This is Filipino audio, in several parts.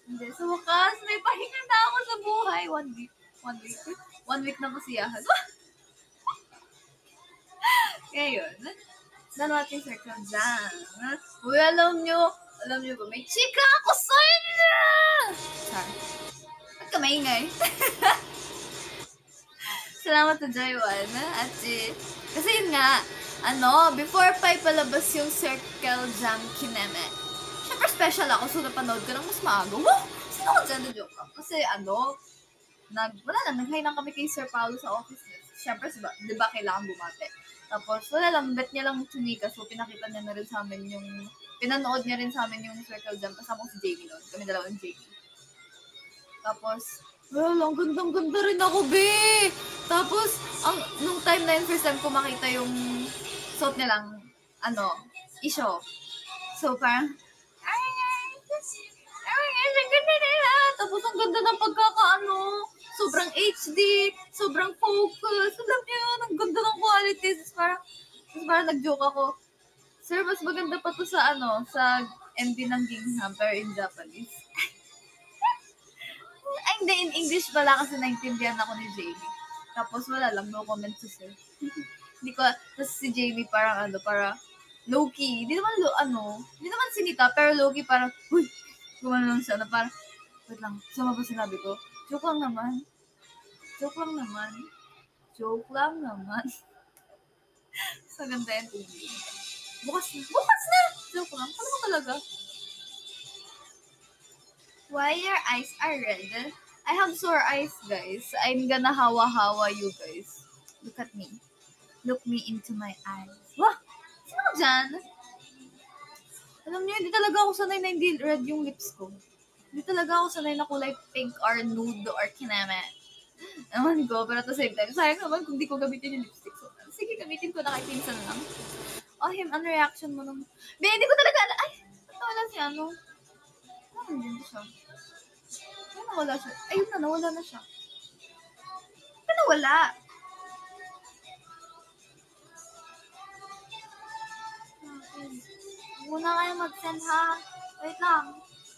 Hindi, sa wakas, may pahinga na ako sa buhay. 1 week. 1 week. 1 week na kasiyahan. Ngayon, natin circle dyan. Uy, alam nyo ba, may chika ako sa inyo! Char. Ba't ka maingay? Salamat to Joywan at kasi yun nga, before pa ipalabas yung Circle Jam Kineme, syempre special ako, so napanood ko ng mas maaga. Wow! Sino ko dyan? Na-joke ako. Kasi wala na, nag-hi lang kami kay Sir Paolo sa office niya. Syempre, di ba kailangan bumate? Tapos, wala lang, bet niya lang chunika, so pinakita niya na rin sa amin pinanood niya rin sa amin yung Circle Jam, kasama ko si Jamie noon. Kami dalawang Jamie. Tapos, ang gandang-ganda rin ako, be! Tapos, nung time na yun, first time ko makita yung suot nilang, isyo. So, parang, ang ganda nila! Tapos, ang ganda ng sobrang HD, sobrang focus. Alam niyo yun, ang ganda ng quality. Tapos parang nag-joke ako, sir, mas maganda pa to sa MV ng Gingham, pero in Japanese. Ay, hindi, in English pala kasi naintindihan ako ni Jamie. Tapos wala lang, no comment si sir. Hindi ko, tapos si Jamie parang para low-key. Hindi naman sinita, pero low-key parang, huy, gumano lang siya na parang, wait lang, sama ba sinabi ko? Joke lang naman. Sa ganda yan, TV. Bukas na! Joke lang, paano ko talaga? Why your eyes are red? I have sore eyes, guys. I'm gonna hawa-hawa you guys. Look at me. Look me into my eyes. Wah! Sino dyan? Alam niyo, hindi talaga ako sanay na hindi red yung lips ko. Hindi talaga ako sanay na kulay pink or nude or kineme. Ewan ko, pero at the same time, sayang naman kung di ko gamitin yung lipstick. So, sige, gamitin ko na kay pinsan lang. Oh, ano reaction mo nung... hindi ko talaga ay, wala si hindi siya. Nawala siya. Ayun na, nawala na siya. Nawala. Muna kayo mag-send ha. Wait lang.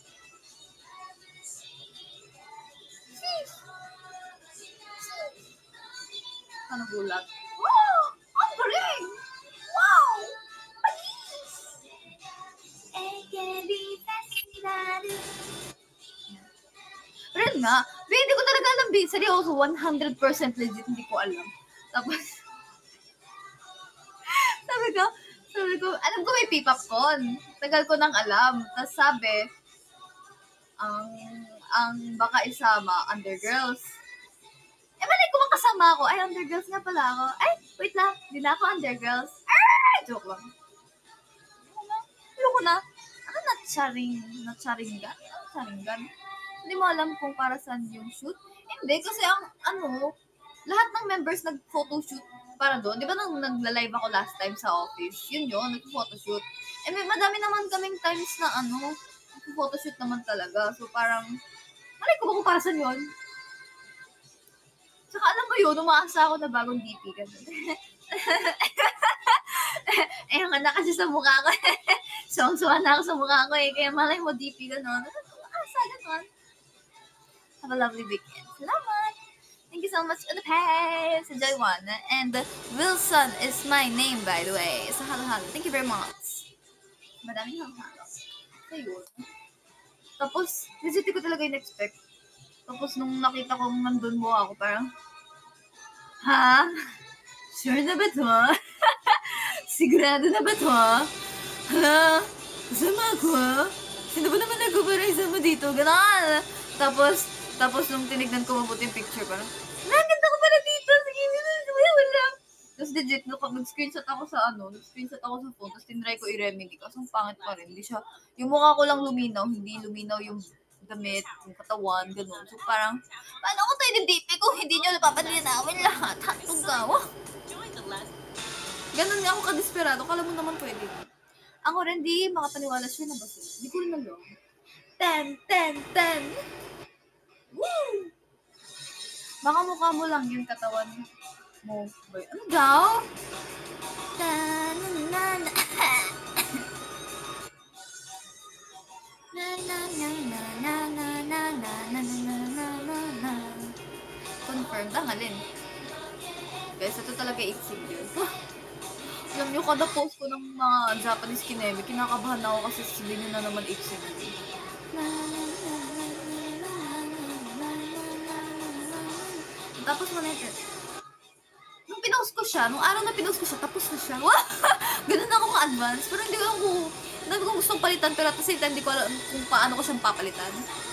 Ano gulat? Wow! Ang galing! Wow! Panis! AKB Festival. Pero nga, hindi ko talaga alam, seryoso, 100% legit, hindi ko alam. Tapos, sabi ko, alam ko may P-pop con. Tagal ko nang alam. Tapos sabi, ang baka isama, Undergirls. Malay ko makasama ako. Ay, Undergirls nga pala ako. Ay, wait lang, hindi na ako Undergirls. Joke lang. Ano ko na? Natsaringan? Hindi mo alam kung para saan yung shoot? Hindi, kasi lahat ng members nag-photoshoot para doon. Di ba nagla-live ako last time sa office? Yun, nag-photoshoot. Madami naman kaming times na nag-photoshoot naman talaga. So parang, malay ko ba kung para saan yun? Saka alam mo yun, umaasa ako na bagong DP. Ayun nga na kasi sa mukha ko. Suwang-suwa na ako sa mukha ko eh. Kaya malay mo DP gano'n. Umaasa gano'n. Have a lovely weekend. Salamat! Thank you so much for the pay sa Joywan. And Wilson is my name, by the way. So, halo-halo. Thank you very much. Madaming halo-halo. So, yun. Tapos, legit ko talaga in-expect. Tapos, nung nakita ko nandun mo ako, parang, ha? Sure na ba to? Sigurado na ba to? Ha? Kasama ako, ha? Sino ba naman nag-ubaray mo dito? Ganon! Tapos nung tinignan ko mabuti yung picture, parang, ganda ko pala dito! Sige, wala. Tapos legit, nag-screenshot ako sa phone, tapos tinry ko i-remedy. Kasi ang pangit pa rin. Hindi siya, yung mukha ko lang luminaw, hindi luminaw yung damit, yung katawan, gano'n. So parang, paano ko tayo DP kung hindi nyo napapalinawin lahat? Hatong gawa. Ganun nga ako kadesperado. Kala mo naman pwede. Ako rin di makapaniwala siya na baso. Hindi ko rin alam. 10. Woo! Baka mukha mo lang yung katawan mo. Boy, ano daw? Na Ang alin? Guys, ito talaga iksig yun. Alam nyo, kada post ko ng mga Japanese kineme, kinakabahan ako kasi sabihin nyo na naman iksig yun. Tapos mo na ito. Nung pinost ko siya, nung araw na pinost ko siya, tapos na siya. Ganun ako ka-advance. Pero hindi ko alam kung, dami kong gustong palitan, pero at the same time, hindi ko alam kung paano ko siyang papalitan.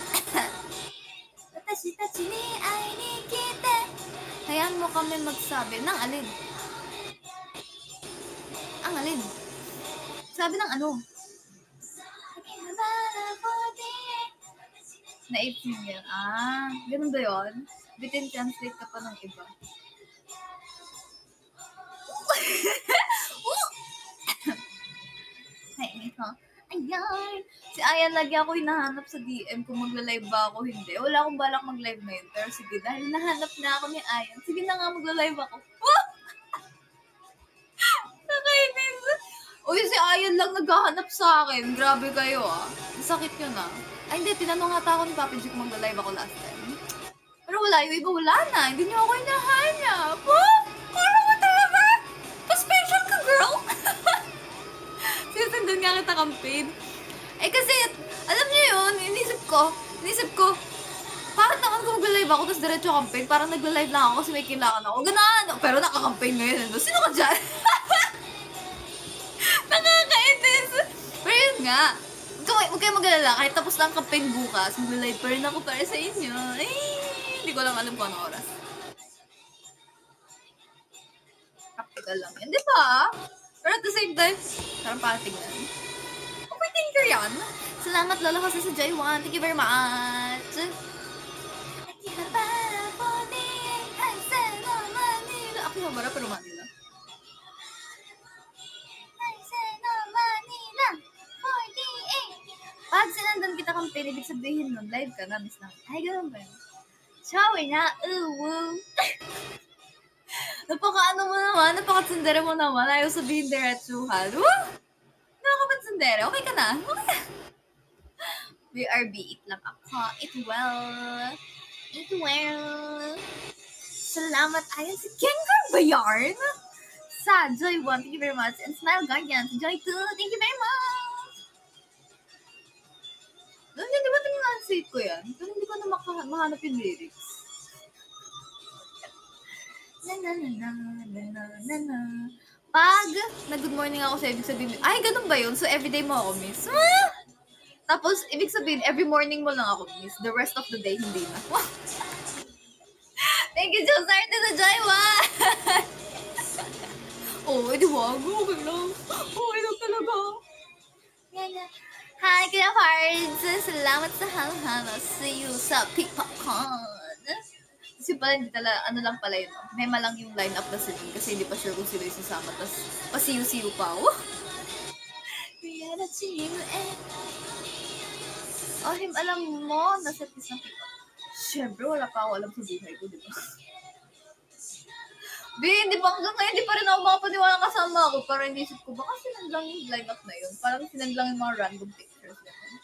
Watashi tachi ni ai ni kite. Hayaan mo kami magsabi ng alin. Ang alin? Sabi ng ano? Na-8 million. Ah, ganun ba yun? Bitin translate ka pa ng iba. Ay, ha? Ayan. Si Ayan, lagi ako hinahanap sa DM kung magla-live ba ako, hindi. Wala akong balak mag-live ngayon. Pero sige, dahil nahanap na ako ni Ayan, sige na nga magla-live ako. Nakainis. Uy, si Ayan lang naghahanap sa akin. Grabe kayo, ah. Sakit yun, ah. Ay, hindi. Tinanong nga ako ni Papi G kung magla-live ako last time. Pero wala. Yung iba wala na. Hindi niyo ako hinahanap. Para mo talaga? Pa-special ka, girl? Sinusundan nga kita campaign. Eh kasi, alam niyo yun, inisip ko, bakit naman kung magla-live ako, tapos diretso campaign, parang nagla-live lang ako kasi may kailangan ako. Ganaan! Pero naka-campaign ngayon. Sino ka dyan? Nakakainis! Pero yun nga, huwag kayo mag-alala, kahit tapos na ang campaign bukas, mag-live pa rin ako para sa inyo. Ay, hindi ko lang alam kung anong oras. Practical lang yan, di ba? Pero at the same time, parang patingnan. Okay, thank you yan. Salamat Lola kasi sa J1. Thank you very much. Ako yung mara pero Manila. Pag sinandan kita campaign, ibig sabihin nun, live ka na, miss lang. Ay, ganun ba yun? Shower na, uwu. Napaka-ano mo naman, napaka-tsundere mo naman, ayaw sabihin diretsuhan. Woo! Nakakapatsundere, okay ka na? Okay. BRB, eat lang ako. Eat well. Eat well. Salamat, ayan si Kengar ba yarn? Sa Joy1, thank you very much. And Smile Guardian, si Joy2, thank you very much. Doon yan, di ba tinanslate ko yan? Pero hindi ko na mahanap yung lyrics. Na. Pag nag-good morning ako sa ibig sabihin, ay, ganun ba yun? So, everyday mo ako miss. Tapos, ibig sabihin, every morning mo lang ako miss. The rest of the day, hindi na. Thank you, Josar, sa Jaiwa! Oh, edi wag. Okay lang. Okay lang talaga. Hi, Kuya Cards! Salamat sa halo-halo. See you sa Pick-Popcorn. Kasi pala, hindi talaga, ano lang pala yun. Mema lang yung line-up na sila kasi hindi pa sure kung sila yung sasama. Tapos, pasiyu-siyu pa. Oh, Him, alam mo, nasa piece ng pick-up. Siyempre, wala pa ako alam sa buhay ko, di ba? Hindi pa hanggang ngayon, di pa rin ako makapaniwala kasama ako. Para inisip ko, baka sinan lang yung line-up na yun. Parang sinan lang yung mga random pictures.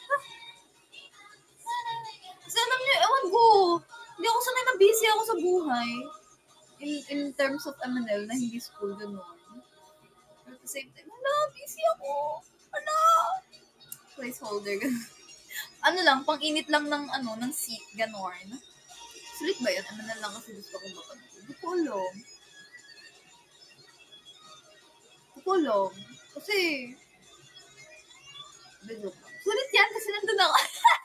Kasi alam niyo, ewan ko, hindi ako sanay na busy ako sa buhay. In terms of MNL na hindi school, gano'n. But at the same time, busy ako. Placeholder, gano'n. Ano lang, pang-init lang ng seat, gano'n. Sulit ba yun? MNL lang kasi gusto kong mapanood. Hindi ko alam. Kulong. Kasi, sulit yan kasi nandun ako.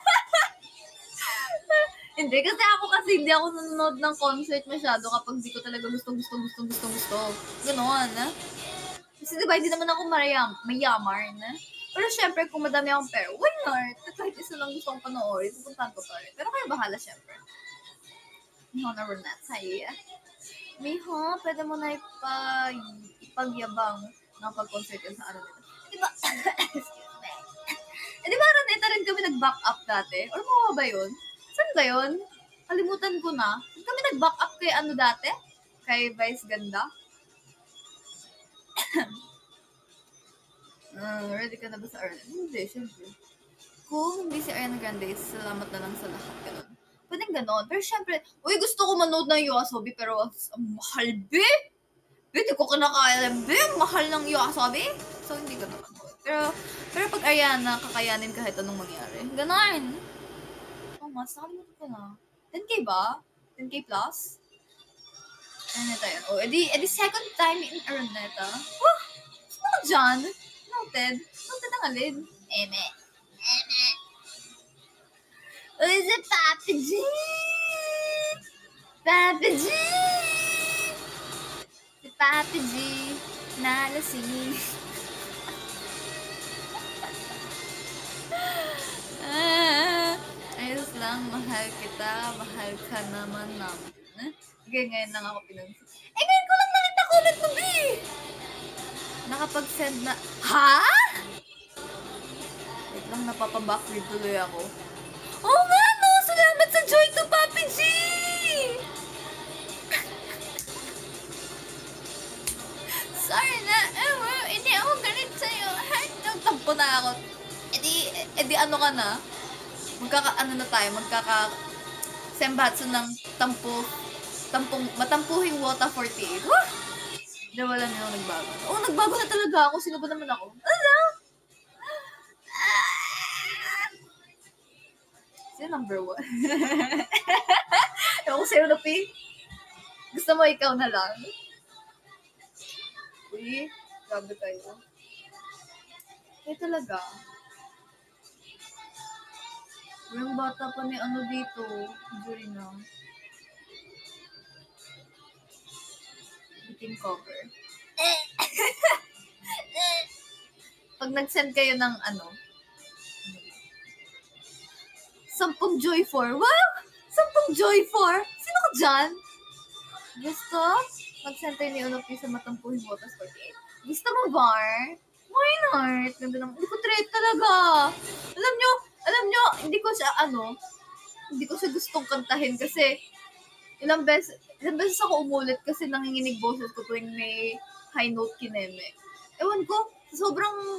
Hindi, kasi hindi ako nanonood ng concert masyado kapag di ko talaga gusto. Ganon. Kasi diba, hindi naman ako mayamar na. Pero syempre, kung madami akong pera, why not? Kahit isa lang gusto kong panoorin, pupuntahan ko pa rin. Pero kayo bahala, syempre. Miho na rin na tayo. Miho, pwede mo na ipagyabang ng pag-concert yun sa ano nila. Diba, excuse me. Di ba Araneta rin kami nag-back up dati? Or mga ba yun? Saan ba yun? Kalimutan ko na. Saan kami nag-back up kay ano dati? Kay Vice Ganda? Ready ka na ba sa Ariana? Hindi, syempre. Kung hindi si Ariana Grande, salamat na lang sa lahat. Ganun. Pwedeng ganon. Pero syempre, uy, gusto ko manood ng YOASOBI, pero ang mahal, be. Hindi ko kinakaya, be. Mahal ng YOASOBI. So, hindi ko napanood. Pero pag Ariana, kakayanin kahit anong mangyari. Ganon. Oh, mas nakalimutan ko na. 10K ba? 10K plus? Araneta yun. Oh, edi second time in Araneta. Wah! Sino ka dyan? Noted. Noted ang alin. Eme. Oh, is it Papi G? Papi G! Si Papi G. Nalasing. Ayos lang, mahal kita, mahal ka naman namin. Ngayon lang ako pinansin. Ngayon ko lang nakita comment mo, B! Nakapag-send na, ha? Wait lang, napapabackread tuloy ako. Oo nga, no! Salamat sa joy to, Papi G! Sorry na, hindi ako galit sa'yo. Nagtampo na ako. Edi ano ka na? Sembatsu ng matampuhing Wota 48. Wah! Di wala nilang nagbago. Oo, nagbago na talaga ako. Sino ba naman ako? Ano? Sino number 1? Ewan ko sa'yo, Lupi. Gusto mo ikaw na lang? Uy, grabe kayo. Kaya talaga. Yung bata pa ni ano dito, Jurina. Bikin cover. Pag nag-send kayo ng ano, 10 Joy 4. Wow! 10 Joy 4? Sino ka dyan? Gusto? Mag-send tayo ni Unopi sa matampuhin Wotas 48. Gusto mo, Bar? Why not? Ganda naman. Hindi ko trade talaga. Alam nyo, hindi ko siya gustong kantahin kasi ilang beses ako umulit kasi nanginginig boses ko tuwing may high note kineme. Ewan ko, sobrang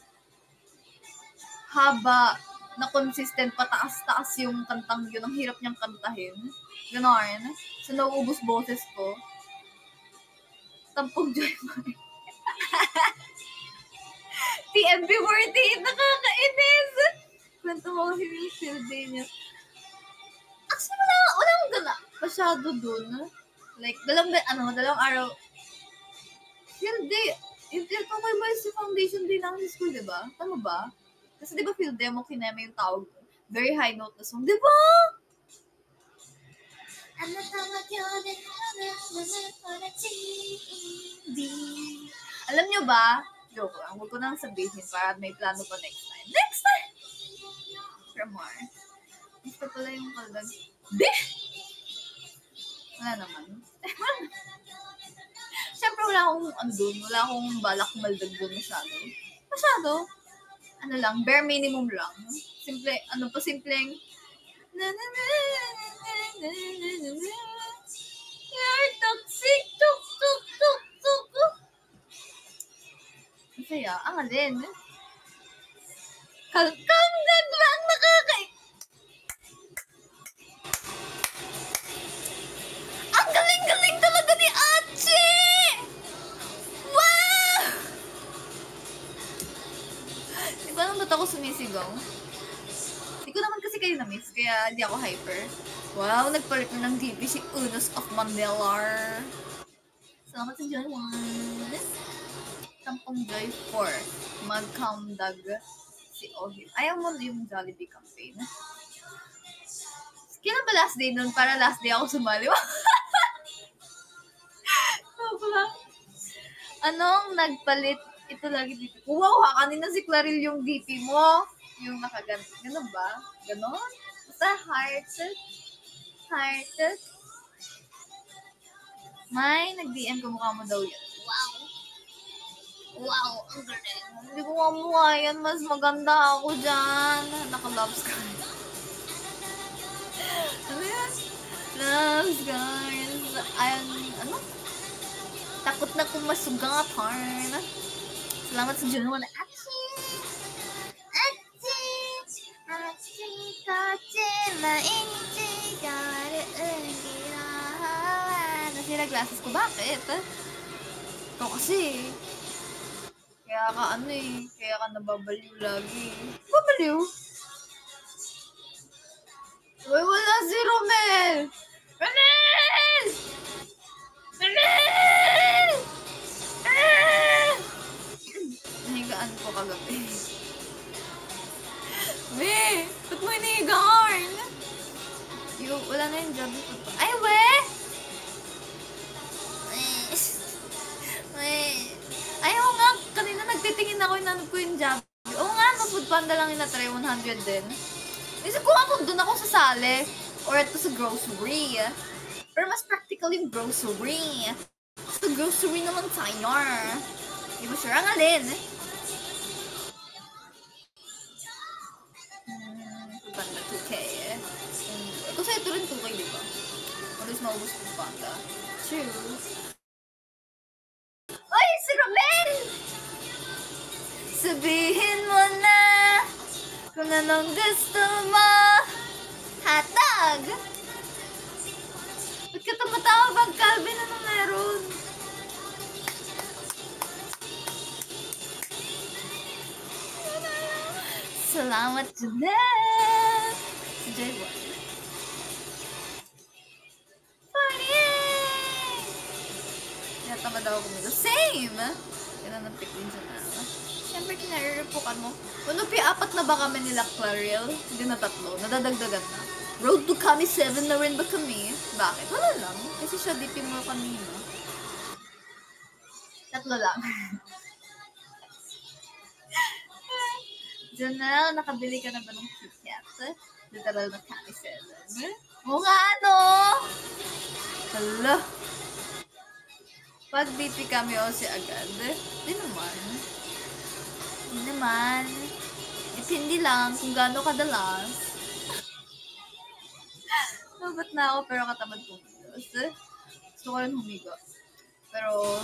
haba na consistent, pataas-taas yung kantang yun. Ang hirap niyang kantahin. Ganon. So, nauubos boses ko. Tampong Joy Boy. TMB worthy, nakakainis! Kwento mo kasi yung field day niya. Actually, wala akong gana masyado dun. Like, dalawang araw. Field day, yung tinatawag mo yung foundation day ng school, diba? Tama ba? Kasi diba field day mo, kineme yung tawag. Very high note na song, diba? Alam nyo ba? Joke lang. Huwag ko nang sabihin para may plano pa next time. Next time! From more. Gusto pala yung kaldag. Wala naman. Siyempre wala akong andun. Wala akong balak maldag doon masyado. Ano lang, bare minimum lang. Simpleng you're toxic, tuk. Masaya, ang alin. Kalkangdag lang ang galing talaga ni Achi! Wow! Di ba nang ba't ako sumisigaw? Di ko naman kasi kayo na-miss, kaya di ako hyper. Wow, nagpalit na ng DP si Unos of Mandelar. Salamat sa John 1. Tampong Joy 4. Mag-coundag si Ohim. Ayaw mo yung Jollibee campaign. Kailan ba last day nun? Para last day ako sumali. Anong nagpalit? Ito lagi dito. Wow, kanina si Claril yung DP mo. Yung nakaganto. Ganun ba? Ganon? Basta heart. May nag-DM ko mukha mo daw yan. Wow, ang galing. Hindi ko nga mukha yan. Mas maganda ako dyan. Naka-loves ka. Ano yan? Loves guys. Ano? Takot na kung masugatan. Salamat sa Juno. Achi! Kachi! Mainichi nila glasses ko. Bakit? Ito kasi. Kaya ka kaya ka nababaliw lagi. Babaliw? Uy, wala si Romel! Romel! Romel! Nahigaan ko kagabi. We! Ba't mo hinihigaan? Wala na yung job. Ay, we! Ayaw nga, kanina nagtitingin ako, inanong ko yung job. Oo nga, Food Panda lang yung natry, 100 din. Isip ko nga kung doon ako sasali. Or ito sa grocery. Pero mas practical yung grocery. Sa grocery naman tayo. Di ba sure ang alin? Food Panda 2K. Ito sa ito rin 2K, di ba? Alis maubos Food Panda. True. Oy, si Romel! Sabihin mo na kung anong gusto mo. Hatag! Ba't ka tumatawa bang Calvin? Ano meron? Salamat, Jeanette! Si J1. Tinatamad ako kumilo. Same! Kinanapik din siya na. Siyempre, kinarirepukan mo. Pi 4 na ba kami nila, Clariel? Hindi na 3. Nadadagdagan na. Road to Kami 7 na rin ba kami? Bakit? Wala lang. Kasi siya dipin mo kanina. 3 lang. Janelle, nakabili ka na ba ng KitKat? Literal na Kami 7. O nga, ano? Hala. Pag BP kami o si agad, di naman. Di naman. Depende lang kung gaano kadalas. Nabat na ako pero katamad kong videos. Gusto ko rin humiga. Pero,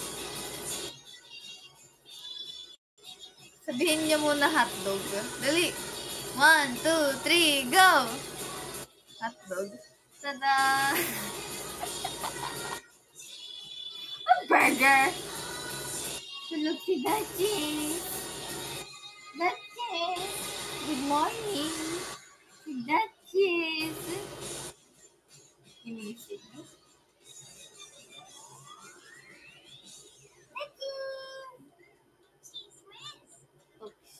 sabihin niyo muna hotdog. Dali. 1, 2, 3, go! Hotdog. Tada! Burger! Tulog si Dutchie! Dutchie! Good morning! Si Dutchie! Inisip mo? Dutchie! Oops.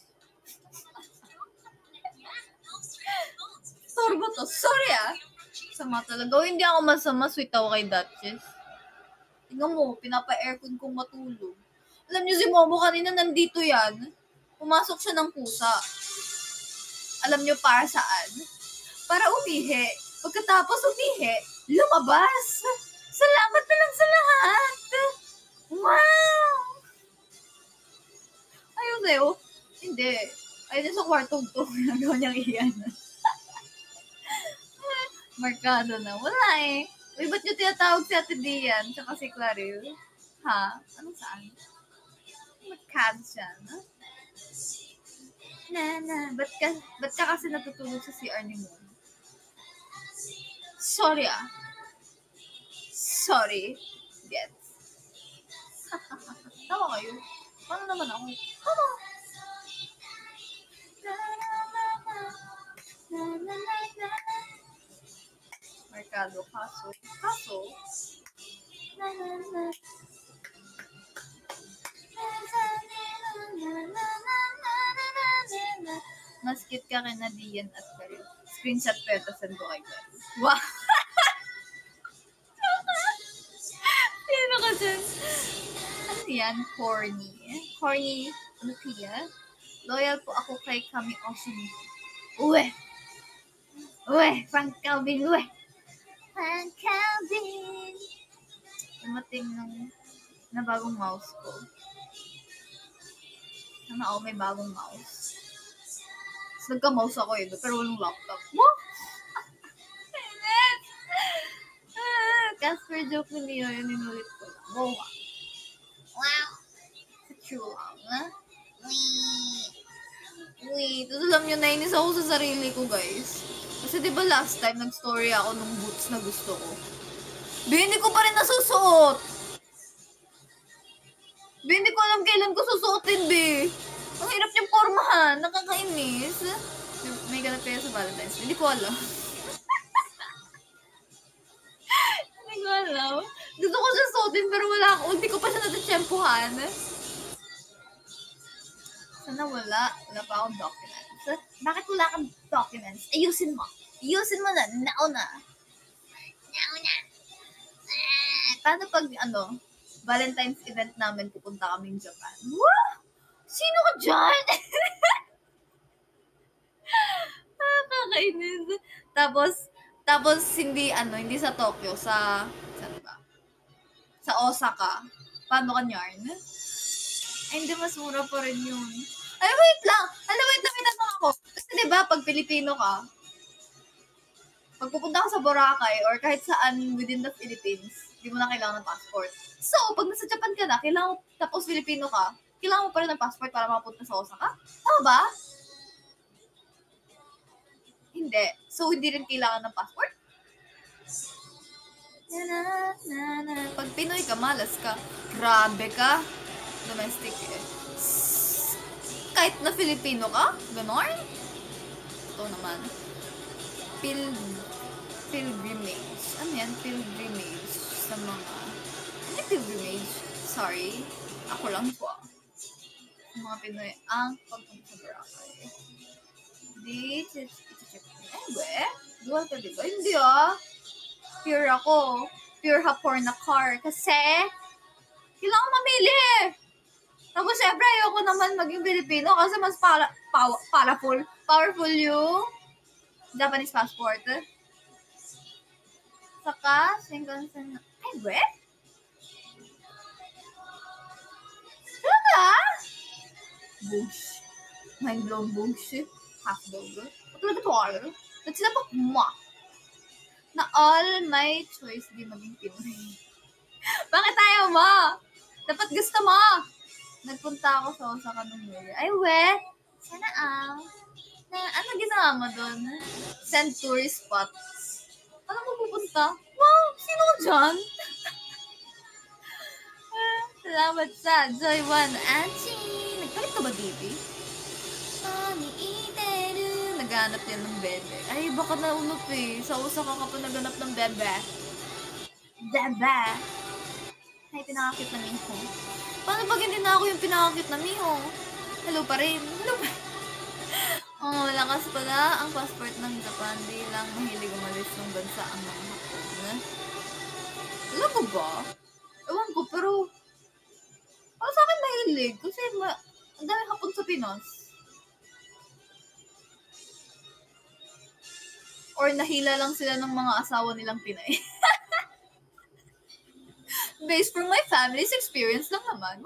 Sorbo to. Sorry Sama talaga. O, hindi ako masama. Sweet ako kay Dutchie. Tingnan mo, pinapa-aircon kong matulog. Alam niyo si Momo kanina nandito yan. Pumasok siya ng pusa. Alam niyo para saan? Para umihi. Pagkatapos umihi, lumabas. Salamat na lang sa lahat. Wow! Ayaw sa'yo? Hindi. Ayun sa kwartong to. Nagawa niyang iyan. Markado na. Wala Uy, ba't nyo tinatawag si Ate Dian? Tsaka si Claril? Ha? Anong saan? Magkado siya, no? Ba't ka kasi natutulog sa CR ni Moon? Sorry Sorry. Gets. Tawa kayo. Paano naman ako? Come on. Merkado, kaso, mas cute ka kay Nadian at Karil. Screenshot ko ito, send ko kay Karil. Wow! Sino ka dyan? Ano yan? Corny. Corny, ano kaya? Loyal po ako kay Kami Awesome. Uwe! Frank Calvin, Frank Calvin! Dumating na bagong mouse ko. Sana ako may bagong mouse. Tapos nagka-mouse ako pero walang laptop. What? Casper joke ni Leo, yun inulit ko lang. Wow! Sa true lang, Wait, alam nyo, nainis ako sa sarili ko, guys. Kasi diba last time, nag-story ako nung boots na gusto ko. Hindi ko pa rin nasusuot. Hindi ko alam kailan ko susuotin, be. Ang hirap niyang pormahan. Nakakainis. May ganap kayo sa Valentine's. Hindi ko alam. Hindi ko alam. Gusto ko siya suotin pero wala ako. Hindi ko pa siya natatsyempohan. Sana wala. Wala pa akong documents. Bakit wala kang documents? Ayusin mo. Ayusin mo na. Nauna. Paano pag, Valentine's event namin, pupunta kaming Japan? Wow! Sino ka dyan? Nakakainis. Tapos hindi sa Tokyo, saan ba? Sa Osaka. Paano ka yarn? Ay, hindi, mas mura pa rin yun. Ay, wait lang, may tanong ako. Kasi diba, pag Pilipino ka, pag pupunta ka sa Boracay or kahit saan within the Philippines, hindi mo na kailangan ng passport. So, pag nasa Japan ka na, tapos Filipino ka, kailangan mo pa rin ng passport para makapunta sa Osaka? Tama ba? Hindi. So, hindi rin kailangan ng passport? Pag Pinoy ka, malas ka. Grabe ka. Domestic eh. Kahit na Filipino ka? Ganon? Ito naman. Pilgrimage. Ano yan? Pilgrimage sa mga... Ano pilgrimage? Sorry. Ako lang po. Mga Pinoy ang pagpunta sa Boracay. Ay, dual ka diba? Hindi Pure ako. Pure hapor na car. Kasi, kailangan mamili. Tapos, syempre, ayoko naman maging Pilipino kasi mas powerful yung Japanese passport. Saka, Shinkansen. Ay, Talaga? Bugs. Mind blown bugs. Half dog. Talaga to all. At sila pa na all my choice di maging Pinoy. Bakit tayo mo? Dapat gusto mo. Nagpunta ako sa Osaka nung year. Ay, sana ano ginawa mo doon? Send tourist spots. Ano mo pupunta? Wow, sino dyan? Salamat sa Joy 1 Anchi. Nagpalit ka ba, baby? Naghanap yan ng bebe. Ay, baka naunop eh. Sa Osaka ka pa naghanap ng bebe. Bebe. Ay, pinakakit na Miho. Paano pag hindi na ako yung pinakakit na Miho? Hello pa rin. Lakas pala ang passport ng Japan. Di lang mahilig umalis ng bansa ang mga Hapon. Alam ko ba? Ewan ko, pero sa akin mahilig. Kasi ang dami Hapon sa Pinas. Or nahila lang sila ng mga asawa nilang Pinay. Based from my family's experience lang naman.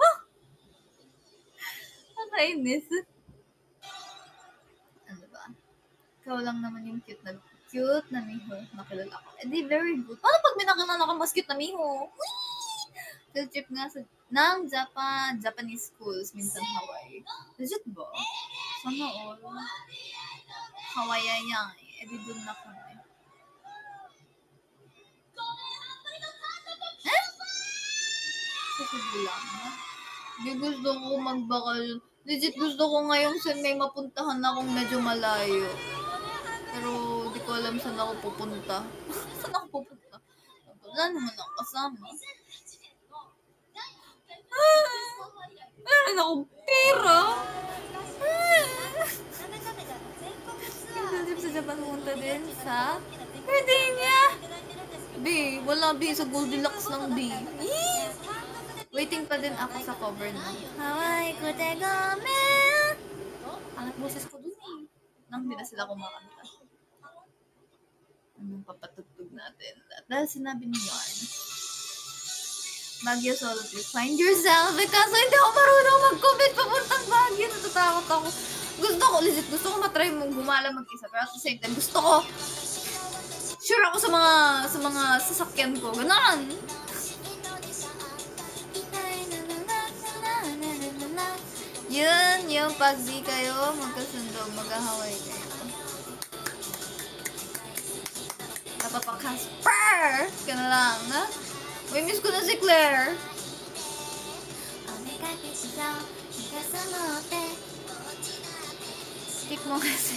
Nakainis. Ano ba? Ikaw lang naman yung cute na Miho na kilala ko. Eh di, very good. Paano pag may nakilala ka mas cute na Miho? Field trip nga ng Japanese schools, minsan Hawaii. Legit ba? Sana all. Hawaii yan. Eh di dun na kami. Lang. Di gusto ko magbakal. Legit gusto ko ngayong may mapuntahan akong medyo malayo. Pero di ko alam saan ako pupunta. Saan ako pupunta? Wala naman ako kasama. Meron akong pera. Yung sa Japan pumunta din sa Gardenia. Wala sa Goldilocks lang Waiting pa din ako sa cover na Hawaii Kotegame. Angat boses ko dun nang hindi na sila kumakanta. Anong papatugtog natin? At dahil sinabi ni Yarn, Baguio solo trip, find yourself. Kasi hindi ako marunong mag-comment papuntang Baguio. Natatakot ako. Gusto ko matry mong gumala mag-isa. Pero at the same time, gusto ko sure ako sa mga sasakyan ko. Ganon! Yun, yung pag di kayo magkasundo, mag-Hawaii kayo. Casper! Ka na lang, ha? Uy, miss ko na si Claire. Stick mo kasi.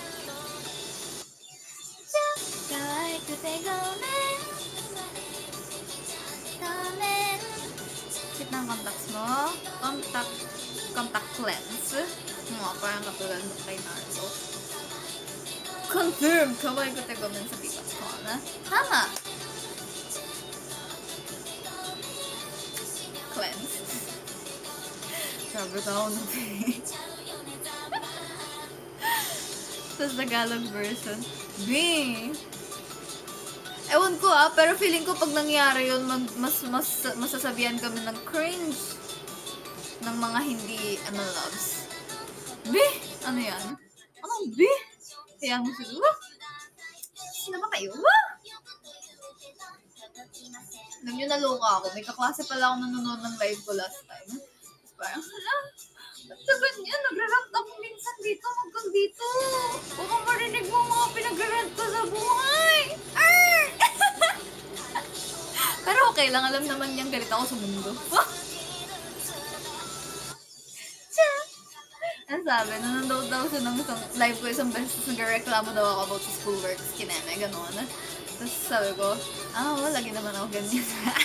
Stick ng contacts mo. Contact lens. Parang katulad mo kay Naruto. Confirm! Kawai ko tayo gamin sa pipas ko, na? Tama! Cleanse. Sabi ka ako na Tapos Tagalog version. B! Ewan ko pero feeling ko pag nangyari yun, masasabihan kami ng cringe ng mga hindi, loves. B! Ano yan? Anong B? Kaya mo siguro, sino ba kayo? Alam nyo, naloka ako. May kaklase pala ako nanonood ng live ko last time. Tapos parang, ba't ka ganyan? Nagrarant ako minsan dito, hanggang dito. Baka marinig mo mga pinagrarant ko sa buhay. Pero okay lang, alam naman niyang galit ako sa mundo. Ang sabi, nanonood daw siya ng isang live ko isang beses, nagreklamo daw ako about sa schoolwork, kineme, gano'n. Tapos sabi ko, lagi naman ako ganyan.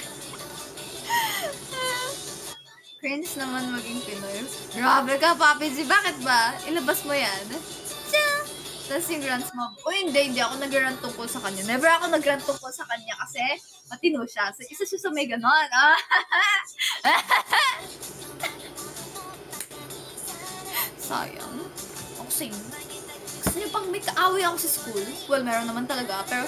Cringe naman maging Pinoy. Grabe ka, Papi G, bakit ba? Ilabas mo yan. Tapos yung grants mo, hindi ako nag-rant tungkol sa kanya. Never ako nag-rant tungkol sa kanya kasi matino siya. So, isa siya sa may gano'n. Sayang. Ako same. Kasi pang may kaaway ako sa school. Well, meron naman talaga, pero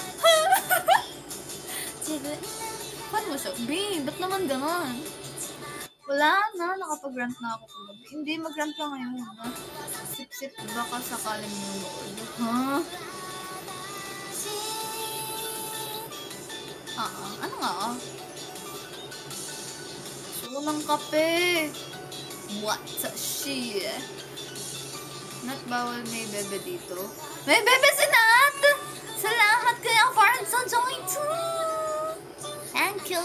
fun mo siya. Babe, ba't naman ganon? Wala na, nakapag-rant na ako kagabi. Hindi, mag-rant ka ngayon. Sip-sip, baka sakaling mo Lord. Ano nga? Gusto ng kape. What the shit? Nat, bawal may bebe dito. May bebe si Nat! Salamat kaya parang sa joint too! Thank you!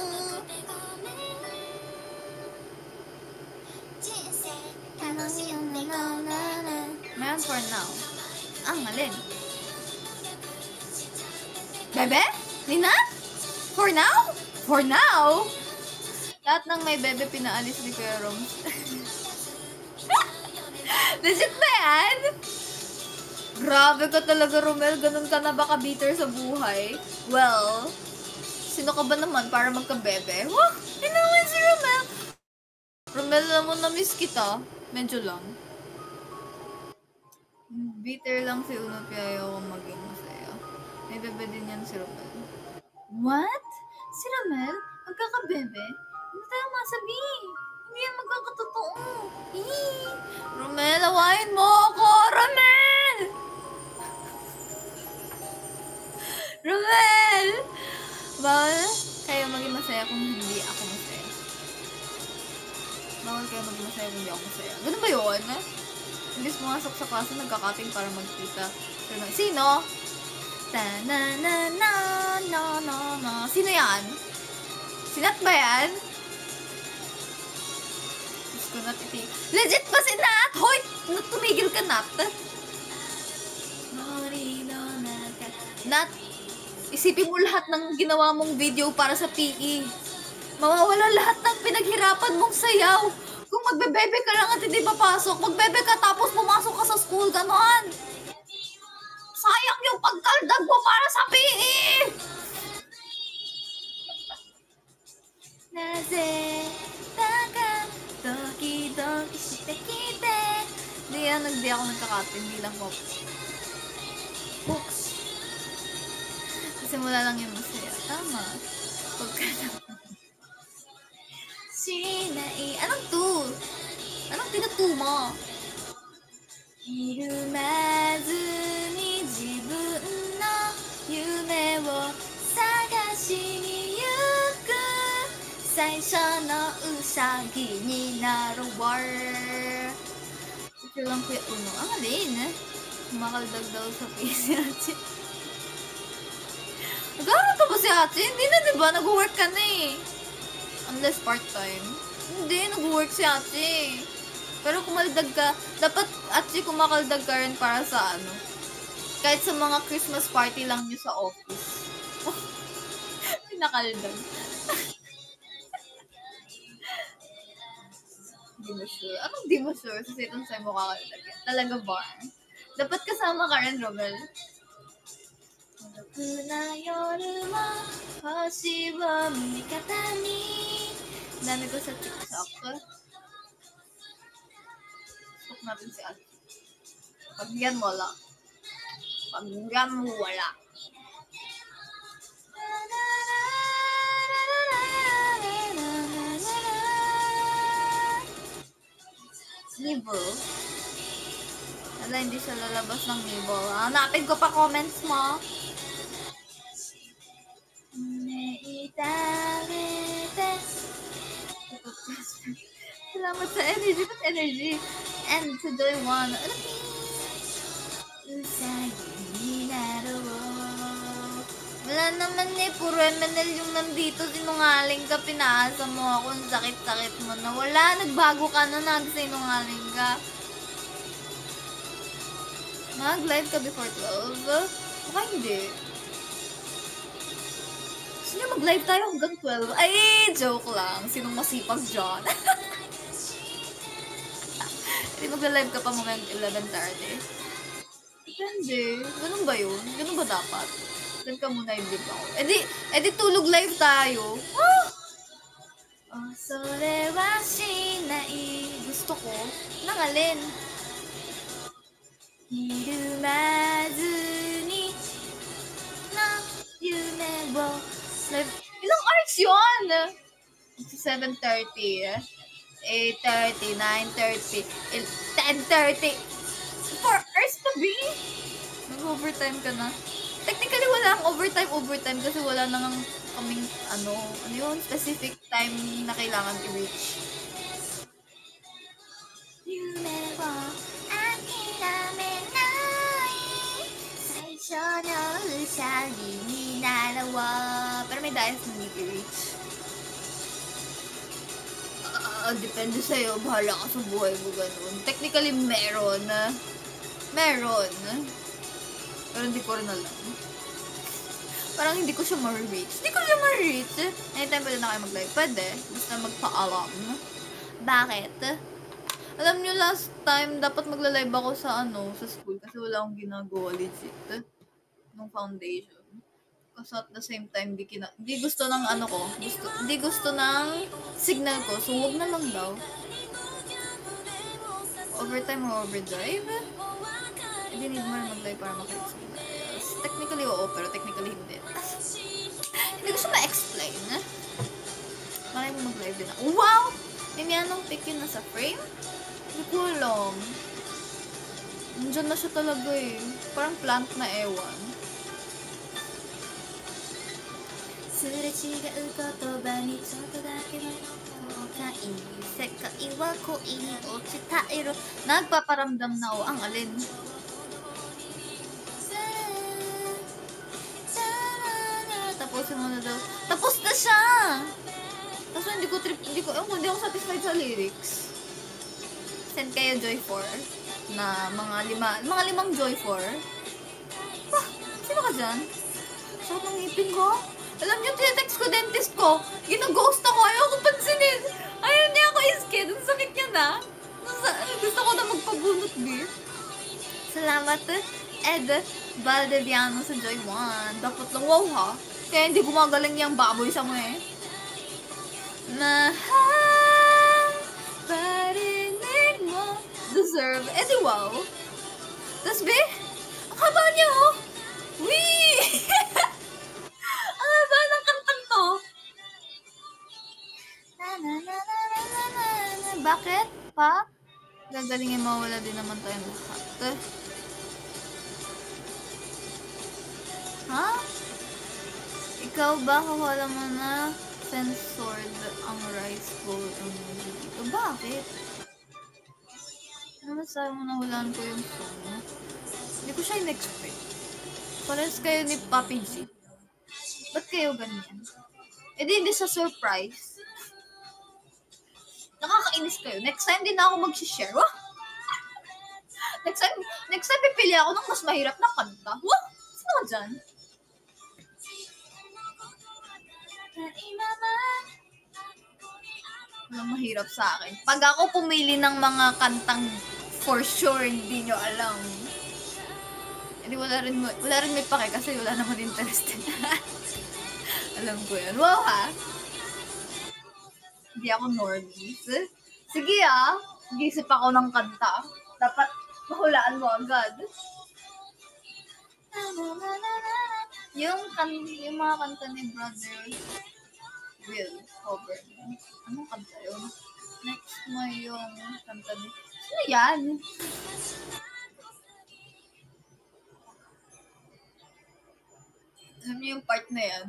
Meron for now. Alin? Bebe? Ni Nat? For now? For now? Lahat ng may bebe pinaalis ni Kuya Roms. Legit ba yan? Grabe ka talaga, Romel. Ganun ka na ba ka-bitter sa buhay? Well, sino ka ba naman para magka-bebe? Wah! Inaman si Romel! Romel, alam mo, na-miss kita. Medyo lang. Bitter lang si Uno, kaya ayaw kong maging masaya. May bebe din yan si Romel. What? Si Romel? Magkaka-bebe? Ano tayo masabihin? Hindi yan magkakatotoo. Romel, awayin mo ako! Romel! Romel! Bawal kayo maging masaya kung hindi ako masaya. Bawal kayo maging masaya kung hindi ako masaya. Ganun ba yun? Imbis pumasok sa klase, nagkakating para magkita. Sino? Ta-na-na-na-na-na-na. Sino yan? Si Nat ba yan? Diyos ko, Nat, legit ba si Nat? Hoy! Tumigil ka, Nat. Nat, isipin mo lahat ng ginawa mong video para sa PE. Mawawala lahat ng pinaghirapan mong sayaw. Kung magbe-bebe ka lang at hindi papasok, magbebe ka tapos pumasok ka sa school, ganon. Sayang yung pagkaldag mo para sa PE! Naze, taka, doki-doki shite-kite. Hindi ako nagkakate, hindi lang po. Books. Simula lang yung masaya. Tama. Pagka Shinai. Anong two? Anong tinutu mo? Irumazu ni jibun no yume wo sagashi ni yuku saisho no usagi ni naru war. Ito lang kuya Uno. Ang alin? Makaldag daw sa PCH. ba si ate? Hindi na, diba? Nag-work ka na eh. Unless part-time. Hindi, nag-work si ate. Pero kumaldag ka, dapat ate kumakaldag ka rin para sa ano. Kahit sa mga Christmas party lang nyo sa office. Pinakaldag. Hindi mo sure. Anong di mo sure? Sa sitong sa'yo mo kakaldag yan. Talaga ba? Dapat kasama ka rin, Romel. 孤独な夜も星を味方に dami ko sa TikTok. Stok natin si Ate. Pag yan wala. Pag yan wala. Nibo. Wala, hindi siya lalabas ng Nibo. Hanapin ko pa comments mo. Salamat sa energy. Ba't energy? And today one. Wala naman eh. Puro MNL yung nandito. Sinungaling ka. Pinaasa mo ako. Ang sakit-sakit mo na. Wala. Nagbago ka na. Nagsinungaling ka. Mag-live ka before 12? Baka hindi. Gusto niyo mag-live tayo hanggang 12? Ay, joke lang. Sinong masipag dyan? Hindi mag-live ka pa mo ngayong 11:30? Depende. Ganun ba yun? Ganun ba dapat? Doon ka muna yung live ako. Eh di tulog live tayo. Ah! Oh, sore wa shinai. Gusto ko. Nang alin? Hirumazu ni na yume wo live. Ilang hours yun? 7:30. 8:30, 9:30, 10:30. 4 hours pa, B? Nag-overtime ka na. Technically, wala ang overtime kasi wala nang kaming, ano yun, specific time na kailangan i-reach. Yume wo akiramenai saisho no usagi ni narawa. Pero may dahil na hindi i-reach. Depende sa'yo. Bahala ka sa buhay mo ganun. Technically, meron. Pero hindi ko rin alam. Parang hindi ko siya ma-reach. Anytime pwede na kayo mag-live. Pwede. Basta magpaalam. Bakit? Alam nyo, last time, dapat magla-live ako sa school. Kasi wala akong ginagawa legit. Nung foundation. Kasi at the same time, di gusto ng di gusto ng signal ko, so wag na lang daw. Overtime or overdrive? Hindi need mo rin mag-live para makita. Technically, oo, pero technically hindi. Hindi ko siya ma-explain. Malay mo mag-live din ako. Wow! May anong pick yun nasa frame? Hindi ko alam. Nandiyan na siya talaga eh. Parang plant na ewan. すれ違う言葉にちょっとだけの後悔世界は恋に落ちた色 Nagpaparamdam na ang alin tapusin mo na daw tapos na siya kaso hindi ako satisfied sa lyrics. Send kayo Joy 4 na mga limang Joy 4. Sino ka dyan? Sakit ng ngipin ko. Alam niyo, tinetext ko dentist ko. Gina-ghost ako. Ayaw ko pansinin. Ayaw niya ako iskid. Ang sakit niya na. Gusto ko na magpabunot, B. Salamat, Ed Valdeviano sa Joy 1. Dapat lang, wow ha. Kaya hindi gumagaling niyang baboy sa mo eh. Parinig mo. Deserve. Eh di wow. Tas, B, ang haba niya oh. Wee! Haba ng kantang to. Bakit pa? Gagalingin mawala din naman tayong lahat. Ha? Ikaw ba kawala mo na censored ang rice bowl emoji dito? Bakit? Ano masabi mo na hulaan ko yung song? Hindi ko siya in-expect. Parehas kayo ni Papi G. Ba't kayo ganyan? Eh di hindi sa surprise. Nakakainis kayo. Next time din na ako mag-share. Wah! Next time pipili ako ng mas mahirap na kanta. Wah! Sino ka dyan? Walang mahirap sa akin. Pag ako pumili ng mga kantang for sure hindi nyo alam. Hindi wala rin may pake kasi wala naman interested. Alam ko yan. Wow ha! Hindi ako normies. Sige mag-isip ako ng kanta. Dapat mahulaan mo agad. Yung mga kanta ni Brother Will cover mo. Anong kanta yun? Next mo yung kanta ni... Sino yan? Alam niyo yung part na yan?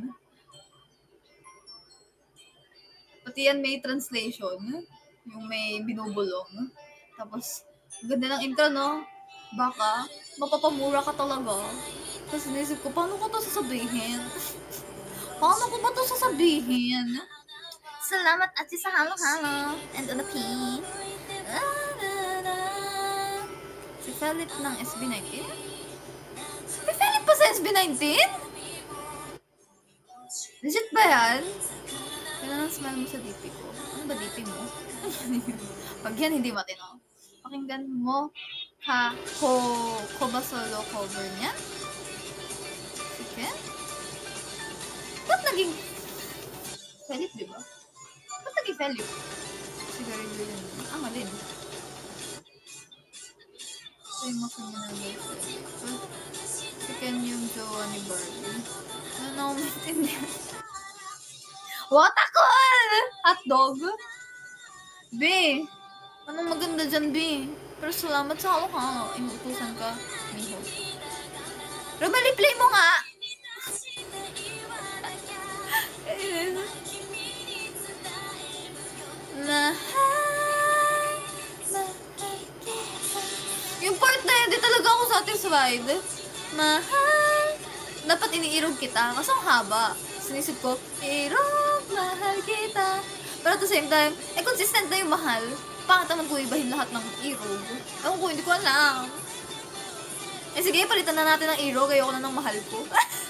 Pati yan may translation. Yung may binubulong. Tapos, ganda ng intro, no? Baka, mapapamura ka talaga. Tapos inisip ko, paano ko to sasabihin? Paano ko ba to sasabihin? Salamat at sa halo-halo. And on the P. Si Philip ng SB19? Si Philip pa sa SB19? Legit ba yan? Kailangan smile mo sa DP ko. Ano ba DP mo? Pag yan, hindi matino. Pakinggan mo ko ba solo cover niya? Sige. Ba't naging Philip, di ba? Ba't naging Philip? Sigarilyo yun. Malin. Ay, makinanagay Philip. Si Ken yung jowa ni Barbie. Ano na ako maintindihan? Watakol! Hotdog? B, anong maganda dyan, B? Pero salamat sa halo-halo. Inutusan ka, Miho. Robali, play mo nga! Yung part na yun, di talaga ako satisfied. Mahal. Dapat iniirog kita. Kasi ang haba. Sinisip ko, irog, mahal kita. Pero at the same time, consistent na yung mahal. Pangit naman ko ibahin lahat ng irog. Ewan ko, hindi ko alam. Sige, palitan na natin ng irog. Ayoko na ng mahal ko.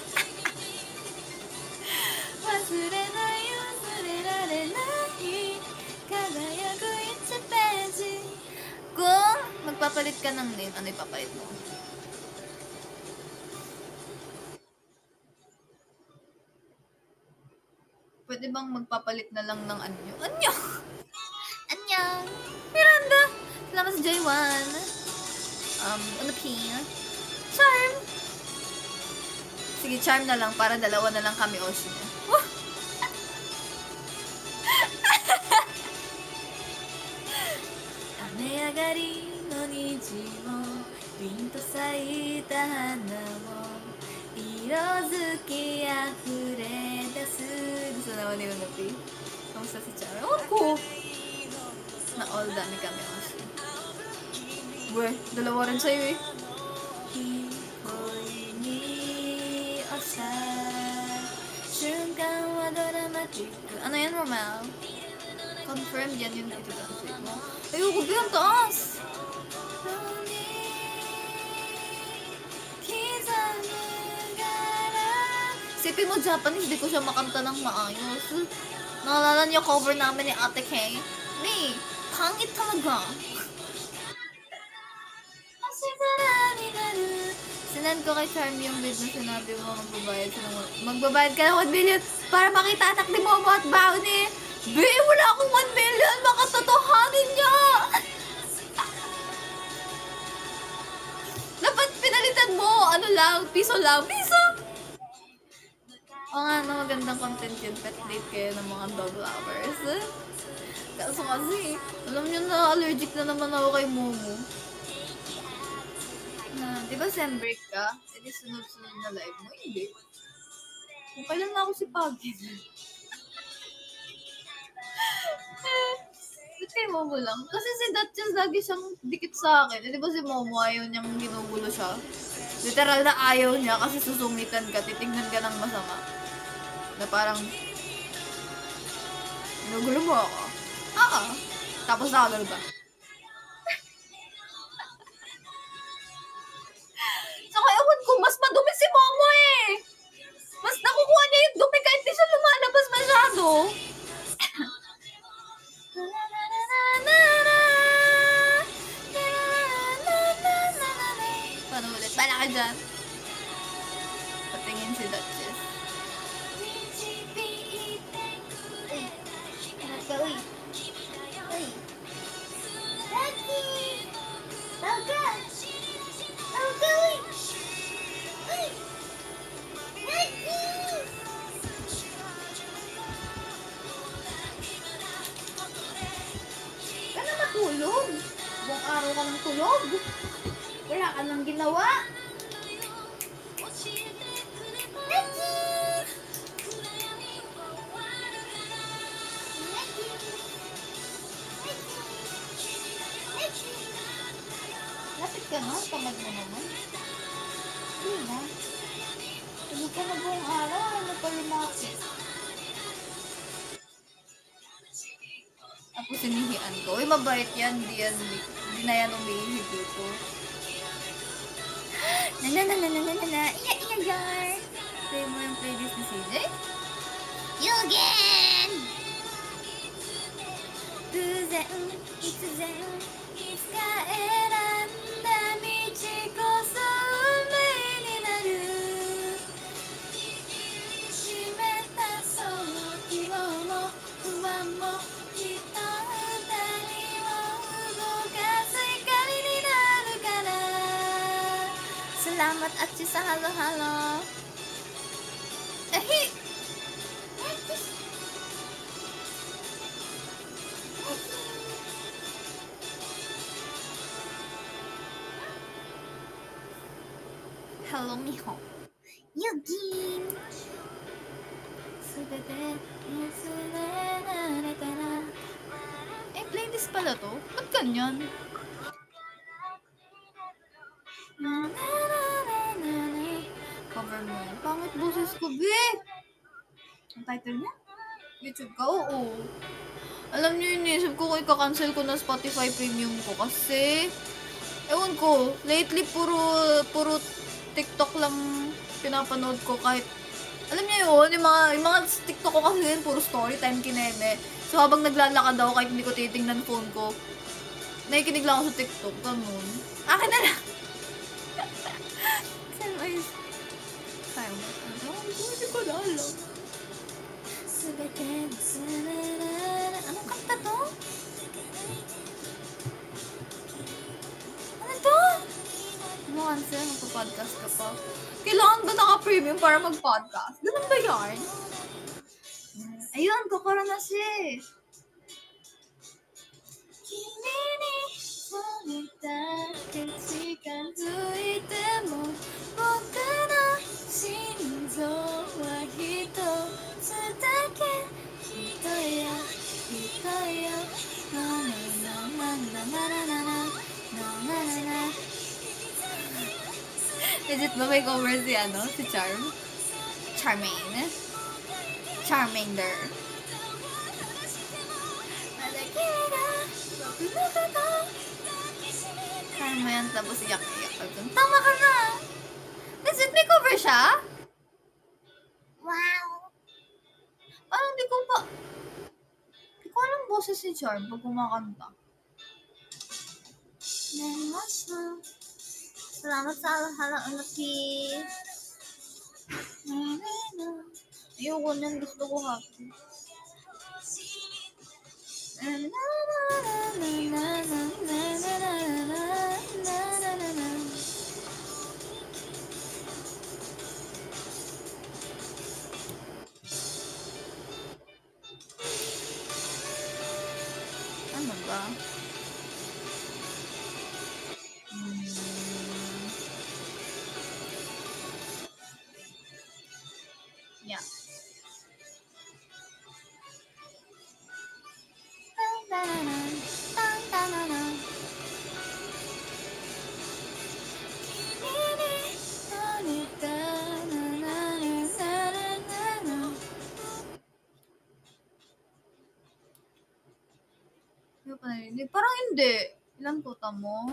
Kung magpapalit ka ng name, ano ipapalit mo? Pwede bang magpapalit na lang ng anyo? Anyo! Anyo! Miranda! Salamat sa J1. Ano P? Charm! Sige, charm na lang para dalawa na lang kami Oshi. Ameagari no niji mo Pin to saita hana mo Irozuki afure desu. Gusto naman yung napi. Kamusta si Chara? Ako! Na all dami kami Oshi. Buwe, dalawa rin sa'yo eh. Hikoi ni osa Shunkan wa dramatic. Ano yan, Romel? Confirmed yan yung ito-translate mo. Ayoko, bilang taas! Isipin mo Japanese, di ko siya makanta ng maayos. Naalala niyo cover namin ni Ate Kay? Ni, pangit talaga. Sinend ko kay Charm yung bid na sinabi mo magbabayad ka ng 1 million para makita anak ni Momo at Bao ni wala akong 1 million, makatotohanin niya! Dapat pinalitan mo, ano lang, piso lang, piso! Oo nga, magandang content yun, pet date kayo ng mga dog lovers. Kaso kasi, alam niyo na, allergic na naman ako kay Momo. Di ba sem break ka? E di sunod-sunod na live mo? Hindi. Kung kailan na ako si Pagin. Ba't kay Momo lang? Kasi si Dutchess lagi siyang dikit sa akin. Eh, di ba si Momo ayaw niyang ginugulo siya? Literal na ayaw niya kasi susungitan ka, titignan ka ng masama. Na parang, nagulo mo ako. Oo. Tapos nakagano ba? Saka ewan ko, mas madumi si Momo eh. Mas nakukuha niya yung dumi kahit di siya lumalabas masyado. Paano ulit? Bala ka dyan. Patingin si Duchess. Uy. Anak ka, uy. Uy. Lucky! Tawga! Tawga, uy! Uy! Lucky! Ka na matulog. Buong araw ka ng tulog. Wala ka nang ginawa. Lucky! Lapit ka na, tamad mo naman. Hindi na. Tulog ka na buong araw, ano pa lumaki? Ako sinihian ko. Uy, mabait yan. Di na yan umiihi dito. Iya, yar. Play mo yung playlist ni CJ? Yugen! Salamat at sa halo-halo. Ahi! Hello, miho. Yugin! Eh, playlist pala to? Ba't ganyan? Cover mo yan. Pangit boses ko, be! Ang title niya? YouTube ka? Oo. Alam niyo, inisip ko kung ika-cancel ko na Spotify Premium ko kasi ewan ko, lately puro TikTok lang pinapanood ko kahit alam niyo yun, yung mga TikTok ko kasi yun, puro story time kineme. So habang naglalakad ako kahit hindi ko titingnan phone ko, nakikinig lang ako sa TikTok, ganun. Akin na lang! Hindi ko na alam. Anong kanta to? Ano to? Ano answer? Magpa-podcast ka pa. Kailangan ba naka-premium para mag-podcast? Ganun ba yarn? Ayun, kokoro na siya eh. Legit ba may cover si si Charm? Charmander. Kaya mo yan, tapos iyak-iyak. Tama ka na! Legit may cover siya? Wow! Parang di ko alam boses si Charm pag kumakanta. Salamat sa halaang laki. Ayoko nyan, gusto ko happy. Ano ba? Yeah. pa narinig? Parang hindi. Ilan quota mo?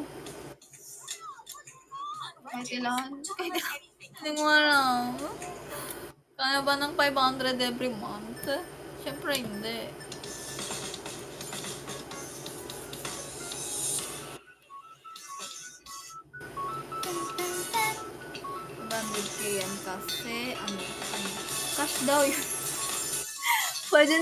Kahit ilan? Hindi mo alam. Kaya ba ng 500 every month? Siyempre hindi. $100K yan kasi, cash daw yun. Pwede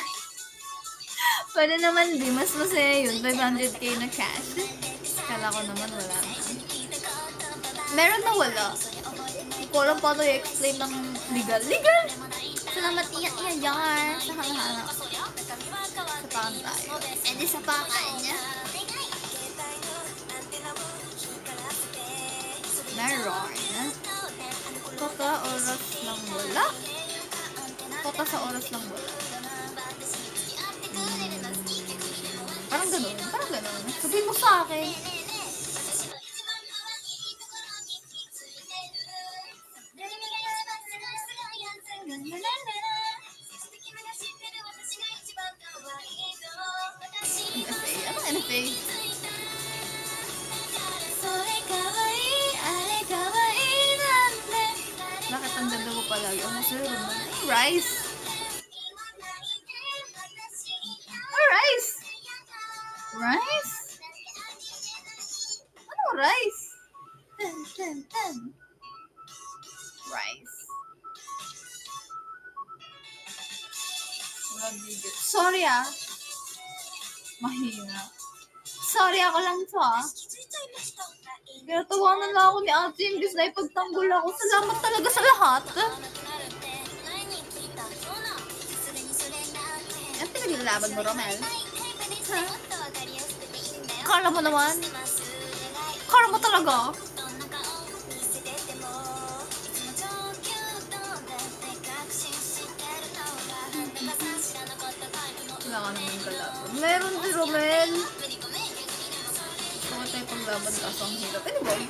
naman di, mas masaya yun, 500K na cash. Kala ko naman wala na. Meron na wala. Hindi ko alam paano i-explain ng legal. Legal! Salamat iyan yan sa halahala. Sa paan tayo. Eh di sa paan niya. Meron. Kota oras lang wala. Kota sa oras lang wala. Parang ganun. Sabihin mo sa akin. NFA? Anong NFA? Bakit ang ganda mo palagi? Ang masaya naman. Rice! Rice! Rice? Ano rice? Rice. Sorry Mahina. Sorry ako lang to Kaya tawanan lang ako ni Ate imbis na ipagtanggol ako. Salamat talaga sa lahat. Ang pinaglalaban mo, Romel? Ha? Kala mo naman? Kala mo talaga? Wala ka naman kalaban. Meron si Romel. Gusto tayo paglaban kaso ang hirap. Anyway.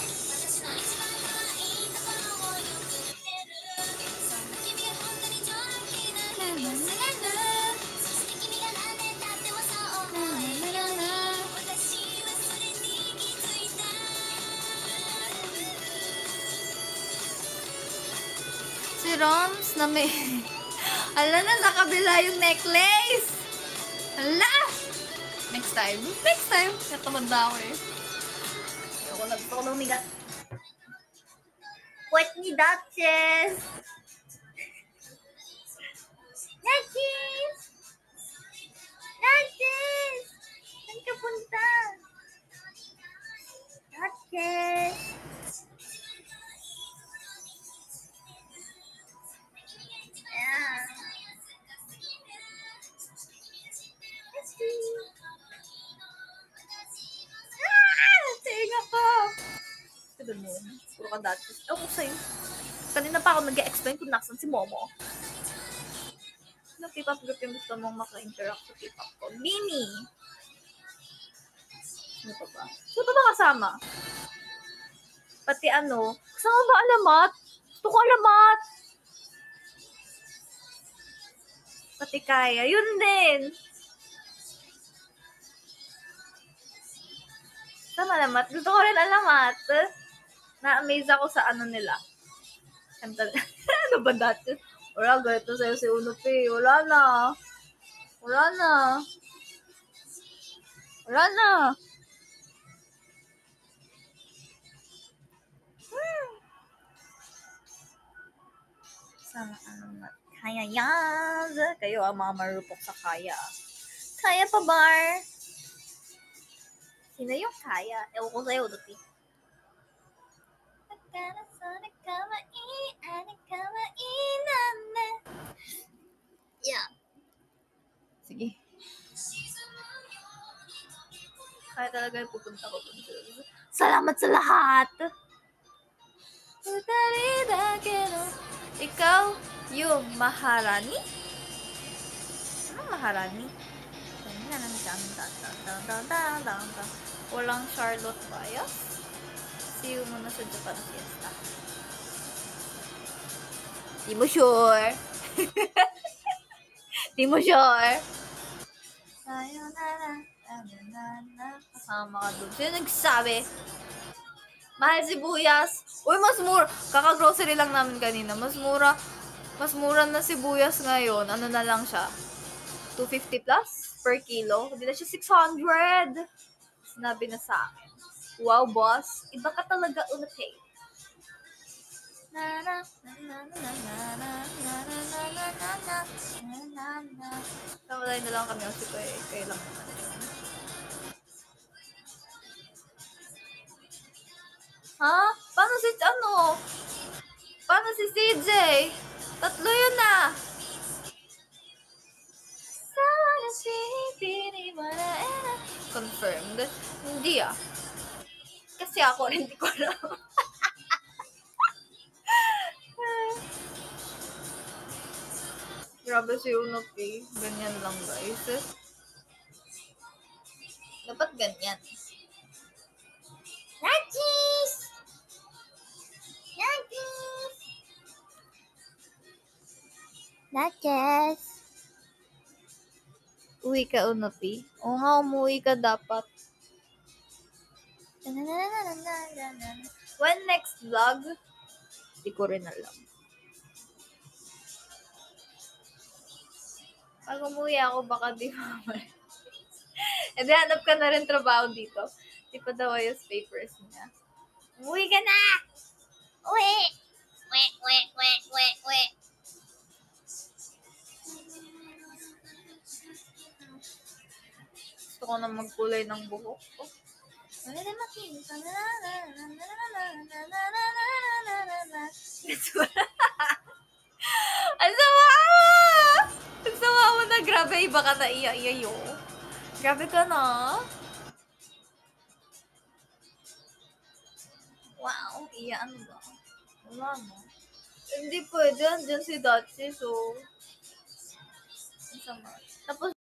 Si Roms na may... Ala na, nakabila yung necklace! Ala! Next time. Natamad na ako Ayoko nagpako ng migat. Puwet ni Duchess! Duchess! Saan ka punta? Duchess! Tinga ko! Sabi mo, puro ka dati. Ewan ko sa'yo. Kanina pa ako nag-explain kung nasan si Momo. Ano K-pop group yung gusto mong maka-interact sa K-pop ko? Bini! Ano pa ba? Sino pa ba kasama? Pati kasama ba Alamat? Gusto ko Alamat! Pati Kaya. Yun din! Sama Alamat. Gusto ko rin Alamat. Na-amaze ako sa nila. Ano ba dati? Wala, ganito sa'yo si Unupi. Wala na. Sama Alamat. Kaya yan! Kayo mga marupok sa Kaya. Kaya pa bar? Sino yung Kaya? Ewan ko sa'yo, Unupi. Yeah. Sige. Kaya talaga yung pupunta ko dun. Salamat sa lahat! Ikaw, yung Maharani? Anong Maharani? Walang Charlotte Bias? See you muna sa Japan Fiesta. Di mo sure. Sayonara. Kasama ka dun. Sino nagsabi? Mahal sibuyas. Uy, mas mura. Kaka-grocery lang namin kanina. Mas mura na sibuyas ngayon. Ano na lang siya? 250 plus per kilo. Hindi na siya 600. Sinabi na sa akin. Wow, boss. Iba ka talaga unate. Kamalay na lang kami kasi kayo lang naman yun. Ha? Paano si CJ? Tatlo yun na. Confirmed? Hindi ah. Kasi ako rin hindi ko alam. Grabe si Unopi. Ganyan lang guys. Dapat ganyan. Nachis! Nachis! Nachis! Uwi ka, Unopi? Oo nga, umuwi ka dapat. When next vlog? Hindi ko rin alam. Pag umuwi ako, baka di mamay. E di, hanap ka na rin trabaho dito. Di pa daw ayos papers niya. Umuwi ka na! Uwi! Uwi! Gusto ko na magkulay ng buhok ko. Ang sama mo! Ang sama mo na. Grabe, iba ka na iya-iyo. Grabe ka na. Wow, iya ano ba? Wala mo. Hindi pwede. Andyan si Dachi, so... Ang sama. Tapos,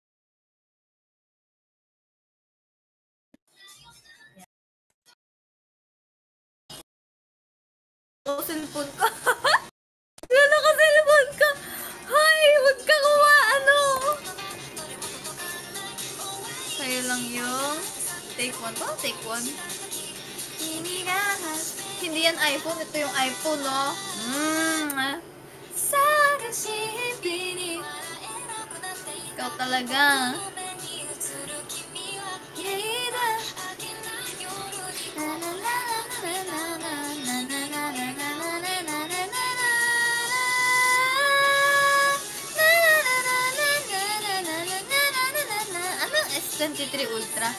cellphone ka. Ano ka cellphone ka? Hay, wag ka kuha, ano? Sa'yo lang yung take one ba? Take one? Hindi yan iPhone. Ito yung iPhone, no? Ikaw talaga. Ano S23 Ultra?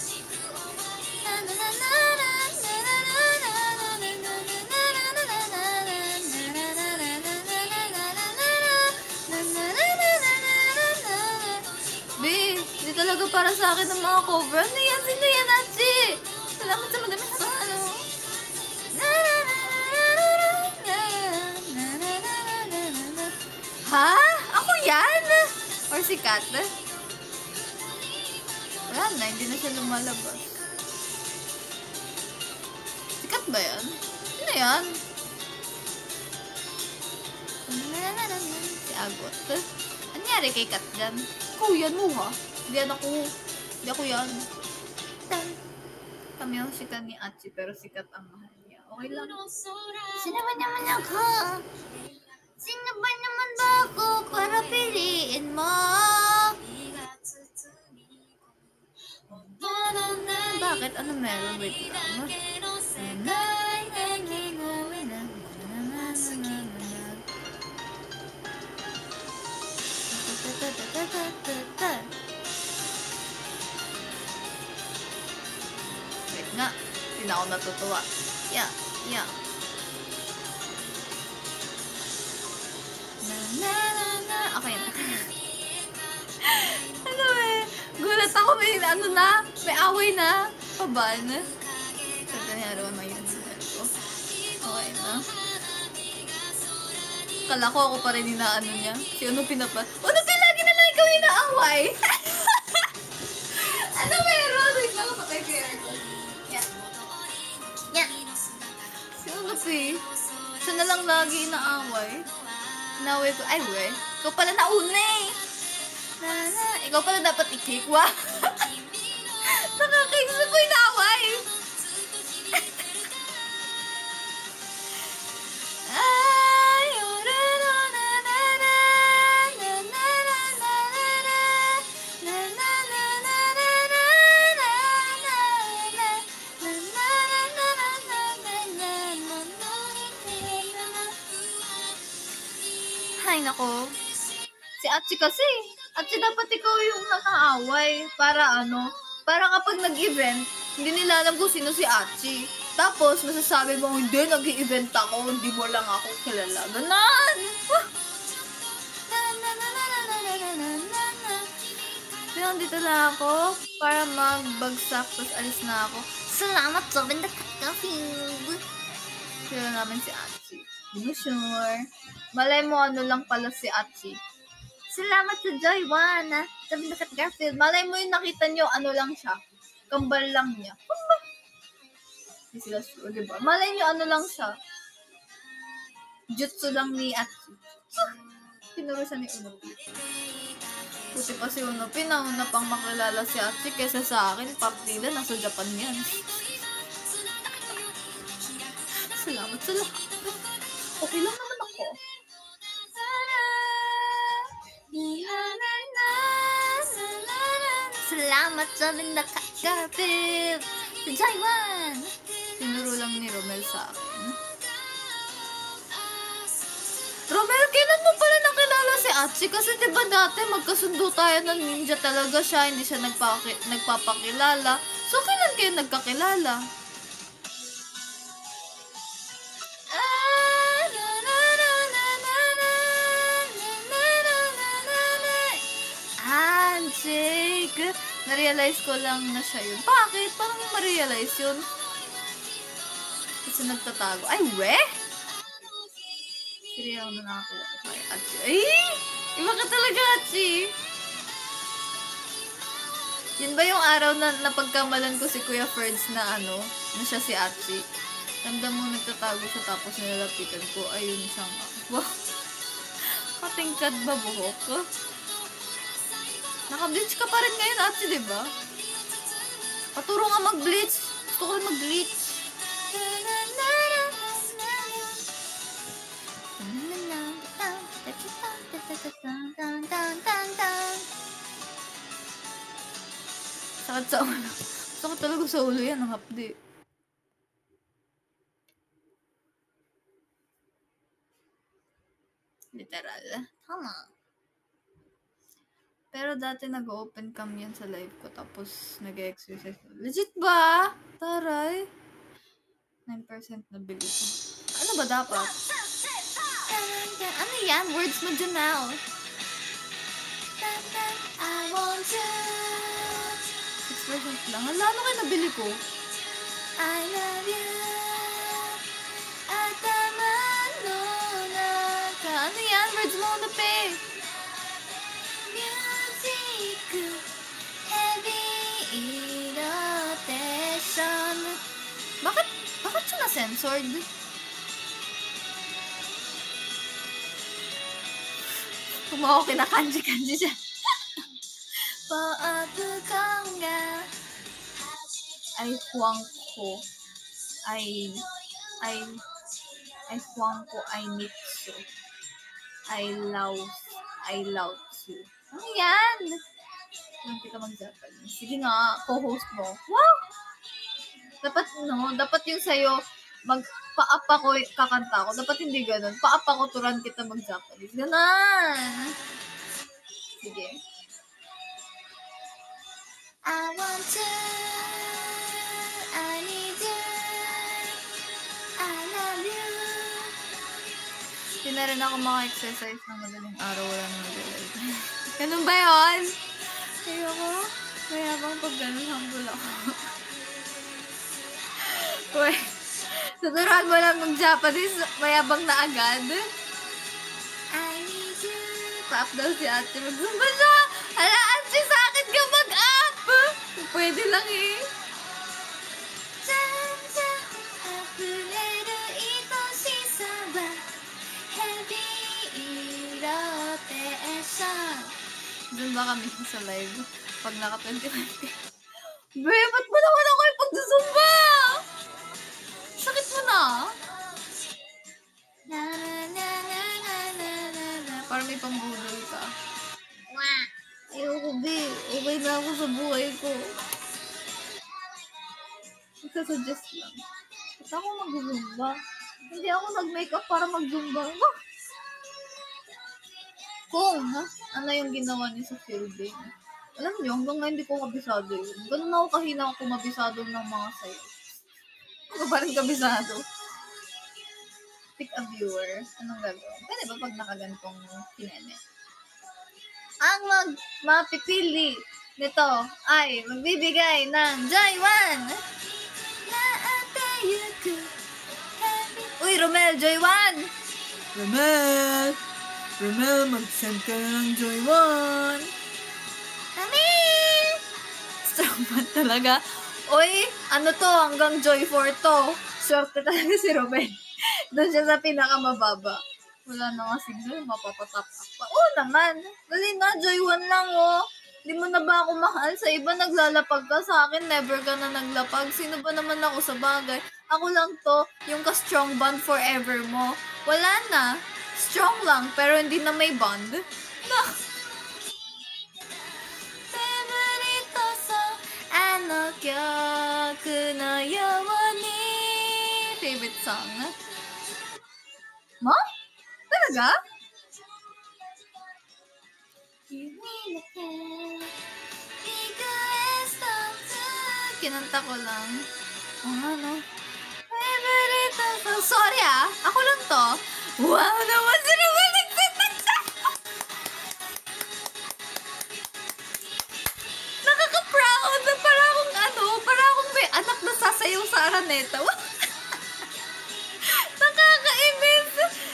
Hindi talaga para sa akin ng mga cover. Ano yan? Sino yan, Achi? Salamat sa madami sa ano. Ha? Ako yan? Or si Kat? Wala na, hindi na siya lumalabas. Si Kat ba yan? Sino yan? Si Agot. Anyari kay Kat dyan? Ikaw yan mo ha? Hindi ako yan. Kami ang sikat ni Achi, pero sikat ang mahal niya. Okay lang. Sino ba naman ako? Sino ba naman ba ako para piliin mo? Bakit? Ano meron? Wait lang. Wait nga. Hindi na ako natutuwa. Yeah. Okay na. Ano eh? Gulat ako, may away na. Paban. Sabi niya, araw may yun ko. Okay na. Kala ko ako pa rin inaano niya. Si ano pinapa... Ano lagi na lang ikaw inaaway? Ano meron? Wait lang, patay ko yan. Yeah. Si ano siya na lang lagi inaaway. Inaway ko. Ay, we. Ikaw pala nauna eh. Ikaw pala dapat i-kick. Wow. Nakakaisip ko inaway. Ay, nako. Si Atsi kasi. Atsi dapat ikaw yung nakaaway. Para para kapag nag-event, hindi nila alam kung sino si Atsi. Tapos, masasabi mo, hindi, nag-event ako, hindi mo lang ako kilala. Ganon! Pero dito na ako para magbagsak, tapos alis na ako. Salamat sa Coffee. Kaya namin si Atsi. Hindi mo sure. Malay mo lang pala si Atsi. Salamat sa Joy One. Sabi na Kat Garfield. Malay mo yung nakita nyo, lang siya. Kambal lang niya. Hindi sila sure, diba? Malay nyo, lang siya. Jutsu lang ni Atsi. Tinuro siya ni Unopi. Puti pa si Unopi, nauna pang makilala si Atsi kesa sa akin. Partida, nasa Japan yan. Salamat sa lahat. Okay lang naman ako. Salamat sa Linda Kat Garfield. Si Jaiwan. Tinuro lang ni Romel sa akin. Romel, kailan mo pala nakilala si Atsi? Kasi diba dati magkasundo tayo ng ninja talaga siya. Hindi siya nagpapakilala. So, kailan kayo nagkakilala? Jake, na-realize ko lang na siya yun. Bakit? Parang ma-realize yun. Kasi nagtatago. Ay, we? Siri ako na nakakilala kay Atsi. Ay! Iba ka talaga, Atsi. Yun ba yung araw na napagkamalan ko si Kuya Ferds na na siya si Atsi? Ramdam mo nagtatago siya tapos nilalapitan ko. Ayun siya nga. Wow. Katingkad ba buhok? Naka-bleach ka pa rin ngayon, Atsi, diba? Paturo nga mag-bleach. Gusto ko rin mag-bleach. Sakit sa ulo. Sakit talaga sa ulo yan, ang hapdi. Literal. Tama. Pero dati nag-open cam yan sa live ko, tapos nag-exercise. Legit ba? Taray. 9% na bili ko. Ano ba dapat? Ano yan? Words mo dyan now. I want you. 6% lang. Hala, ano kayo nabili ko? I love you. Atama no naka. Ano yan? Words mo na pe. Bakit siya na-censored? Kung ako kinakanji-kanji siya. Paatukan nga ay huwangko ay huwangko ay nitsu ay lautsu. Ano yan? Yung kita mag-Japanese. Sige nga, co-host mo. Wow! Dapat yung sa'yo, pa-up ako, kakanta ako. Dapat hindi ganun. Pa-up ako, turan kita mag-Japanese. Ganon! Sige. I want you, I need you, I love you. Hindi na rin ako maka-exercise ng madaling araw. Wala na mag-live. Ganun ba yun? Ayoko. Mayabang pag ganun, humble ako. Uy, tuturuan mo lang mag-Japanese, mayabang na agad. I need you. Pa-up daw si Atsi. Mag-zumba siya. Hala, Atsi, sa akin ka mag-up. Pwede lang eh. Doon ba kami sa live? Pag naka 2020. Be, ba't mo naman ako ipagsusumba? Sakit mo na. Na, na, na, na, na, na, na, na. Parang may pambudol ka. Wah! Ayoko, be. Okay na ako sa buhay ko. Magsasuggest lang. Ba't ako mag-zumba? Hindi ako nag-makeup para mag-zumba. Kung, ano yung ginawa niyo sa filming? Alam niyo, hanggang ngayon hindi ko kabisado yun. Ganun ako kahina ako mabisado ng mga sayo. Ano ba rin kabisado? Pick a viewer. Anong gagawin? Pwede ba pag nakagantong kineme? Ang mapipili nito ay magbibigay ng Joy 1! Uy, Romel, Joy 1! Romel, mag-send ka na ng Joy 1! Romel! Strong man talaga. Uy, ano to, hanggang Joy 4 to. Swerte talaga si Romel. Doon siya sa pinakamababa. Wala na nga signal, mapapatap pa. Oo naman. Dali na, Joy 1 lang oh. Di mo na ba ako mahal? Sa iba naglalapag ka, sa akin never ka na naglapag. Sino ba naman ako sa bagay? Ako lang to, yung ka-strong bond forever mo. Wala na. Strong lang, pero hindi na may bond. Na. Favorito so, ano kyaku no yawani. Favorite song? Mo? Talaga? Kinanta ko lang. Ano? Favorite song. Sorry ako lang to. Wow naman, sino ba nagtatagsa? Nakaka-proud. Para akong may anak na sasayaw sa Araneta. Nakakainis.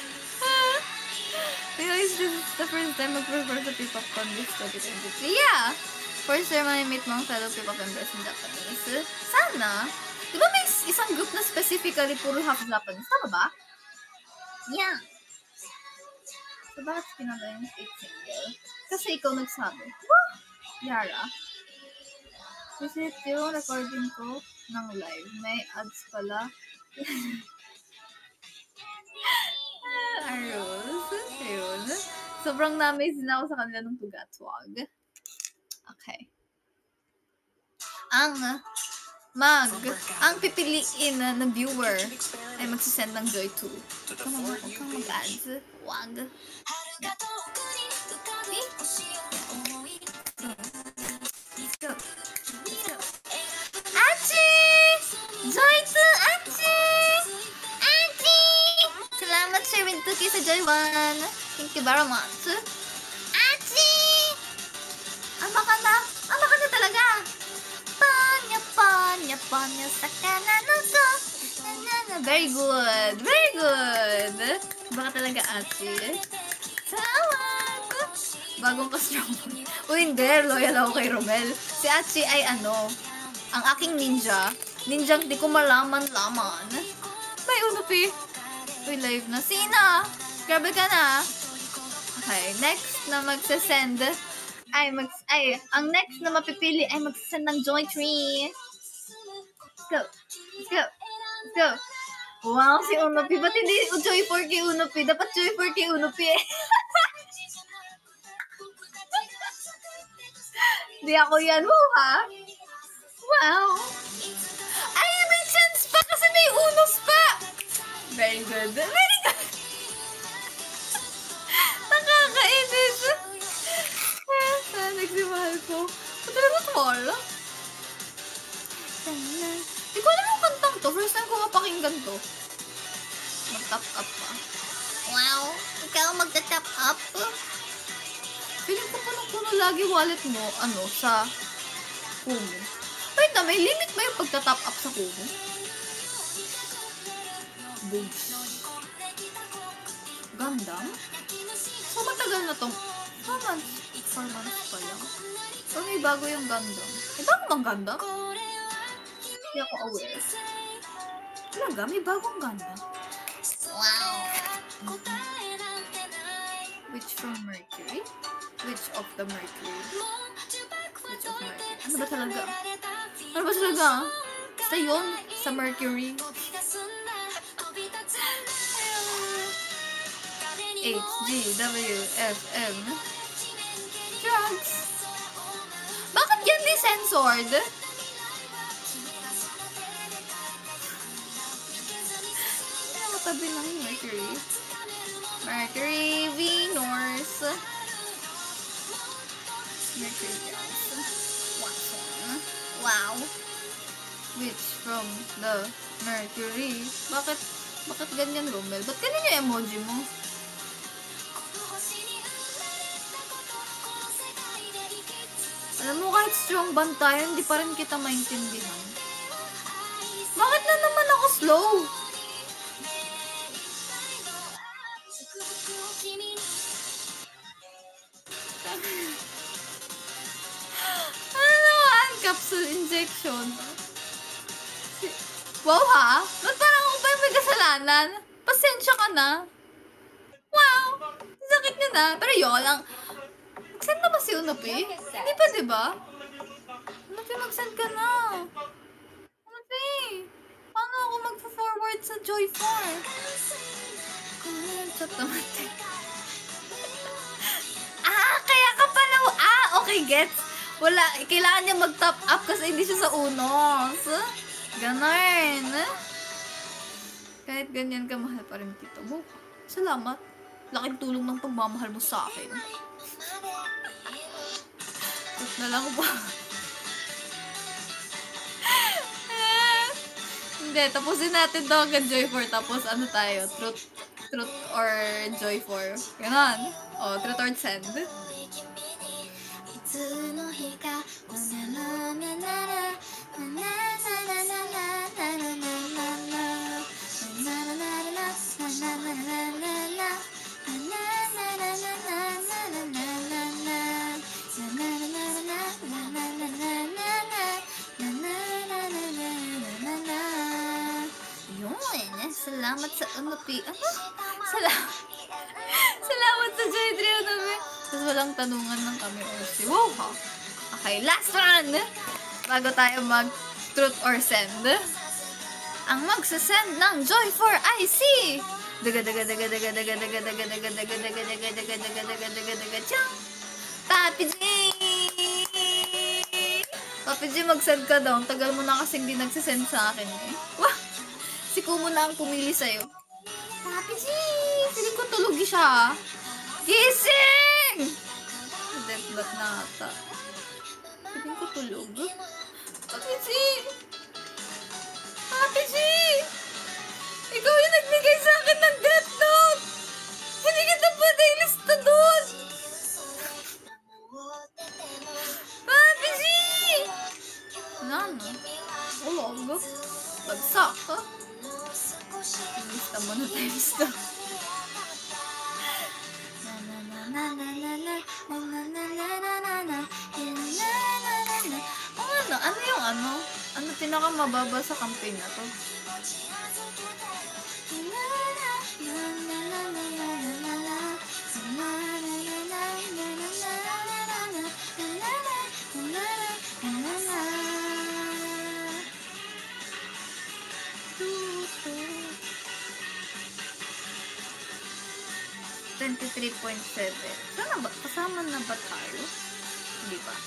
Is this the first time mag-perform sa P-pop contest 2023? Yeah! First time I meet mga fellow P-pop members in Japanese. Sana. Di ba may isang group na specifically puro half Japanese? Tama ba? Yeah. So, bakit pinagay yung state single? Kasi ikaw nagsabi. Wah! Yara. Visit yung recording ko ng live. May ads pala. Arroz. Ayun. Sobrang na-amaze din ako sa kanila nung tugatwag. Okay. Ang pipiliin na viewer ay magsisend ng Joy 2. Huwag kang mag-ads. Wag. Let's go. Achi! Joy 2, Achi! Achi! Salamat, Sir Wintuki sa Joy 1. Thank you very much. Achi! Ama ka na talaga. Panya, sakana no to. Very good. Very good. Baka talaga, Achi. Salamat. Bagong ka-strong. Uy, hindi. Loyal ako kay Romel. Si Achi ay ang aking ninja. Ninjang di ko malaman-laman. May unupi. Uy, live na. Sina? Grabe ka na. Okay, next na magsasend ang next na mapipili ay magsasend ng Joy 3. Let's go. Wow, si Unupi. Ba't hindi Joy 4 kay Unupi? Dapat Joy 4 kay Unupi eh. Di ako yan. Wow. Ay, may chance pa kasi may unos pa. Very good. Nakakainis. Nagsimahal ko. Ba't talaga tol? Di ko alam yung kantang to. First time ko mapakinggan to. Mag-top up pa. Wow. Ikaw magta-top up? Feeling ko puno lagi wallet mo, sa Kumu. Wait na, may limit ba yung pagta-top up sa Kumu? Boogs. Gandang? So, matagal na tong 4 months pa lang. So, may bago yung Gundam. May bago bang Gundam? Hindi ako aware. Talaga, may bagong Gundam. Wow! Which from Mercury? Which of the Mercury? Which of Mercury? Ano ba talaga? Ano ba talaga? Basta yun, sa Mercury. H, G, W, F, M. Drugs. Bakit yan di censored? Ano matabi ng Mercury? Mercury, Venus. Mercury, Watson. Wow. Which from the Mercury? Bakit ganyan, Romel? Ba't ganyan yung emoji mo? Alam mo, kahit strong band tayo, hindi pa rin kita maintindihan. Bakit na naman ako slow? Ano naman? Capsule injection. Wow ha? Ba't parang ako ba yung may kasalanan? Pasensya ka na. Wow! Sakit niya na. Pero yun lang. Send na ba si Unopi? Hindi pa, diba? Unopi, mag-send ka na. Unopi, paano ako mag-forward sa Joy4? Chat naman. Kaya ka pala. Okay, gets. Wala, kailangan niya mag-top up kasi hindi siya sa unos. Ganon. Kahit ganyan ka, mahal pa rin kita mo. Salamat. Laking tulong ng pagmamahal mo sa akin. Tapos na lang ba? Hindi, tapusin natin to hanggang Joy4. Tapos ano tayo? Truth or Joy4. Ganon. O, truth or send. Salamat sa Unopi. Salamat sa Joy3 Unopi. Tapos walang tanungan ng kami Orsi. Wow ha. Okay, last one. Bago tayo mag-truth or send. Ang magsasend ng Joy4 ay si Papi G. Papi G, mag-send ka daw. Tagal mo na kasing di nagsasend sa akin eh. Wah! Si Kumo na ang pumili sa'yo. Papi G! Feeling ko tulog siya. Gising! Deathbat na ata. Feeling ko tulog. Papi G! Papi G! Ikaw yung nagbigay sa akin ng Death Note! Hindi kita pwede ilista doon! Papi G! Wala na. Ulog. Bagsak ka. Ilista mo na tayo lista. Ano yung ano? Ano pinakamababa sa campaign na to? $23.7. Sana ba? Kasama na ba tayo? Hindi ba?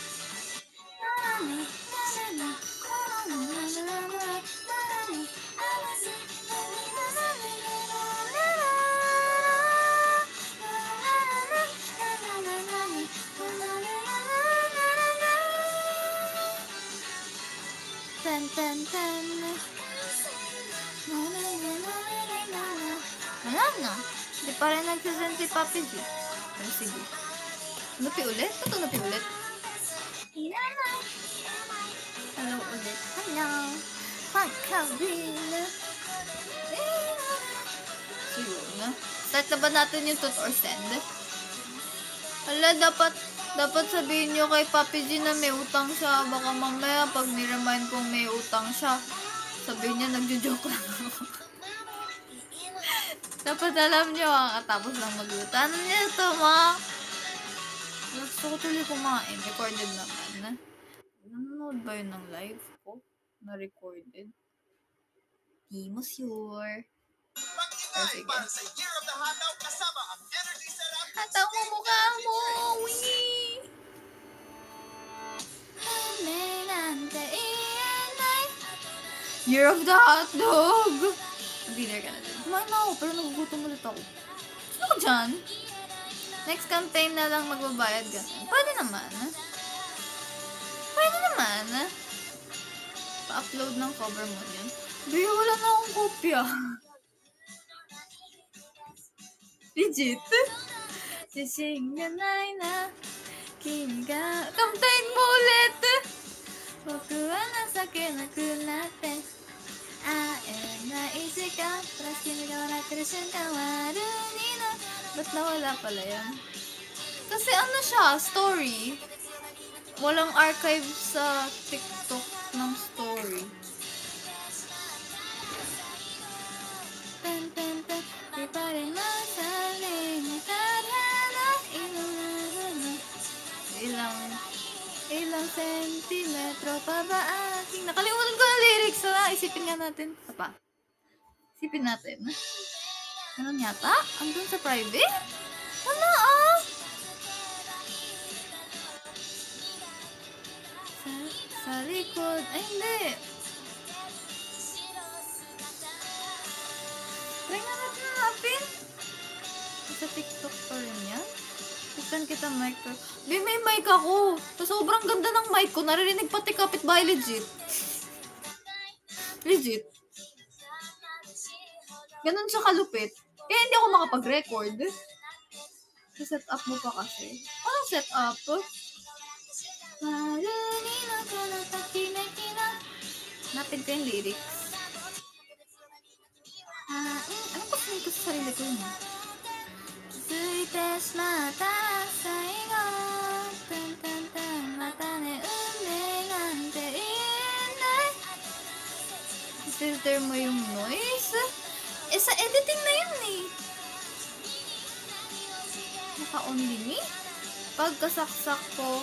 Wala na. Hindi pa rin nagsasend si Papi G. Ano, sige. Nupi ulit? Ito nupi ulit? Hello ulit. Hello. Pagkawin. So yun. Start na ba natin yung truth or send? Hala, dapat sabihin nyo kay Papi G na may utang siya. Baka mamaya pag ni-remind kong may utang siya, sabihin niya nagjo-joke lang ako. Dapat alam nyo, tapos lang mag-utang. Ano niya ito, ma? Gusto ko tuloy kumain. Recorded naman. Nanonood ba yun ng live ko? Na-recorded? Di mo sure. Oh, sige. Hataw mo mukha mo! Wee! Year of the hotdog! Mag-dinner ka na din. Kumain na ako, pero nagugutom ulit ako. Sino ko dyan? Next campaign na lang magbabayad ka. Pwede naman. Pwede naman. Pa-upload ng cover mo yun. Di, wala na akong kopya. Legit. Sishinganay na kimi ga... Campaign mo ulit! Boku wa nasake naku natte aenai shikan plus kimi ga waratteる瞬間は春にな... Ba't nawala pala yan? Kasi ano siya, story. Walang archive sa TikTok ng story. Ilang sentimetro pa ba aking... Nakalimutan ko na lyrics. Isipin nga natin. Ito pa. Isipin natin. Ganun yata? Andun sa private? Wala Sa likod. Ay, hindi. Try nga natin hanapin. Sa TikTok pa rin yan. Buksan kita mic ko. May mic ako. Sobrang ganda ng mic ko. Naririnig pati kapitbahay. Legit. Legit. Ganun siya kalupit. Kaya hindi ako makapag-record. Set up mo pa kasi. Anong set up? Napin ko yung lyrics. Ano ko sa sarili ko yun? ついてしまった最後タンタンタンまたね運命なんて言えない filter mo yung noise sa editing na yun naka-only me pagkasaksak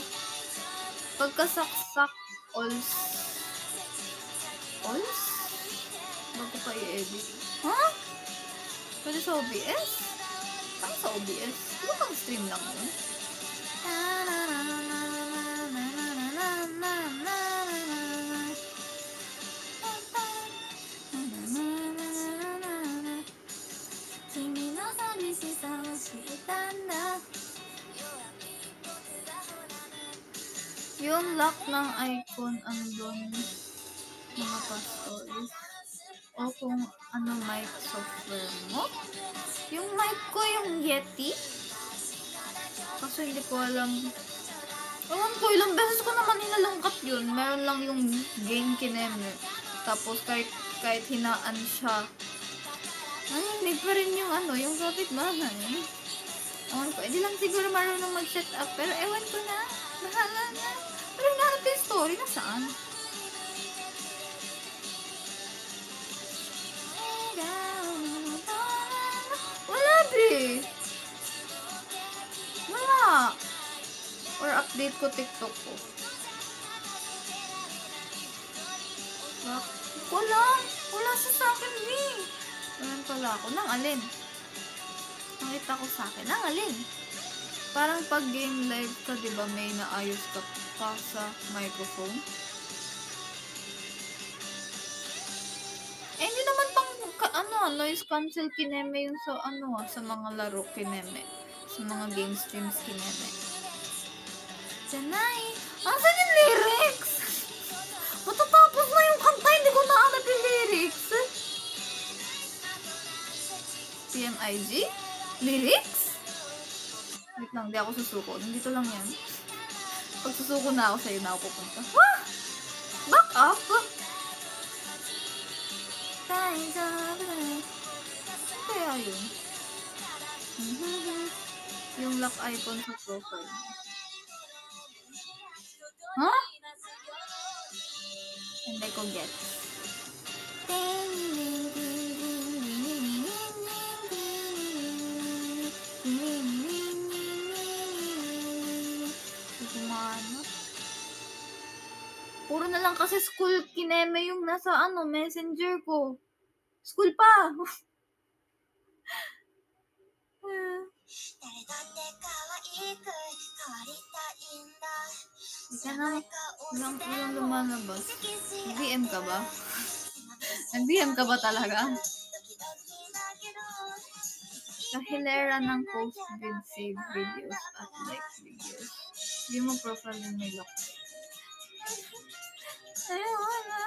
alls bago pa i-edit pwede sa OBS? Ano sa OBS? Ano kang stream lang yun? Yung lock ng icon andun mga pa-stories o kung ano mic software mo. Yung mic ko yung Yeti. Kaso hindi ko alam. Ewan ko, ilang beses ko naman hinalungkat yun. Meron lang yung game kineme. Tapos kahit hinaan siya. Ay, hindi pa rin yung yung kapitbahay. Ewan ko, hindi lang siguro marunong mag-set up. Pero ewan ko na. Bahala na. Pero hinahanap ko yung story. Nasaan? Wala. Or update ko TikTok ko. Wala siya sa akin, Ganun pala ako. Nang alin? Nakita ko sa akin. Nang alin? Parang pag game live ka, diba, may naayos ka pa sa microphone. Hindi naman pang noise cancel kineme yung sa mga laro kineme. Sa mga game streams kineme. Janay! Asan yung lyrics? Matatapos na yung kanta, hindi ko naanap yung lyrics. PMIG? Lyrics? Wait lang, di ako susuko. Nandito lang yan. Pag susuko na ako sa'yo na ako pupunta. Back up! Kaya yun. Yung lock icon sa profile. Hindi ko get. Kumano. Puro na lang kasi school kineme yung nasa messenger ko. School pa! Hindi ka na walang lumalabas. Nag-BM ka ba? Nag-BM ka ba talaga? Kahilera ng post with save videos at like videos. Hindi mo profile yung may lock. Ayun na.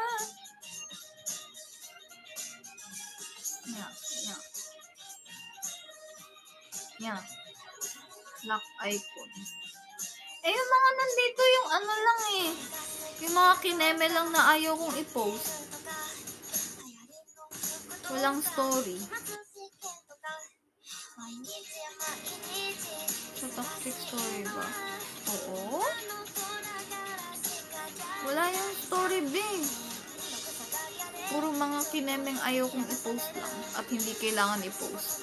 Yan. Lock icon. Yung mga nandito yung lang eh. Yung mga kineme lang na ayaw kong i-post. Walang story. Sa toxic story ba? Oo? Wala yung story, babe. Puro mga kinemeng ayaw kong i-post lang at hindi kailangan i-post.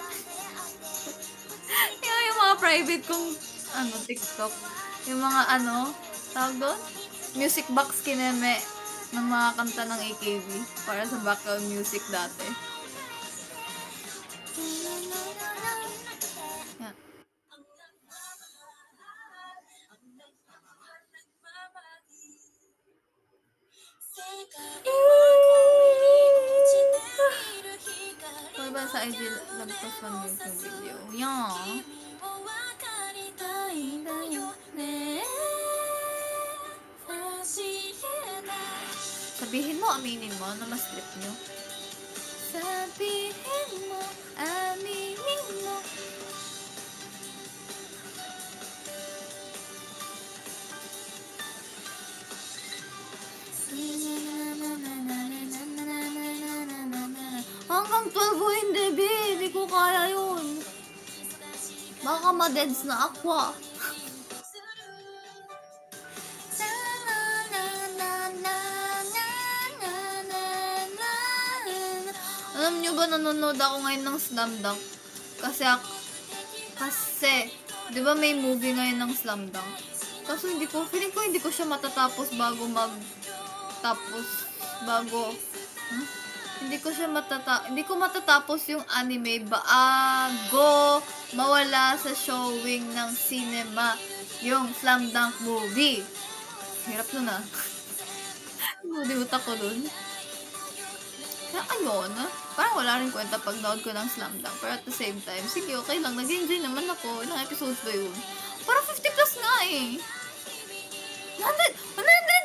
yung mga private kong TikTok. Yung mga tawag doon? Music box kineme ng mga kanta ng AKB para sa background music dati. Yan. Kaya ba sa IG lagpas lang yung video? Yan. Sabihin mo, aminin mo na mas trip nyo. Sabihin mo, aminin mo. Hanggang 12 o hindi, babe. Hindi ko kaya yun. Baka ma-deads na ako. Alam nyo ba, nanonood ako ngayon ng Slam Dunk? Kasi, di ba may movie ngayon ng Slam Dunk? Kaso feeling ko hindi ko siya matatapos hindi ko matatapos yung anime bago mawala sa showing ng cinema yung Slam Dunk movie. Hirap nun ah. Utak ko dun. Kaya ayun, parang wala rin kwenta pag nood ko ng Slam Dunk. Pero at the same time, sige, okay lang. Nag-enjoy naman ako. Ilang episodes ba yun? Parang 50 plus nga eh. 101?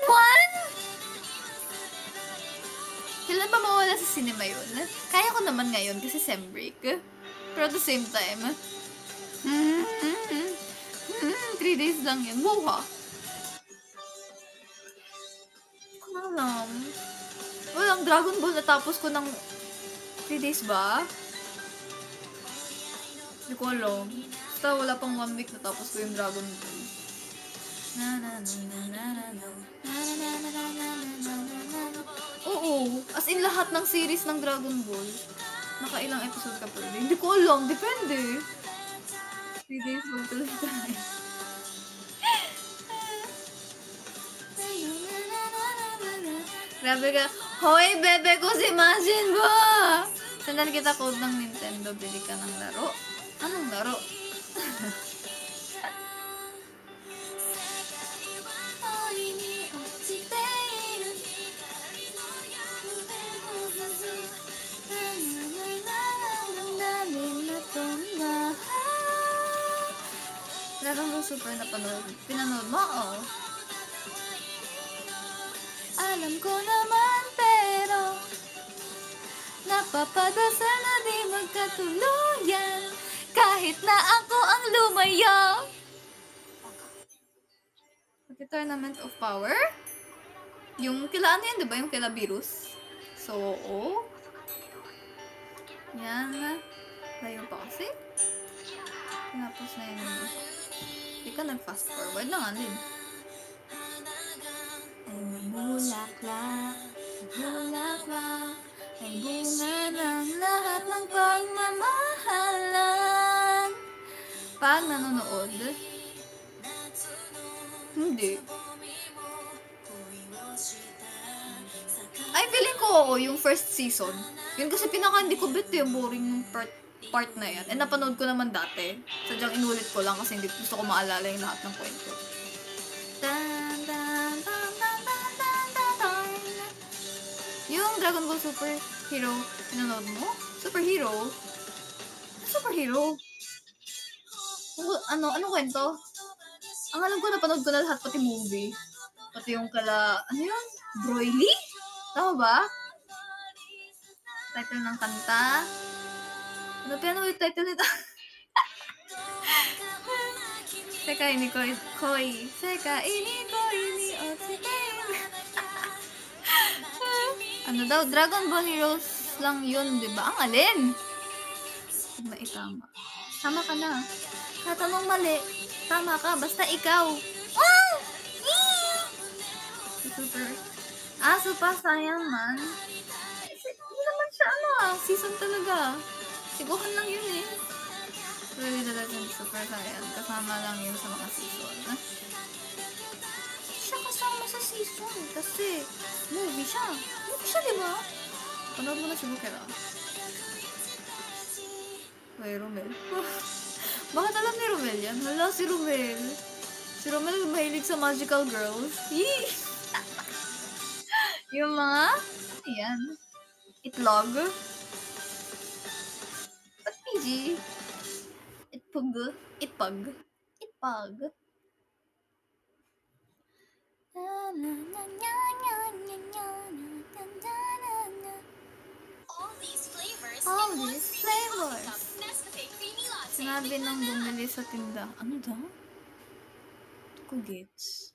Kailan ba mawala sa cinema yun? Kaya ko naman ngayon kasi sem break. Pero at the same time, 3 days lang yan. Wow ha! Ano lang? Walang Dragon Ball natapos ko ng 3 days ba? Hindi ko alam. Basta wala pang 1 week natapos ko yung Dragon Ball. Oo. As in lahat ng series ng Dragon Ball. Nakailang episode ka per day. Hindi ko alam. Depende. 3 days magtuloy tayo. Grabe ka. Hoy, bebe ko si Majin Buu! Sandali kita code ng Nintendo. Bili ka ng laro. Anong laro? Dragon Ball Super na pinanood mo? Oo. Alam ko naman pero napapadasal na di magkatuluyan kahit na ako ang lumayo. Tournament of Power? Yung kila ano yan, diba? Yung kila Virus. So, oo. Yan. Layo pa kasi. Tapos na yun. Hindi ka nag-fast forward na nga din. Ay bulaklak, ay bunga ng lahat ng pagmamahalan. Pag nanonood, Hindi. Ay, feeling ko oo, yung first season. Yun kasi pinaka hindi ko bet yung boring yung part na yan. And napanood ko naman dati. Sadyang inulit ko lang kasi hindi gusto ko maalala yung lahat ng kwento. Yung Dragon Ball Super Hero, pinanood mo? Superhero? Superhero? Anong kwento? Ang alam ko, napanood ko na lahat, pati movie. Pati yung ano yun? Broly? Tama ba? Title ng kanta? Ano yung title nito? Sekai ni Koi. Sekai ni Koi ni Otsutei. Ano daw? Dragon Ball Heroes lang yun, di ba? Ang alin? Huwag na itama. Tama ka na. Tatanong mali. Tama ka, basta ikaw. Ah! Super. Super sayang man. Hindi naman siya season talaga. Siguhan lang yun eh. Really the Legend Super Saiyan. Kasama lang yun sa mga season. Siya kasama sa season kasi movie siya. Movie siya, di ba? Panood mo na si Bukera. Ay, Romel. Bakit alam ni Romel yan? Hala, si Romel. Si Romel mahilig sa magical girls. Yee! Yung mga, ayan, itlog. Ba't PG? Itpug. Itpag. Itpag. All these flavors. Sinabi nang bumili sa tinda. Ano daw? Ito ko gets.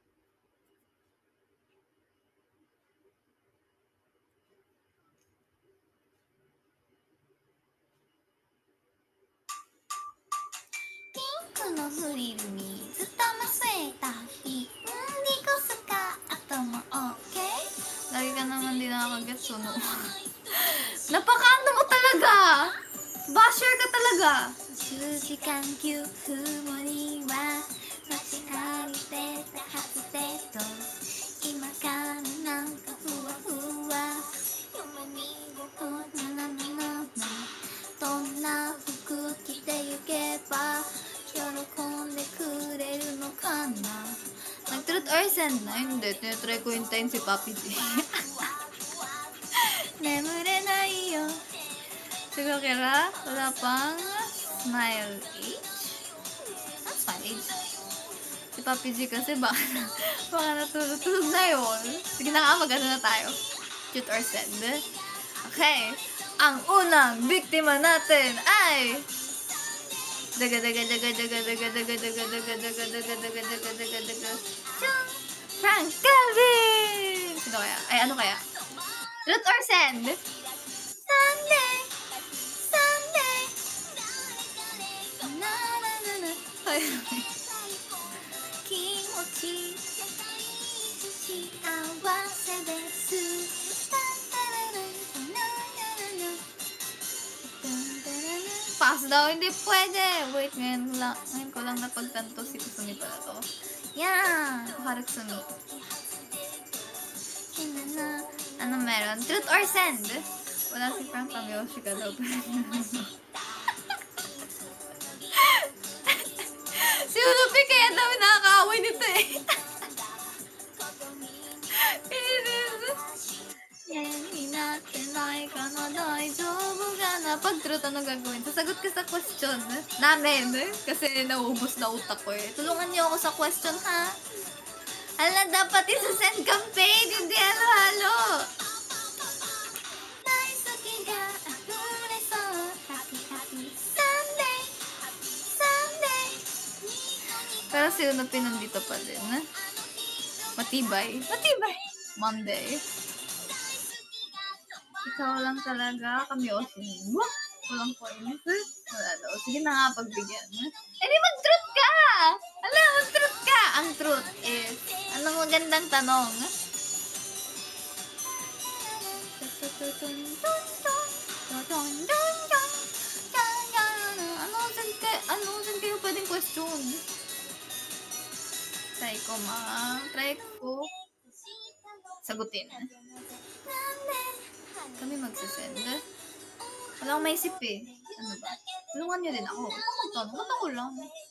Pink no furiru ni zutto masueta. Hindi ko suka ato mo okay? Lagi ka naman di nakakagets, no? Napakaano mo talaga! Basher ka talaga! 数時間9分後には街歩いてたはずでと今からなんかふわふわ夢見事なのどんな服着て行けば喜んでくれるのかな Nag-truth or send na? Hindi, tinatry ko hintayin si Papi G. Nemure yo. Siguro kira, wala pang smile age? Smile age? Si Papi G kasi baka natulog na yun. Sige na nga, mag-ano na tayo. Truth or send. Okay. Ang unang biktima natin ay daga daga daga daga daga daga daga daga daga daga daga daga daga daga Frank Calvin! Sino kaya? Ay, ano kaya? Truth or send? Sunday! Sunday! Na na na na Kimochi Shiawase desu Pass daw, hindi pwede. Wait, ngayon ko lang napagtanto si Kusumi pala to. Yeah! Haruksumi. Ano meron? Truth or send? Wala si Frank Pamyoshi ka daw. Si Unupi kaya dami nakakaaway nito eh. Pag truth, ano gagawin? Sasagot ka sa question namin. Kasi nauubos na utak ko eh. Tulungan niyo ako sa question, ha? Hala, dapat isa-send campaign, hindi halo-halo. Pero si Unupi nandito pa din. Matibay. Matibay. Monday. Ikaw lang talaga, kami Osin. Walang points. Wala daw. Sige na nga, pagbigyan. Eh, di mag-truth ka! Ala, mag-truth ka! Ang truth is, anong magandang tanong? Ano saan kayo pwedeng question? Try ko sagutin. Kami magsisend. Wala akong maisip eh. Ano ba? Tulungan niyo din ako. Ba't ako lang?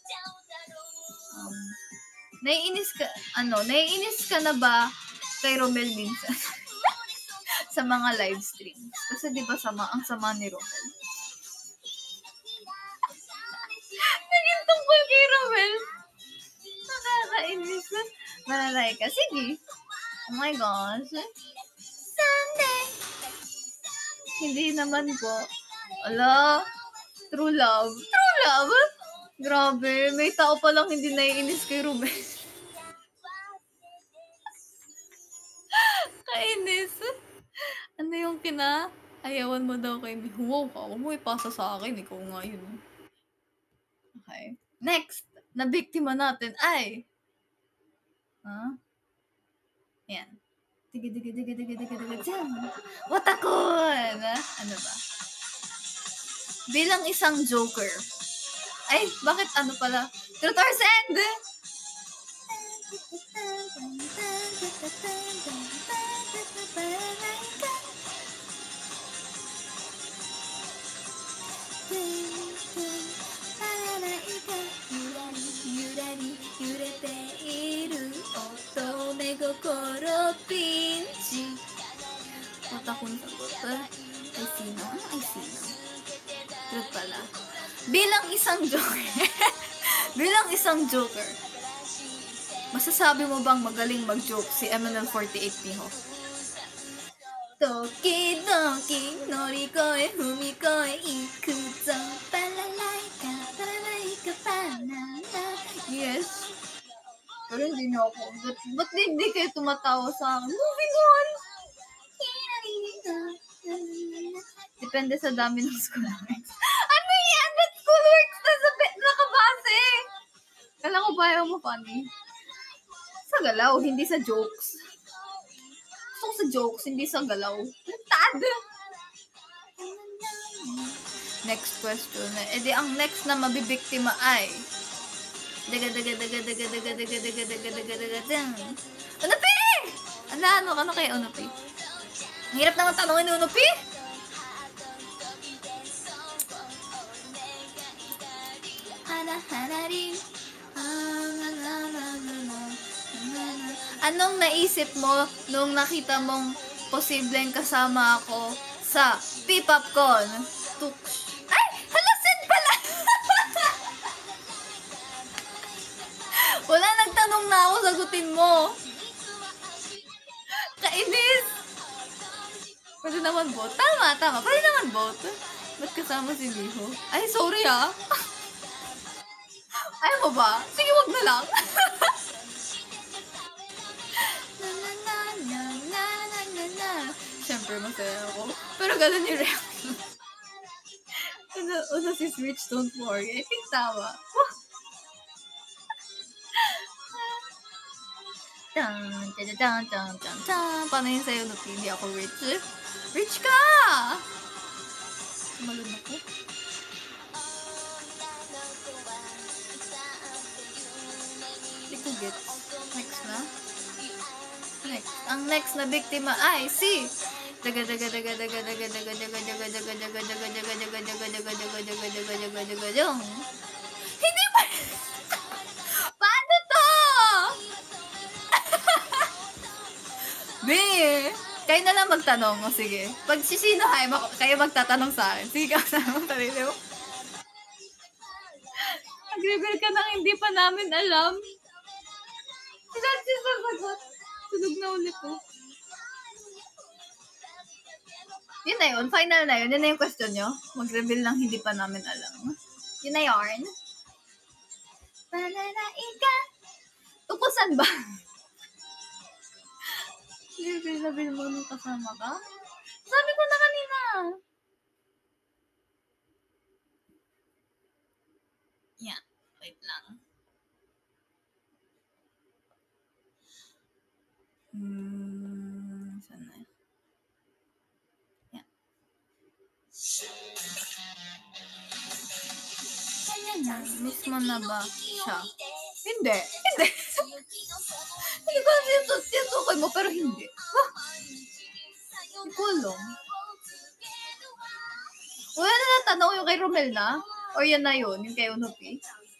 Naiinis ka na ba kay Romel minsan? Sa mga live streams. Kasi di ba ang sama ni Romel? Naging tungkol kay Romel. Nakakainis. Malalay ka. Sige. Oh my gosh. Sunday. Hindi naman po. Ala. True love. True love? Grabe. May tao palang hindi naiinis kay Romel. Kainis. Ano yung ayawan mo daw kay Miho? Wow ka. Huwag mo ipasa sa akin. Ikaw nga yun. Okay. Next. Na biktima natin ay yan. Watakon! Ano ba? Bilang isang joker. Ay, bakit ano pala? Truth or send? Watakon sagot. Ay, sino? Ay, sino? Truth pala. Bilang isang joker, masasabi mo bang magaling mag-joke si MNL48 Piho? Toki-doki norikoe fumikoe ikuzo palalaika panana. Yes. Pero hindi na ako. Ba't hindi kayo tumatawa sa akin? Moving on! Depende sa dami ng school works. Ano yan? That school works na nakabase. Kala ko ba ayaw mo funny? Sa galaw, hindi sa jokes. Gusto ko sa jokes, hindi sa galaw. Tad! Next question. Di ang next na mabibiktima ay Unopi! Ano kay Unopi? Ang hirap naman tanongin ni Unopi. Anong naisip mo nung nakita mong posibleng kasama ako sa P-Popcon? Ay! Halasin pala! Wala, nagtanong na ako, sagutin mo. Kainis! Pwede naman bot. Tama. Pwede naman bot. Ba't kasama si Miho? Ay, sorry ah. Ayaw mo ba? Sige, wag na lang. Siyempre, masaya ako. Pero ganun yung reaction. Una si Switch, don't worry. I think tama. Paano yun sa'yo, Nupi? Hindi ako rich. Rich ka! Malun ako. Hindi ko get. Next na? Next. Ang next na biktima ay si hindi ba? Paano to? Be, kayo na lang magtanong. O sige. Pag sisinohay, kayo magtatanong sa akin. Sige ka sa tanong mo. Nag-reveal ka nang hindi pa namin alam. Ilan si sasagot? Tulog na ulit ko. Yun na yun. Final na yun. Yun na yung question nyo. Mag-reveal lang hindi pa namin alam. Yun na yarn. Palalaika. Tukusan ba? Reveal mo nung kasama ka? Sabi ko na kanina. Yeah. Wait lang. Saan na? Yeah. Miss mo na ba siya? Hindi. mo pero hindi. Huh? Hindi ko alam. Wala na natanong yung kay Romel na? Or yan na yun? Yung kay Unupi?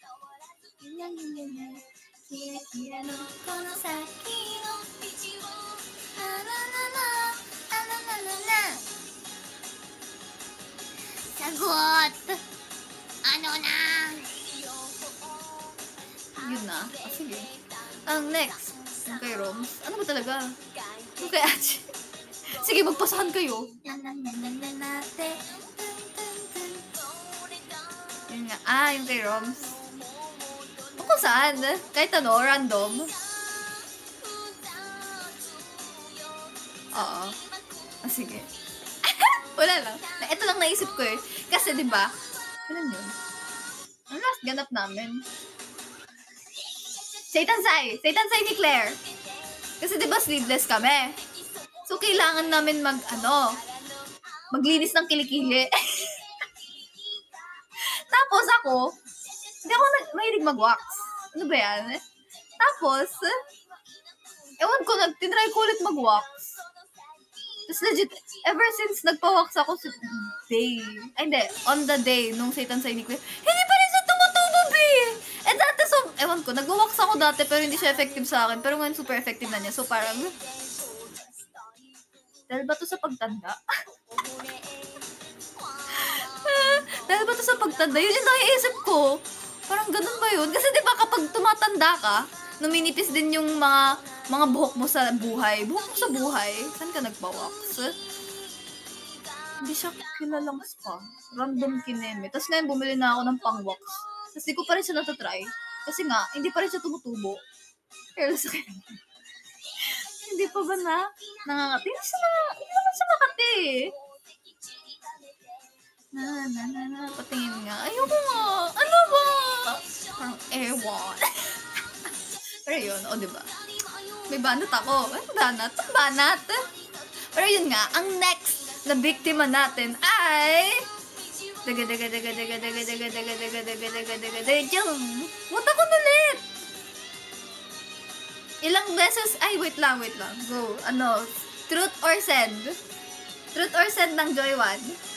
Sagot! Ano na? Yun na. Sige. Ang next. Yung kay Roms. Ano ba talaga? Yung kay Achi. Sige, magpasahan kayo. Yun nga. Yung kay Roms. Kung saan? Kahit ano, random. Oo. Sige. Wala lang. Ito lang naisip ko eh. Kasi diba, kailan yun? Ang last ganap namin. Satan Sai ni Claire. Kasi diba sleeveless kami. So, kailangan namin maglinis ng kilikili. Tapos ako, hindi ako mahilig mag-wax. Ano ba yan? Tapos, ewan ko, tinry ko ulit mag-wax. Tapos legit, ever since nagpa-wax ako sa on the day nung Satan Sai ni Claire, hindi pa rin siya tumutubo, Eh dati, ewan ko, nag-wax ako dati pero hindi siya effective sa akin. Pero ngayon super effective na niya. So parang, dahil ba to sa pagtanda? Dahil ba to sa pagtanda? Yun yung naiisip ko. Parang ganun ba yun? Kasi diba kapag tumatanda ka, numinipis din yung mga buhok mo sa buhay. Buhok mo sa buhay? Saan ka nagpa-wax? Hindi siya kilalang spa. Random kineme. Tapos ngayon bumili na ako ng pang-wax. Tapos di ko pa rin siya natatry. Kasi nga, hindi pa rin siya tumutubo. Pero sa hindi pa ba na? Nangangati? Hindi naman siya makati eh. Patingin nga. Ayoko nga. Ano ba? Parang ewan. Pero yun, diba? May banat ako. Ano banat? Ang banat. Pero yun nga, ang next na biktima natin ay... What ako nalit? Ilang beses... Ay, wait lang. Go. Truth or send? Truth or send ng Joy 1?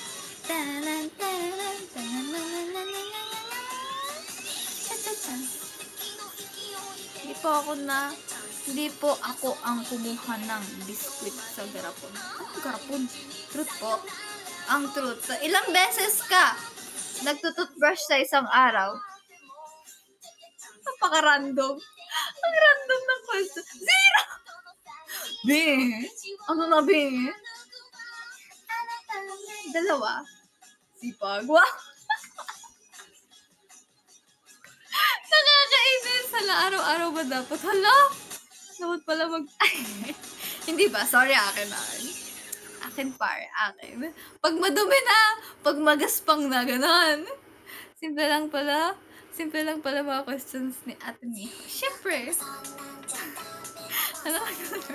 Hindi po ako ang kumuha ng biskwit sa garapon. Anong garapon? Truth po. Ang truth. So, ilang beses ka nagtututbrush sa isang araw? Napaka-random. Ang random ng question. 0! B! Ano na, B? 2. Sipag. Wow! Nakakainis. Araw-araw ba dapat? Hala! Dapat pala Hindi ba? Sorry, akin. Akin. Pag madumi na, pag magaspang na, ganon. Simple lang pala mga questions ni Ate Miho. Siyempre. Ano?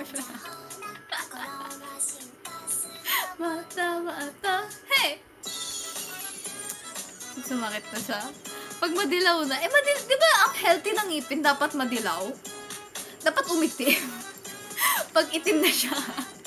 Mata. Hey! Sumakit na siya. Pag madilaw na, di ba ang healthy ng ngipin dapat madilaw? Dapat umitim. Pag itim na siya.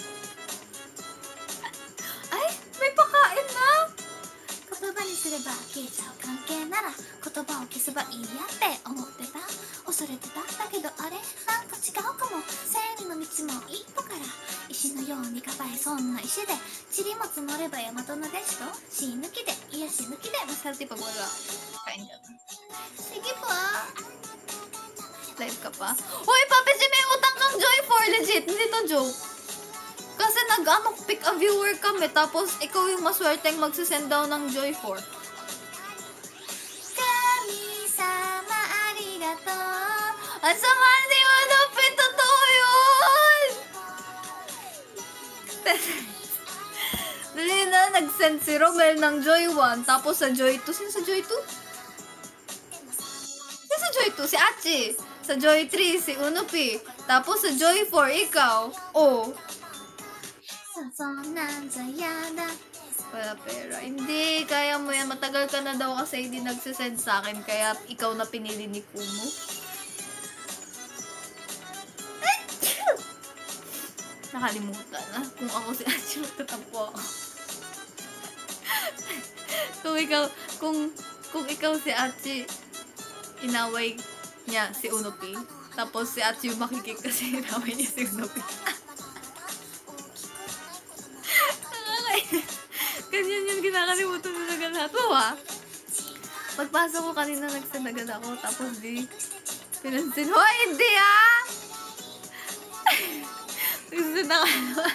Ay, may pakain na! 言葉にすれば消えちゃう関係なら言葉を消せばいいやって思ってた恐れてただけどあれなんか違うかも生理の道も一歩から石のように硬いそんな石で塵も積もれば大和なでしと死抜きで癒し抜きで Mas healthy pag wala. Kain ka. Sige pa Live ka pa? Hoy, Papi G, may utang kang Joy 4. Legit, hindi to joke. Kasi pick a viewer kami, tapos ikaw yung maswerteng magsisend down ng Joy 4. Kami-sama, arigato. Ang sama, hindi mo napit. Totoo yun! Dali na, nag-send si Romel ng Joy 1, tapos sa Joy 2. Sino sa Joy 2? Sino sa Joy 2? Si Achi. Sa Joy 3, si Unupi. Tapos sa Joy 4, ikaw. Oh. Wala pera. Hindi, kaya mo yan. Matagal ka na daw kasi hindi nagsisend sa akin. Kaya ikaw na pinili ni Kumu. Nakalimutan na kung ako si Achi, magtatampo ako. kung ikaw si Achi, inaway niya si Unopi. Tapos si Achi yung makikik kasi inaway niya si Unopi. Ganyan yung kinakalimutan mo na lahat mo, ha? Pagpasok ko kanina, nagsanagan ako. Tapos pinansin, hoy, hindi, ha? Nagsanagan.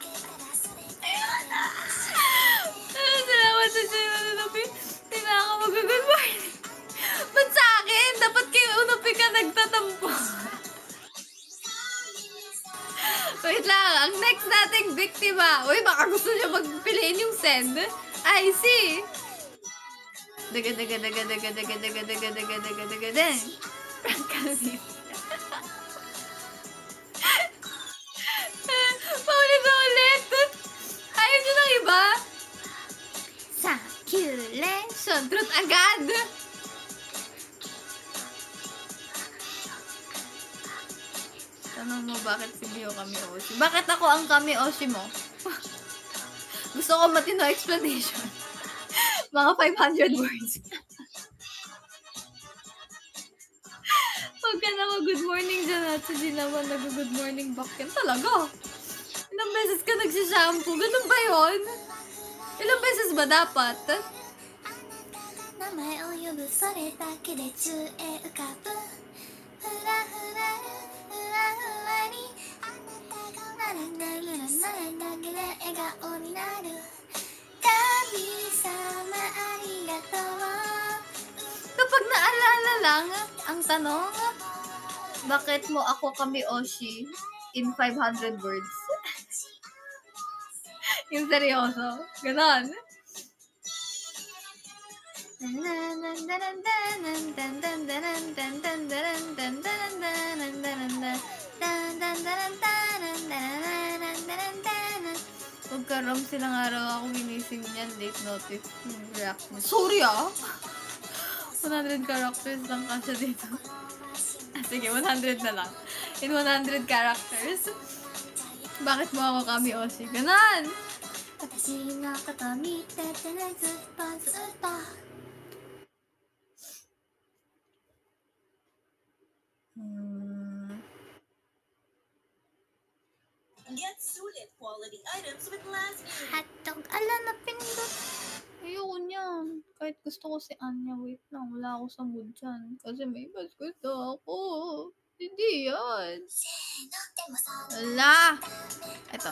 Salamat sa siya yung Unopi. Hindi na ako mag-good morning. Ba't sa akin? Dapat kay Unopi ka nagtatampo. Wait lang, ang next nating biktima. Uy, baka gusto niya magpiliin yung send. I see. Daga. Paulit. Ayaw nyo ng iba? Circulation. Truth agad. Tanong mo bakit si Mio kami Oshi? Bakit ako ang kami Oshi mo? Gusto ko matino explanation. Mga 500 words. Huwag ka na mag-good morning dyan at hindi naman nag-good morning back yan talaga. Ilang beses ka nagsishampoo? Ganun ba yun? Ilang beses ba dapat? 名前を呼ぶそれだけで宙へ浮かぶふらふらにならならだけで笑顔になる神様ありがとう Kapag naalala lang, ang tanong, bakit mo ako kami Oshi in 500 words? Yung seryoso. Ganon. Pagkaram silang araw ako ginising niyan, late notice yung react mo. Sorry 100 characters lang kasya dito. Sige, 100 na lang. In 100 characters. Bakit mo ako kami Oshi? Ganon! 私のこと見ててねずっと Get sulit quality items with last name. hotdog ala na pindot Ayoko niyan. Kahit gusto ko si Anya, wait lang. Wala ako sa mood dyan. Kasi may mas gusto ako. Hindi yan. Wala. Ito.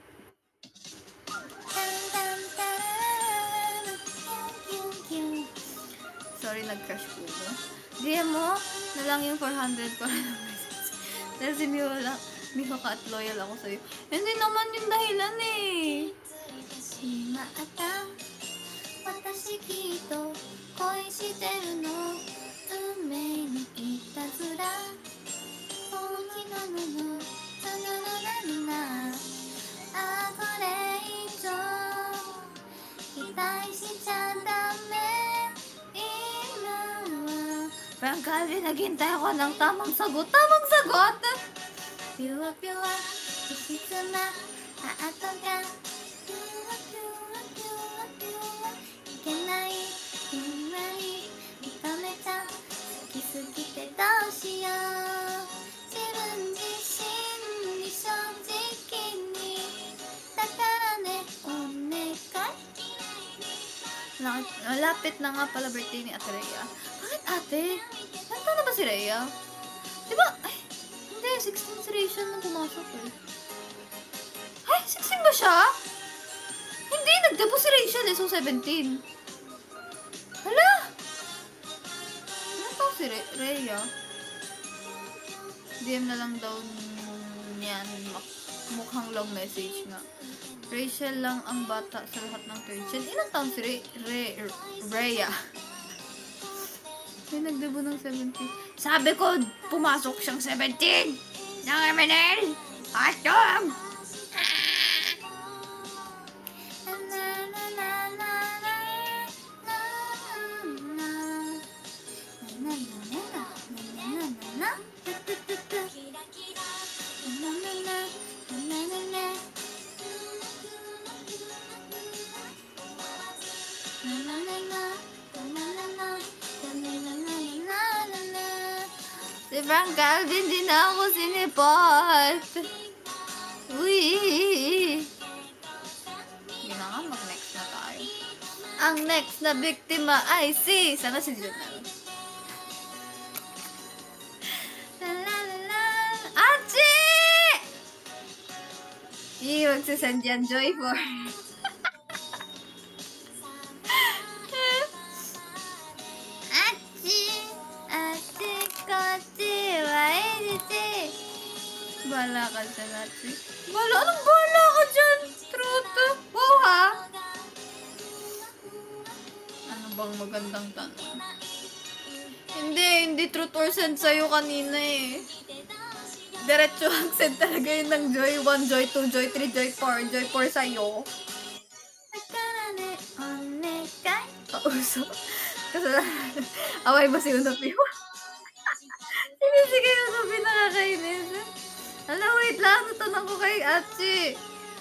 Sorry, nag-crash po ko. DM mo na lang yung 400 para na message. Dahil si Miho ka at loyal ako sa'yo. Hindi naman yung dahilan eh. 今あった私きっと恋してるの運命のいたずら本気なのよなあこれ以上期待しちゃダメ今は Frankly, naghintay ako ng tamang sagot. Tamang sagot! ピュアピュア異質なハートがピュアピュアピュアピュアいけないふんわり認めちゃ好きすぎてどうしよう自分自身に正直にだからねお願い Lapit na nga pala birthday ni Ate Rhea. Bakit ate? Nanta na ba si Rhea? Diba? Ay, hindi. 16 si Rhea siya nung pumasok eh. Ay, 16 ba siya? Hindi, nagdebo si Rachel eh. So, 17. Hala! Ano pa si Rhea? DM na lang daw niyan. Mukhang long message nga. Rachel lang ang bata sa lahat ng third gen. Ilang taon si Rhea? May nagdebo ng 17. Sabi ko, pumasok siyang 17! Ng MNL! Hotdog! Frank Calvin, di na ako sinipot. Uy. Hindi na nga, mag-next na tayo. Ang next na biktima ay si... Sana si Junel. Achi! Magsisend yan, Joy, for... Bala ka dyan, Achi. Anong bala ka dyan? Truth. Wow, ha? Ano bang magandang tanong? Hindi truth or send sa'yo kanina eh. Diretso ang send talaga yun ng Joy 1, Joy 2, Joy 3, Joy 4, Joy 4 sa'yo. Pauso. Kasi, away ba si Unopi? Sinisige yung Unopi, nakakainis. Hala, wait lang. Natanong ko kay Achi.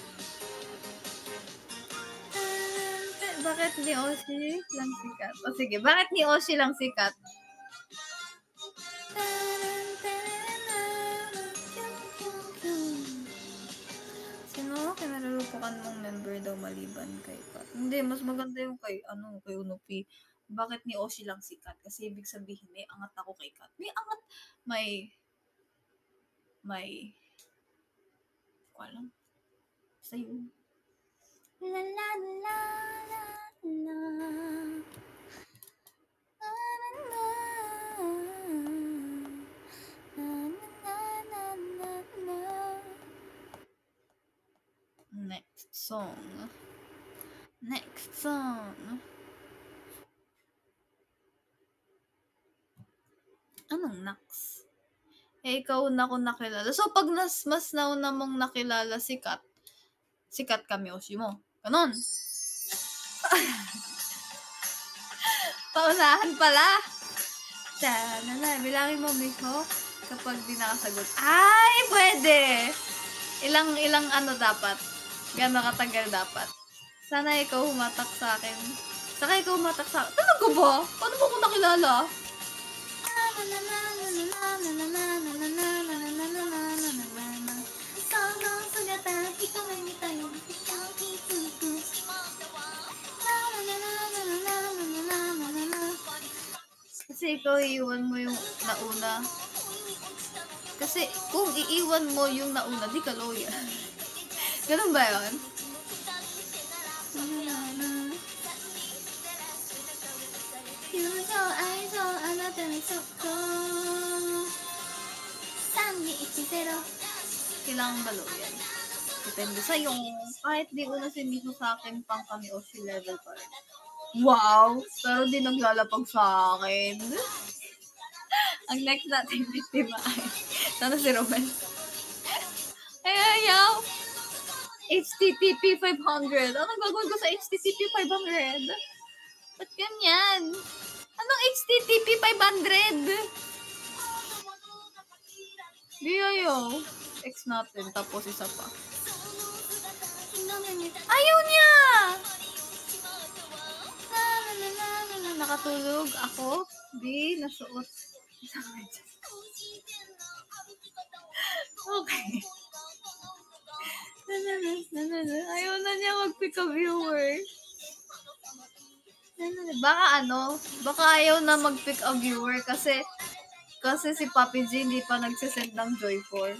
Bakit ni Oshi lang sikat? O sige, bakit ni Oshi lang sikat? Sino kinalulupukan mong member daw maliban kay Kat? Hindi, mas maganda yung kay Unopi. Bakit ni Oshi lang sikat? Kasi ibig sabihin, may angat ako kay Kat. May angat, ko alam. Basta yun. La la la la la. Next song. Anong next? Ikaw na ko nakilala. So, pag mas nauna mong nakilala si Kat kami Oshi mo. Ganon. Paunahan pala. Bilangin mo, Miho, kapag di nakasagot. Ay, pwede! Ilang dapat? Gano'ng katagal dapat? Sana ikaw humatak sa akin. Talaga ba? Paano mo ko nakilala? Kasi ikaw iiwan mo yung nauna. Kasi kung iiwan mo yung nauna, di ka loyal. Ganun ba yun? Kailangan ba loyal? Depende sa'yo. Kahit di una si Miho sa akin, pang kami Oshi level pa rin. Wow! Pero di naglalapag sa akin. Ang next natin biktima ay sana si Romel. Ayaw! HTTP 500. Anong gagawin ko sa HTTP 500? Ba't ganyan? Anong HTTP 500? Di ayaw. X natin, tapos isa pa. Ayaw niya! Nakatulog ako. Di, nasuot. Okay. Ayaw na niya mag-pick a viewer. Baka ayaw na mag-pick a viewer kasi si Papi G hindi pa nagsisend ng Joy 4.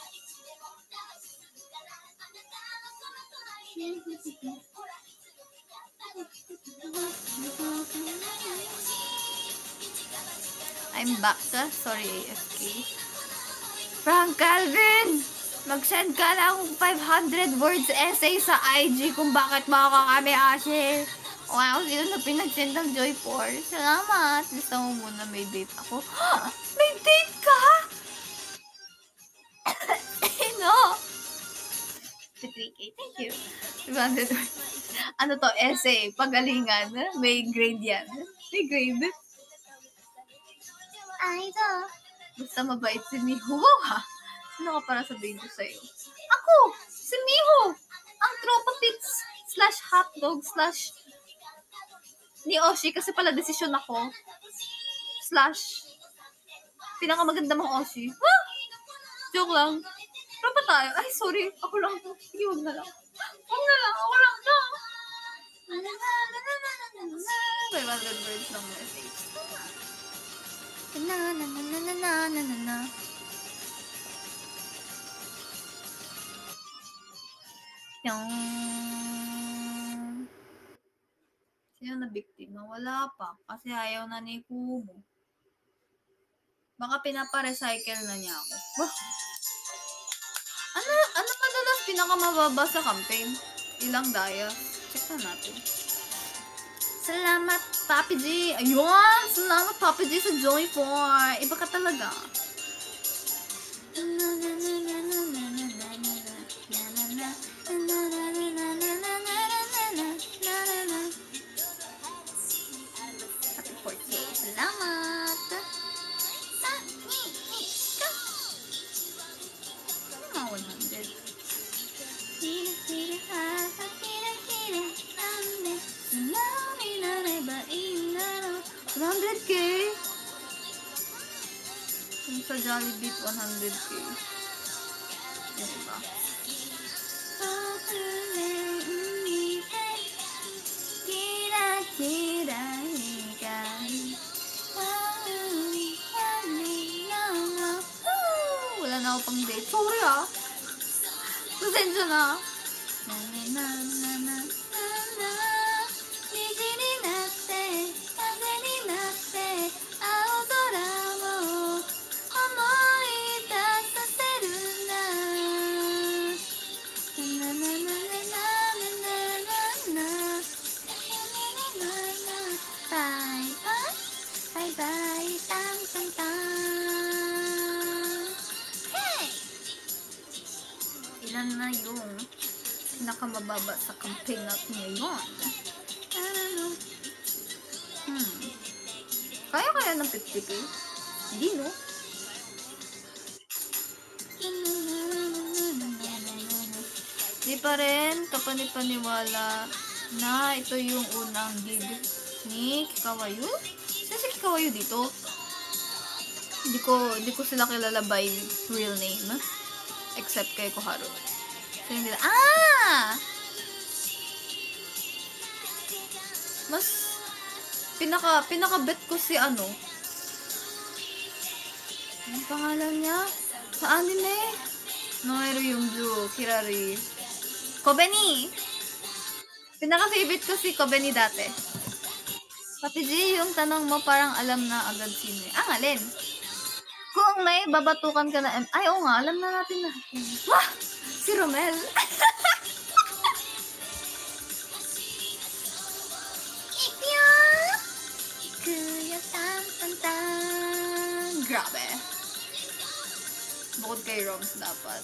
I'm back. Sorry, AFK. Frank Calvin! Mag-send ka ng 500 words essay sa IG kung bakit makakami Ashi. Wow, sino na pinag-send ng Joy 4? Salamat. Lista mo muna, may date ako. May date ka? No. 3K, thank you. 500 words. Ano to? Essay. Pagalingan. May grade yan. May grade. Ay, ito. Basta mabait si Miho. Wow, ha? Sino ka para sabihin ko sa'yo? Ako! Si Miho! Ang tropa pits / hotdog / ni Oshi kasi pala desisyon ako / Pinakamaganda mong Oshi. Ah! Joke lang. Pero pa tayo? Ay, sorry. Ako lang to. Sige, huwag na lang. Huwag na lang. Ako lang to. 500 words ng message. Na na na na na na na na na. Yung... Sino na biktima? Wala pa. Kasi ayaw na ni Kumu. Baka pinapa-recycle na niya ako. Wah! Ano madalas pinakamababa sa campaign? Ilang daya? Check na natin. Salamat, Papi G! Ayun! Salamat, Papi G, sa Joy 4. Iba ka talaga. Happy 4K. Salamat! Ano mga 100? $100K? Yung sa Jollibee, 100K. Yung iba. Wala na ako pang date. Sorry ah. Pasensya na. Bye bye, tam tam tam. Hey! Ilan na yung pinakamababa sa campaign natin ngayon? Kaya ng 50K? Hindi, no? Di pa rin kapanipaniwala na ito yung unang gig ni Kikawayu. Sino si Kikawayu dito? Hindi ko sila kilala by real name. Except kay Koharu. So, hindi na. Ah! Mas pinaka-bet ko si ano. Ang pangalan niya? Sa anime? Noeru Yungju, Kirari. Kobeni! Pinaka-favorite ko si Kobeni dati. Papi G, yung tanong mo parang alam na agad sino eh. Ang alin? Kung may babatukan ka na ay, oo nga, alam na natin na. Wah! Si Romel. Ikyo! Ikuya tam tam tam. Grabe. Bukod kay Roms dapat.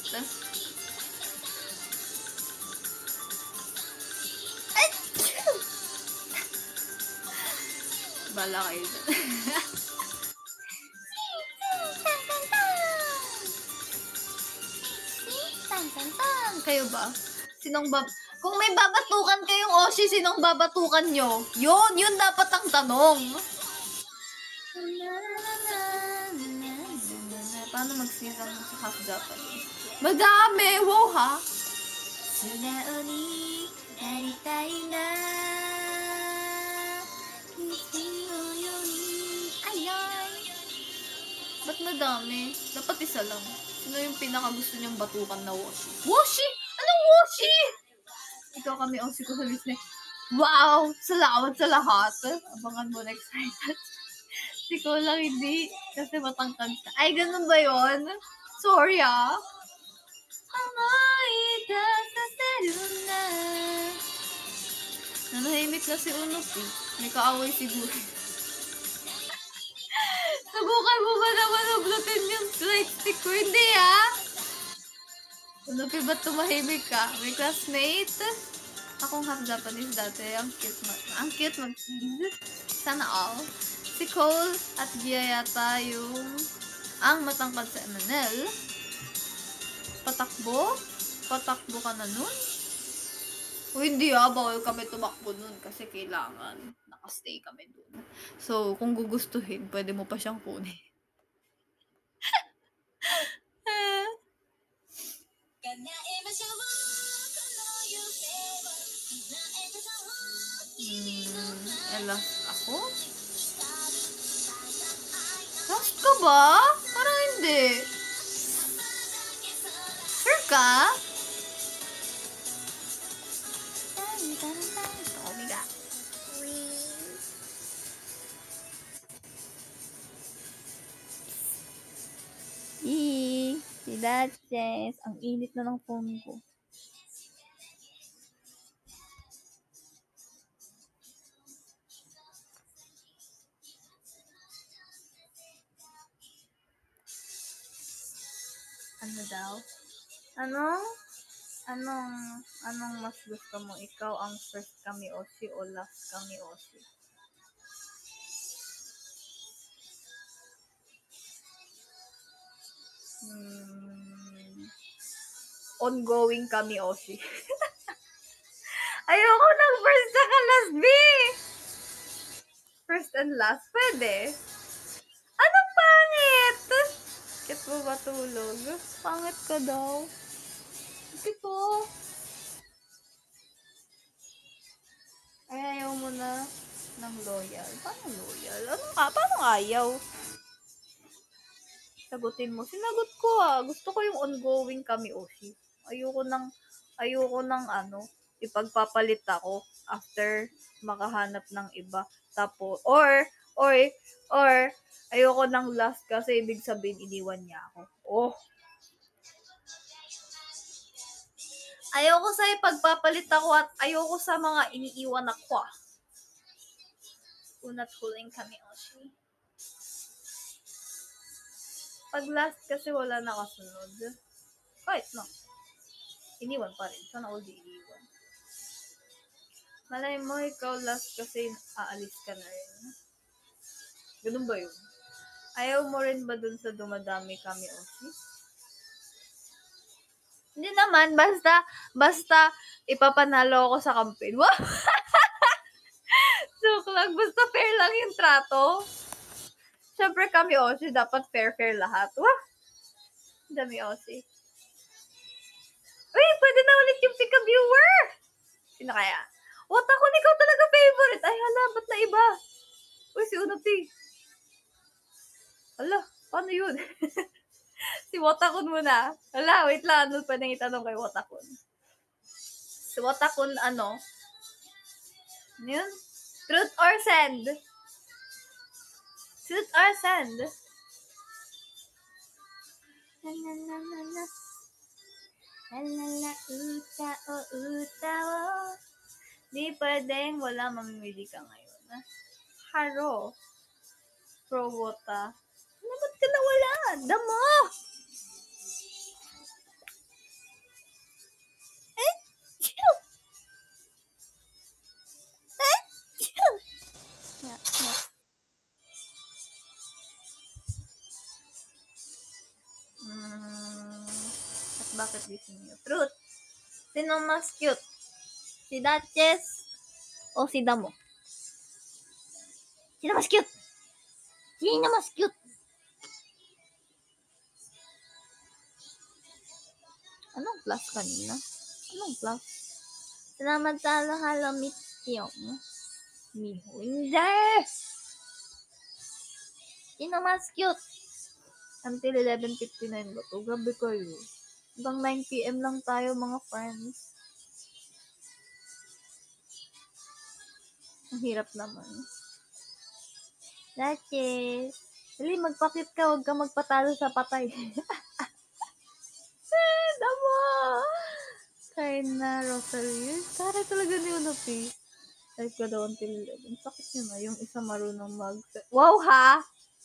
Ay! Bala kayo dyan. Kayo ba? Kung may babatukan kayong Oshi, sinong babatukan nyo? Yun dapat ang tanong. Paano mag-sisang sa half Japanese? Madami! Wow ha? Sunao ni naritai na. Ayan. Ba't madami? Dapat isa lang. Sino yung pinakagusto niyang batukan na washi? Washi? Anong washi? Ikaw kami ang ko sa business. Wow! Salamat sa lahat. Abangan mo next time. Siko lang hindi. Kasi matangkad ka. Ay, ganun ba yun? Sorry ah. Nanahimik na si Unok eh. May kaaway siguro. Subukan mo ba naman ublutin yung light stick ko? Hindi ah! Unok, ba't tumahimik ka? May classmate? Akong half Japanese dati. Ang cute mag-tease. Sana all. Si Cole at Gia yata yung ang matangkad sa MNL. Patakbo? Patakbo ka na nun? O hindi ah, bawal kami tumakbo nun kasi kailangan nakastay kami dun. So, kung gugustuhin, pwede mo pa siyang kunin. Last ako? Last ka ba? Parang hindi. Sure ka? Omega. Si Datches. Ang init na ng phone ko. Ano daw? Anong mas gusto mo? Ikaw ang first kami Oshi o last kami Oshi? Ongoing kami Oshi. Ayoko ng first saka last, B! First and last, pwede. Anong pangit? Bakit mo ba tulog? Pangit ka daw. Bakit po? Ay, ayaw mo na ng loyal. Paano loyal? Paano ayaw? Sagutin mo. Sinagot ko Gusto ko yung ongoing kami, Oshi. Ayoko ng ipagpapalit ako after makahanap ng iba. Tapos, or, ayoko ng last kasi ibig sabihin iniwan niya ako. Oh. Ayoko sa ipagpapalit ako at ayoko sa mga iniiwan ako. Unat huling kami, Oshi. Pag last kasi wala na kasunod. Kahit no. Iniwan pa rin. Sana all di iniwan. Malay mo, ikaw last kasi aalis ka na rin. Ganun ba yun? Ayaw mo rin ba dun sa dumadami kami, Oshi? Hindi naman. Basta ipapanalo ako sa campaign. Wow! Joke lang. Basta fair lang yung trato. Siyempre kami, Oshi, dapat fair lahat. Wah! Dami, Oshi. Uy, pwede na ulit yung pick a viewer! Sino kaya? Watakon, ikaw talaga favorite. Ay, hala, ba't na iba? Uy, si Unuti. Hala, paano yun? Si Watakon muna. Hala, wait lang. Ano pwedeng itanong kay Watakon? Si Watakon, ano? Ano yun? Truth or send? Truth or send? Uta o. Di pwedeng wala, mamimili ka ngayon. Haro. Pro Wota. Ba't ka nawala? Damo! At bakit gising niyo? Truth. Sino mas cute? Si Datches o si Damo? Sino mas cute? Sino mas cute? Anong plus kanina? Anong plus? Salamat sa halo Mitiyong. Miho. Hindi! Sino mas cute? Until 11:59 ba to? Gabi kayo. Hanggang 9 p.m. lang tayo, mga friends. Ang hirap naman. Datches. Dali, magpakit ka. Huwag ka magpatalo sa patay. Damo! Kaya na, Rosalie. Kaya talaga ni Unopi. Live ka daw until 11. Sakit nyo na. Yung isa marunong mag... Wow, ha?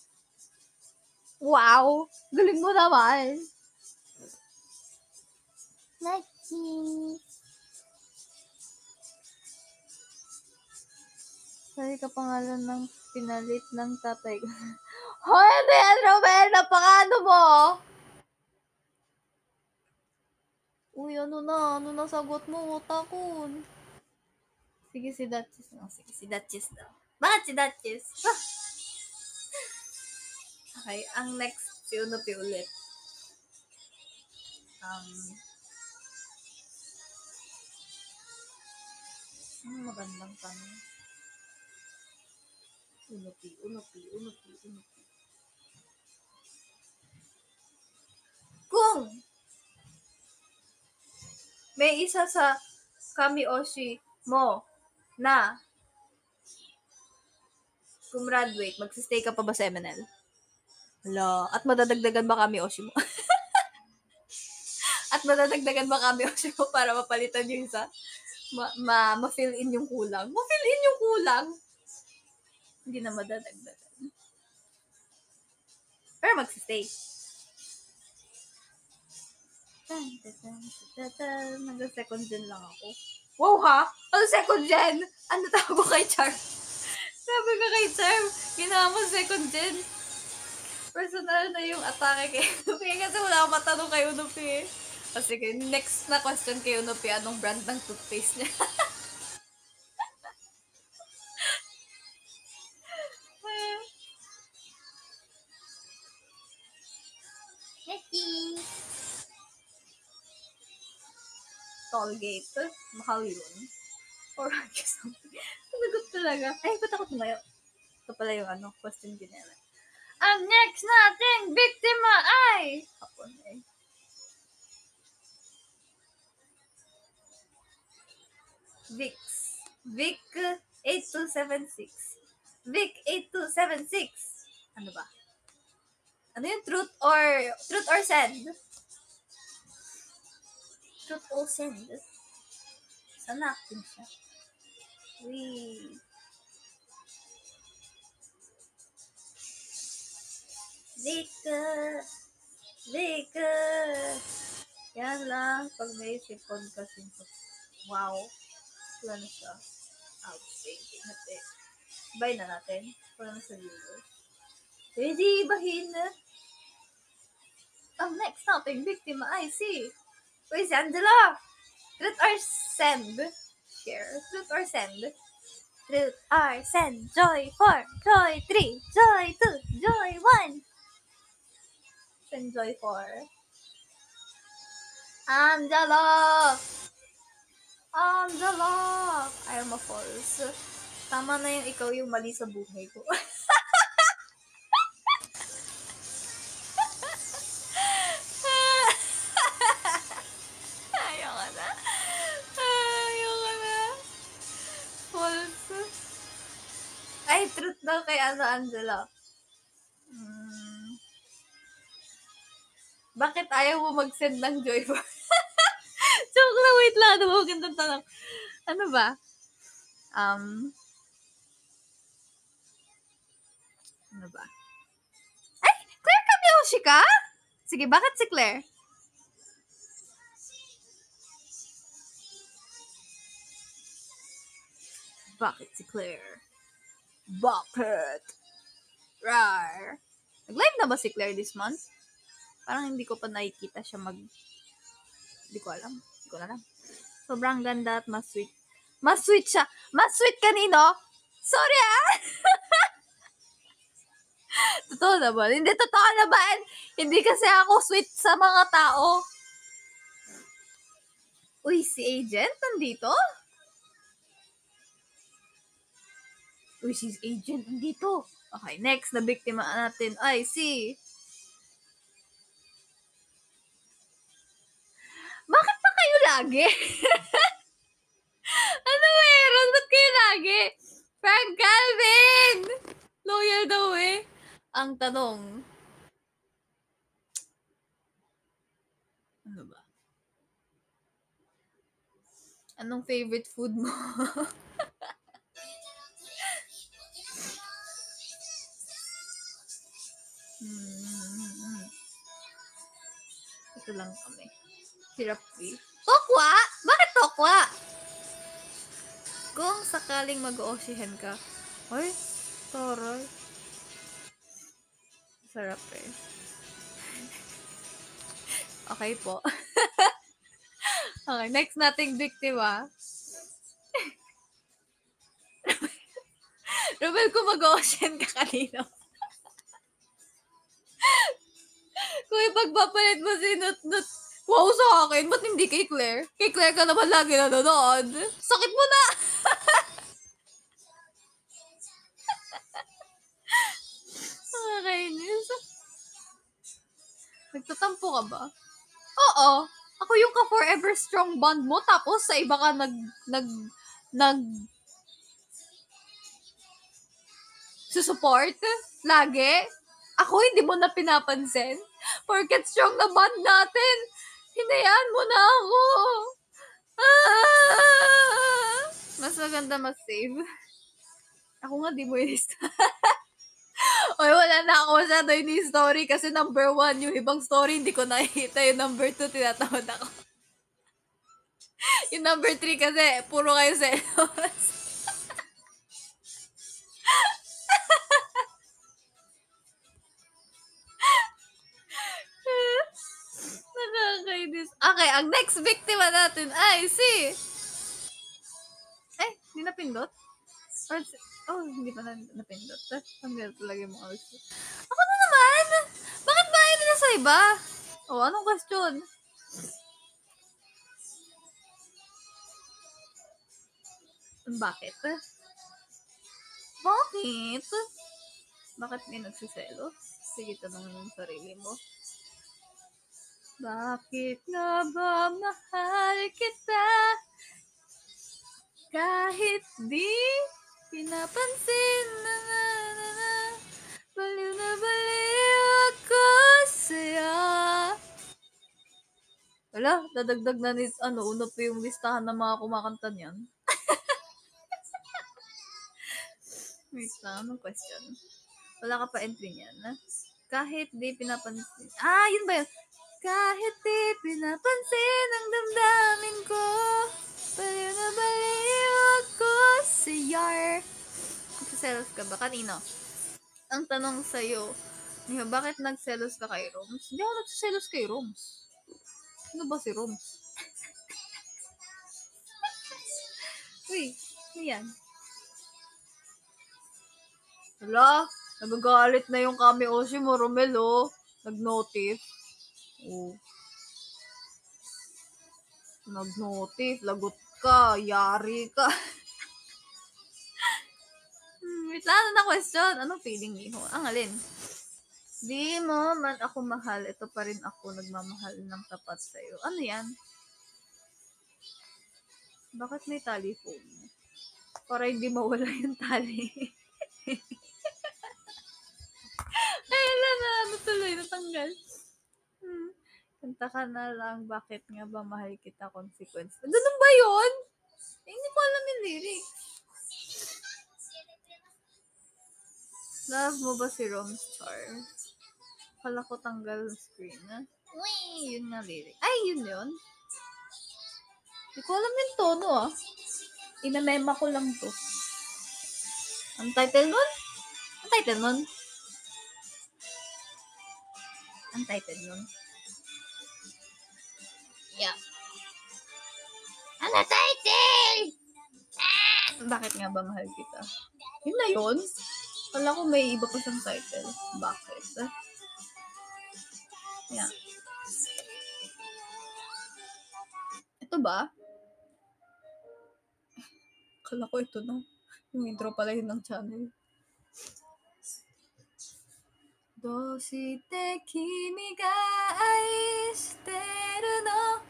Wow! Galing mo naman. Lucky. Sorry ka pangalan ng pinalit ng tatay ko. Hoy, hindi yan, Romel! Napakano mo? Uy, ano na sagot mo? Watakon. Sige, si Datches na. Sige, si Datches daw. Bakit si Datches? Okay, ang next, si Unopi ulit. Magandang tanong. Unupi. Kung may isa sa Kami-Oshi mo na gumraduate, magsistay ka pa ba sa MNL? Hala. At madadagdagan ba Kami-Oshi mo? At madadagdagan ba Kami-Oshi mo para mapalitan yung isa? Ma-fill in yung kulang? Ma-fill in yung kulang? Hindi na madadagdagan. Pero magsistay. Hanggang second gen lang ako. Wow ha? Ano second gen? Ano tawag ko kay Charm? Sabi ko kay Charm, ginawa mo second gen. Personal na yung atake kay Unupi. Kasi wala akong matanong kay Unupi. O sige, next na question kay Unupi, anong brand ng toothpaste niya? Tollgate. Mahal yun. Or something. Nagot talaga. Ay, ba't ako tumayo? Ito pala yung question ginela. Ang next nating biktima ay... Ako na eh. Vic 8276. Vic 8276. Ano ba? Ano yung truth or send? Truth or send? Sana acting siya. Wait. Vic. Yan lang. Pag may sipon kasi. Wow. Wala na siya. Outstanding natin. Bye na natin. Wala na sa viewers. Ready, bahin. Ang next nating biktima ay si Angela. Truth or send? Share. Truth or send? Truth or send? Joy 4, Joy 3, Joy 2, Joy 1. Send Joy 4. Angela! Ayaw ma-false. Tama na yung ikaw yung mali sa buhay ko. Ayaw ka na. False. Ay, truth daw kay Angela. Bakit ayaw mo mag-send ng Joy 4? Joke lang, wait lang. Ano ba? Magandang tanong. Ano ba? Ano ba? Ay! Claire Kami-Oshi ka? Sige, bakit si Claire? Bakit si Claire? Bakit? Rar. Nag-live na ba si Claire this month? Parang hindi ko pa nakikita siya Hindi ko alam. Sobrang ganda at mas sweet. Mas sweet siya. Mas sweet kanino? Sorry ah! Totoo naman. Hindi totoo naman. Hindi kasi ako sweet sa mga tao. Uy, si Agent nandito? Uy, si Agent nandito. Okay, next na biktima natin ay si... Bakit pa kayo lagi? Ano meron? Ba't kayo lagi? Frank Calvin! Loyal daw eh. Ang tanong. Ano ba? Anong favorite food mo? Ito lang kami. Hirap eh. Tokwa? Bakit tokwa? Kung sakaling mag-ooshihan ka. Ay, taray. Sarap eh. Okay po. Okay, next nating biktima. Romel, kung mag-ocean ka kanino. Kung ipagpapalit mo si Nut-Nut, wow sa akin, ba't hindi kay Claire? Kay Claire ka naman lagi nanonood. Sakit mo na! Nakakainis. Nagtatampo ka ba? Oo. Ako yung ka-forever strong bond mo, tapos sa iba ka nag susupport? Lagi? Ako hindi mo na pinapansin? Porket strong na bond natin, hinayaan mo na ako. Ah! Mas maganda mag-save. Ako nga, di mo i-list. Oy, wala na ako masyado yung story kasi number 1, yung ibang story hindi ko nakikita. Yung number 2, tinatawad ako. Yung number 3 kasi, puro kayo selos. Nakakainis. Okay, ang next biktima natin ay si... hindi napindot? Or, hindi pa napindot. Ang ganda talaga yung mga gusto. Ako na naman! Bakit ba ayaw nila sa iba? Anong question? Bakit? Bakit? Bakit may nagsiselos? Sige, tanongin mo yung sarili mo. Bakit nga ba mahal kita? Kahit di pinapansin na baliw na baliw ako sa'yo. Wala, dadagdag na una pa yung listahan ng mga kumakanta niyan. Wait lang, anong question? Wala ka pa entry niyan. Kahit di pinapansin. Yun ba yun? Kahit di pinapansin ang damdamin ko, baliw na baliw ako sa yar. Nagsiselos ka ba? Kanino? Ang tanong sa'yo, bakit nagselos ka kay Roms? Hindi ako nagsiselos kay Roms. Ano ba si Roms? Uy, ano yan? Hala, nagagalit na yung kami Oshi mo, Romel, Nag-notif. Nag-notif, lagot ka, yari ka. Wait lang, ano na question? Anong feeling mo? Ang alin? Di mo man ako mahal, ito pa rin ako nagmamahal ng tapat sa'yo. Ano yan? Bakit may tali phone? Para hindi mawala yung tali. Ay, wala na. Natuloy, natanggal. Kanta ka na lang, bakit nga ba mahal kita, consequence. Ganun ba yun? Hindi ko alam yung lyrics. Love mo ba si Rom's Char? Kala ko tanggal screen, Uy, yun nga lyric. Ay, yun. Hindi ko alam yung tono, Inamema ko lang to. Ang title nun? Yeah. Ano title? Bakit nga ba mahal kita? Yun na yun? Kala ko may iba pa siyang title. Bakit? Yeah. Ito ba? Kala ko ito na. Yung intro pala yun ng channel. どうして君が愛してるの?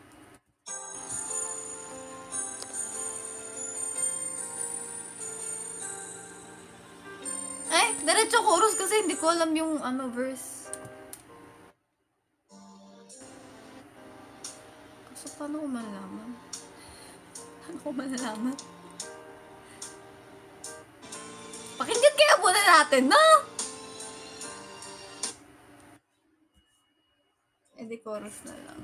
Diretso chorus kasi hindi ko alam yung verse. Kaso paano ko malalaman? Pakinggan kaya muna natin, no? Di chorus na lang.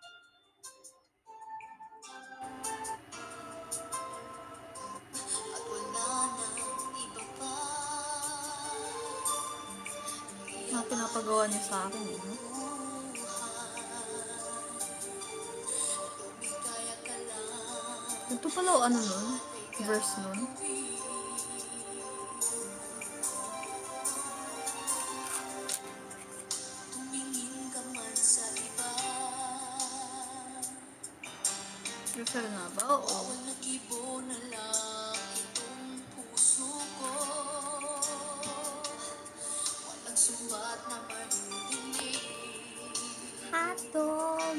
Pinapagawa niya sa akin, Ito pala nun? Verse nun? Refer na ba? Oo. Hotdog.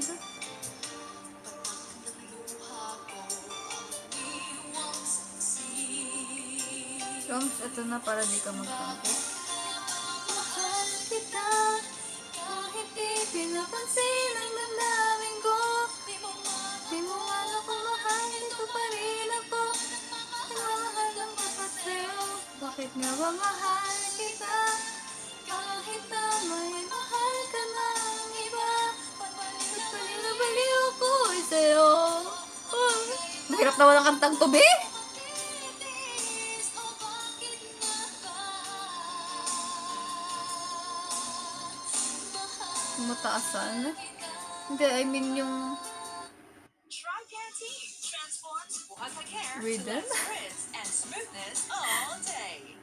Roms, ito na para di ka magtampo. Mahal kita, kahit di pinapansin ang damdamin ko. Di mo man ako mahal, ito pa rin ako. Nagmamahal ng tapat sa'yo. Bakit nga ba mahal kita? Kahit na may mahal ka ng iba. Baliw na baliw ko sa'yo. Mahirap naman ang kantang to, be. Mataasan. Hindi, I mean yung Try Pantene. Transforms buhag hair to rhythm. less frizz and smoothness all day.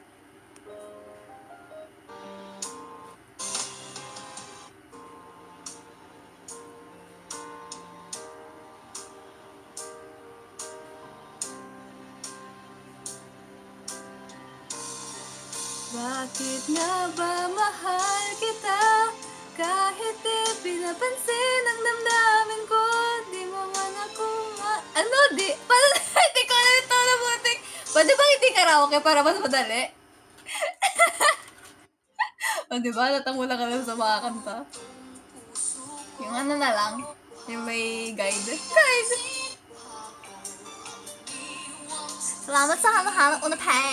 Bakit nga ba mahal kita? Kahit di pinapansin ang damdamin ko. Di mo man ako Ano? Di? Paano? Hindi ko alam ito na butik. Pwede ba hindi karaoke para mas madali? O diba? Natamula ka lang sa mga kanta. Yung ano na lang. Yung may guide. Guys! Salamat sa hanang-hanang una pa.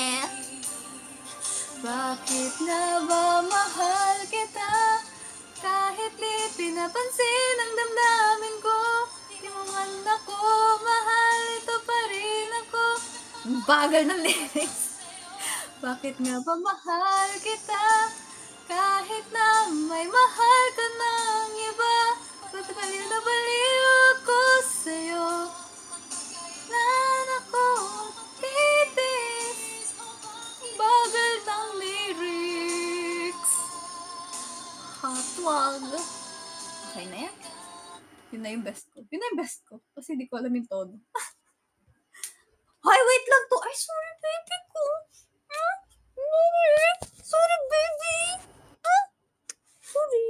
Bakit na ba mahal kita? Kahit di pinapansin ang damdamin ko. Di mo man ako mahal, ito pa rin ako. Ang bagal ng lyrics. Bakit nga ba mahal kita? Kahit na may mahal ka ng iba. Ba't baliw na baliw ako sa'yo? Na ako titis. Bagal ng lyrics. Hatwag. Okay na yan. Yun na yung best ko. Yun na yung best ko. Kasi di ko alam yung todo. Hoy, wait lang to. Ay, sorry, baby ko. Huh? Sorry, baby. Huh? Sorry.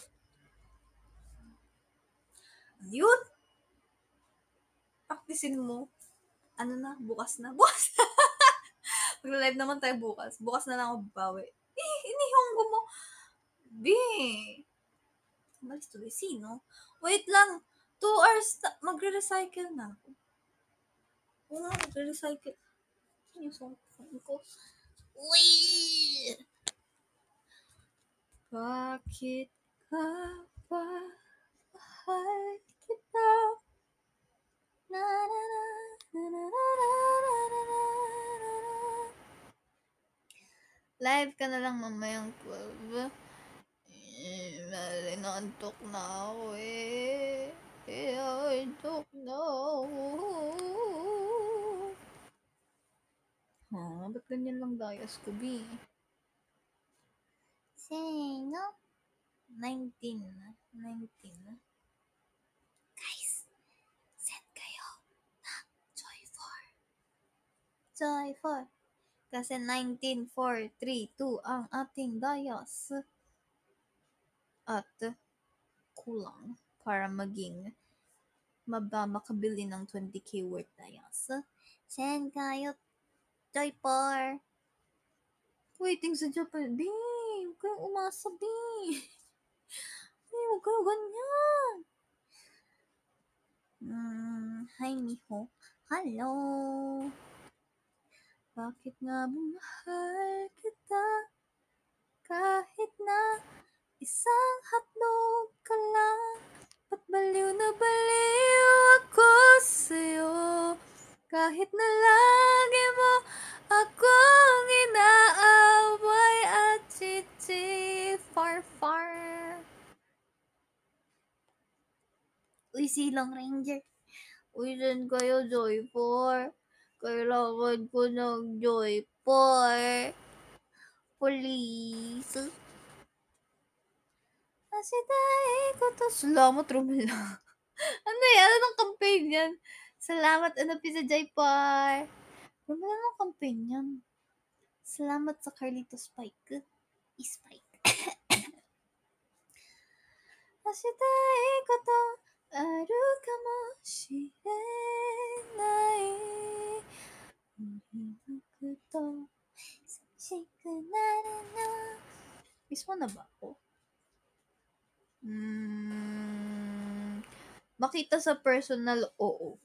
Yun. Practicein mo. Ano na? Bukas na. Bukas na. Mag-live naman tayo bukas. Bukas na lang ako bawi. Inihonggo mo. Di. Malis tuloy. Sino? Wait lang. 2 hours magre-recycle na ako. Oo nga, magre-recycle. Ano yung song ko? Uy! Bakit ka ba mahal kita? Na na na na na na na na na na. Live ka na lang mamayang 12. Nantok na ako eh. Nantok na ako. Ha? Ba't ganyan lang dayas ko, B? Sino? 19 na. 19 na. Guys, send kayo ng Joy 4. Joy 4. Kasi 19, 4, 3, 2 ang ating dayas. At kulang para maging makabili ng 20k worth dayas. Send kayo Joy 4. Waiting sa Japan. Di, huwag kayong umasa, di. Di, huwag kayo ganyan. Hi, Miho. Hello. Bakit nga bumahal kita? Kahit na isang hotdog ka lang. Ba't baliw na baliw ako sa'yo? Kahit na lagi mo akong inaaway at chichi far. Uy, Silong Ranger. Uy, saan kayo, Joy 4? Kailangan ko ng Joy 4. Please. Kasi dahil ko to. Salamat, Romela. Ano yan? Anong campaign yan? Salamat, ano sa Joy 4. Romela, anong campaign yan? Salamat sa Carlito Spike. Spike. 明日いいことあるかもしれない振り向くと寂しくなるの。Miss mo na ba ako? Makita sa personal, oo.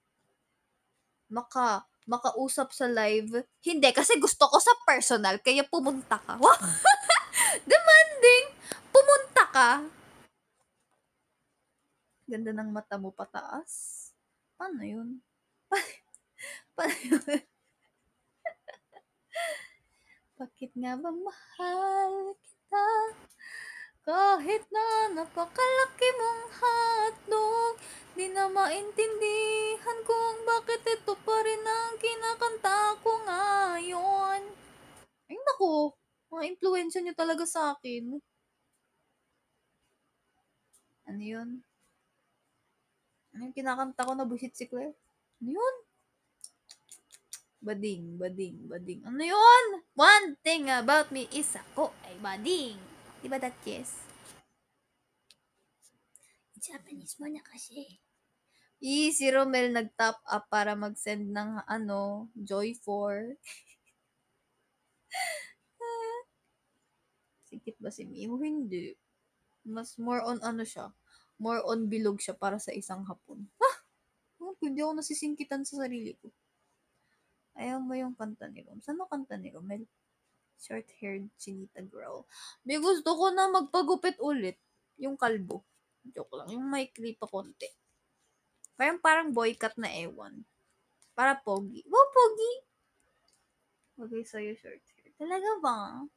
Makausap sa live, hindi. Kasi gusto ko sa personal, kaya pumunta ka. Wow! Demanding! Pumunta ka! Ganda ng mata mo pataas. Paano yun? Paano yun? Bakit nga ba mahal kita? Kahit na napakalaki mong hotdog, di na maintindihan kung bakit ito pa rin ang kinakanta ko ngayon. Ay naku, mga impluensya niyo talaga sa akin. Ano yun? Ano yung kinakanta ko na bullshit si Claire? Ano yun? Bading, bading, bading. Ano yun? One thing about me is ako ay bading. Diba that yes? Japanese mo na kasi. Si Romel nag-top up para mag-send ng Joy 4. Sikit ba si Miho? Hindi. Mas more on siya. More on bilog siya para sa isang hapon. Hindi ako nasisingkitan sa sarili ko. Ayaw mo yung kanta ni Rom. Saan ang kanta ni Romel? Short-haired chinita girl. May gusto ko na magpagupit ulit. Yung kalbo. Joke lang. Yung may clip pa konti. Parang boycott na ewan. Para pogi. Wow, pogi! Bagay sa'yo short hair. Talaga ba?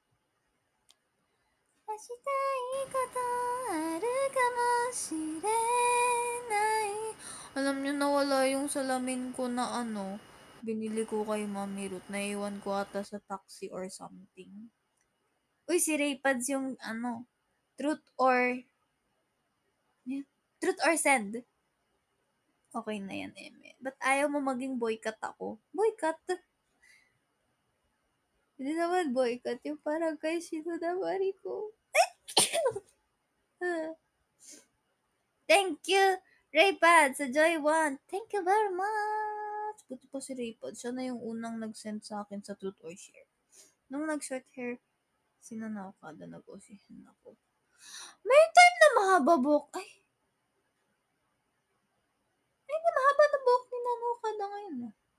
明日いいことあるかもしれない。 Alam niyo, nawala yung salamin ko na binili ko kay Mami Ruth. Naiwan ko ata sa taxi or something. Uy, si Raypads yung truth or send. Okay na yan, Eme. Ba't ayaw mo maging boycott ako? Boycott? Hindi naman boycott. Yung parang kay Shinodamari ko. Thank you, Raypad, sa Joy 1. Thank you very much. Buti pa si Raypad. Siya na yung unang nag-send sa akin sa Truth or Share. Nung nag-short hair, sinanakada, nag-osihan ako. May time na mahaba buhok. Ay, hindi mahaba na buhok ni Nanukada ngayon.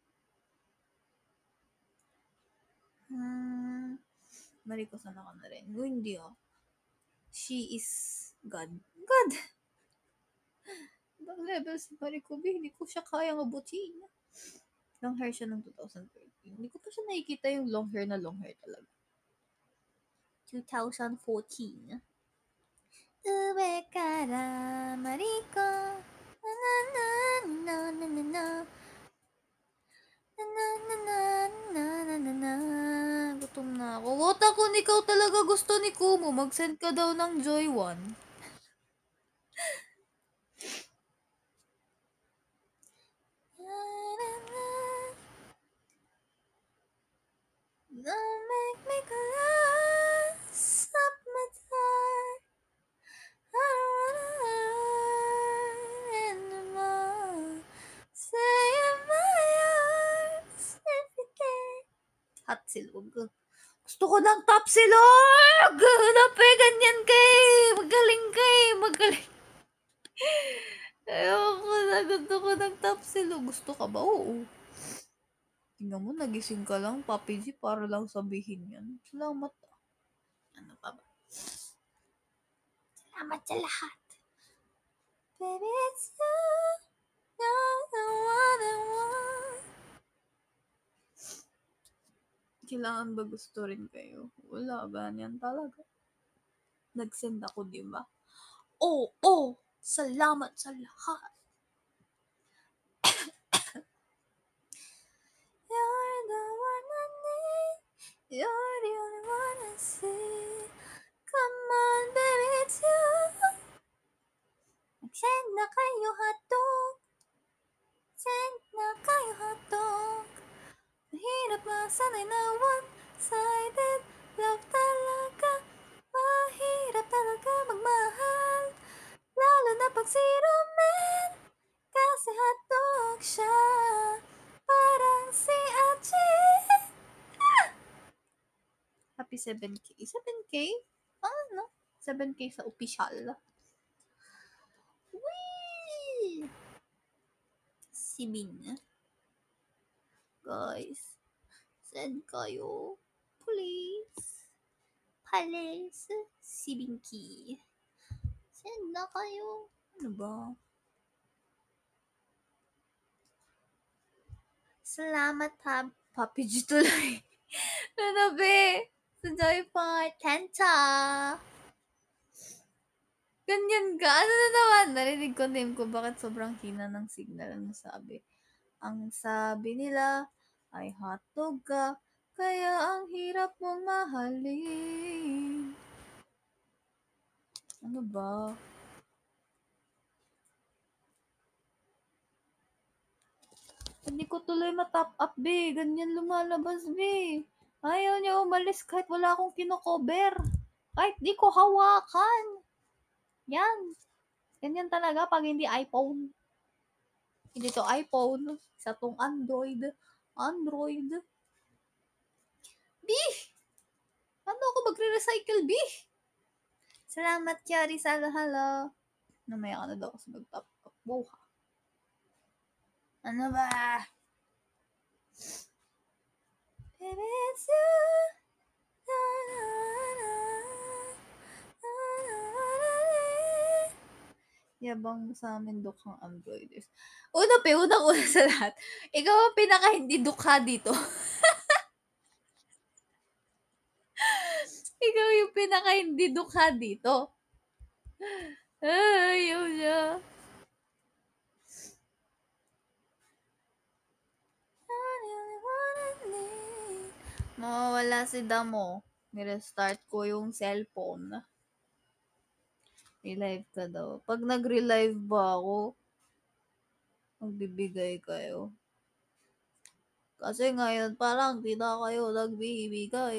Mariko, sana ka na rin. Hindi She is God. God! Ibang level si Mariko B. Hindi ko siya kayang abutin. Long hair siya ng 2013. Hindi ko pa siya nakikita yung long hair talaga. 2014. 上からマリコななななななな na. Gutom na ako. Wota kung ikaw talaga gusto ni Kumu, mag-send ka daw ng Joy 1. Don't make me close up my door. I don't wanna hurt anymore. Stay in my arms if you can. Hot silog. Gusto ko ng top silog! Ganyan kay! Magaling! Ayoko na. Gusto ko ng top silog. Gusto ka ba? Oo. Tingnan mo, nagising ka lang, Papi G, para lang sabihin yan. Salamat. Ano pa ba? Salamat sa lahat. Baby, it's you. You're the one I want. Kailangan ba gusto rin kayo? Wala, ganyan talaga. Nag-send ako, di ba? Oo! Salamat sa lahat. You're the one I need. You're the only one I see. Come on, baby, it's you. Send na kayo hotdog. Send na kayo hotdog. Mahirap nga sanay na one-sided love talaga. Mahirap talaga magmahal. siya, parang si Achi. Happy 7K. 7K? Ano? 7K sa official. Whee! Sibin. Guys, send kayo. Please. Please. Sibinki. Send na kayo. Ano ba? Salamat ha. Papi G tuloy. Ano be? Sa Joyport. Kenta. Ganyan ka. Ano na naman? Narinig ko name ko. Bakit sobrang hina ng signal? Ano sabi? Ang sabi nila ay hotdog ka. Kaya ang hirap mong mahalin. Ano ba? Hindi ko tuloy matop up, be. Ganyan lumalabas, be. Ayaw niya umalis kahit wala akong kinocover. Kahit di ko hawakan. Yan. Ganyan talaga pag hindi iPhone. Hindi to iPhone. Isa tong Android. Android. B! Paano ako magre-recycle, B? Salamat, Kiari. Halo. Namaya ka na daw kasi mag-top up. Wow. Ano ba? Baby, it's you. Na, na, na, na, na, na, na. Yabang mo sa amin dukhang Androiders. Unang-una sa lahat, ikaw ang pinaka hindi dukha dito. Ikaw yung pinaka hindi dukha dito. Ay, ayaw niya. Mawawala si Damo. Nirestart ko yung cellphone. Relive ka daw. Pag nag-relive ba ako, magbibigay kayo. Kasi ngayon parang di na kayo nagbibigay.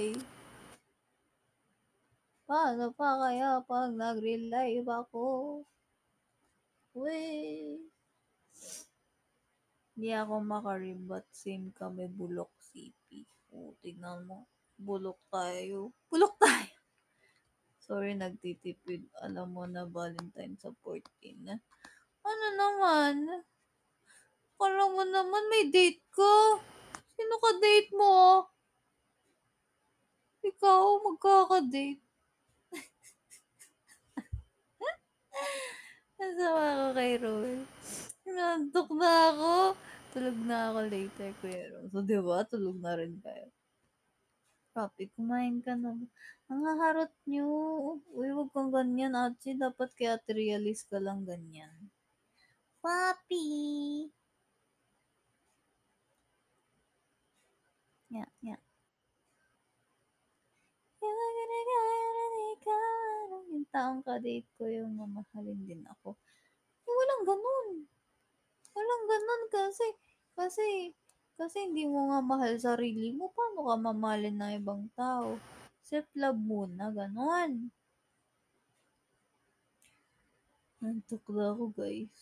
Paano pa kaya pag nag-relive ako? Weh. Hindi ako makaribat. Same kami, bulok CP. O, tignan mo. Bulok tayo. Bulok tayo! Sorry, nagtitipid. Alam mo na Valentine sa 14. Ano naman? Kala mo naman may date ko. Sino ka date mo? Ikaw, magkaka-date. Nasawa ko kay Roel. Nantok na ako. Tulog na ako later, Kuya Ron. So, di ba? Tulog na rin kayo. Papi, kumain ka na. Ang haharot nyo. Uy, wag kang ganyan, Atsi. Dapat kaya realist ka lang ganyan. Papi! Yeah, yeah. Yung taong ka-date ko yung mamahalin din ako. Walang ganun. Walang ganun kasi hindi mo nga mahal sarili mo. Paano ka mamahalin ng ibang tao? Self-love muna, ganun. Nantok na ako, guys.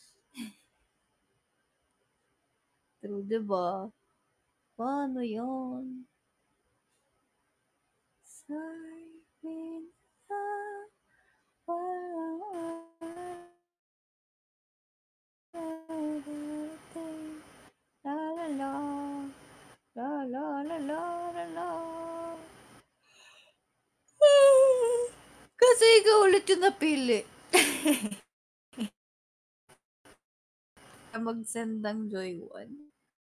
True, diba? Paano yun? Sorry, when la la la la la la la la la. Kasi ikaw ulit yung napili. Mag-send ng Joy 1.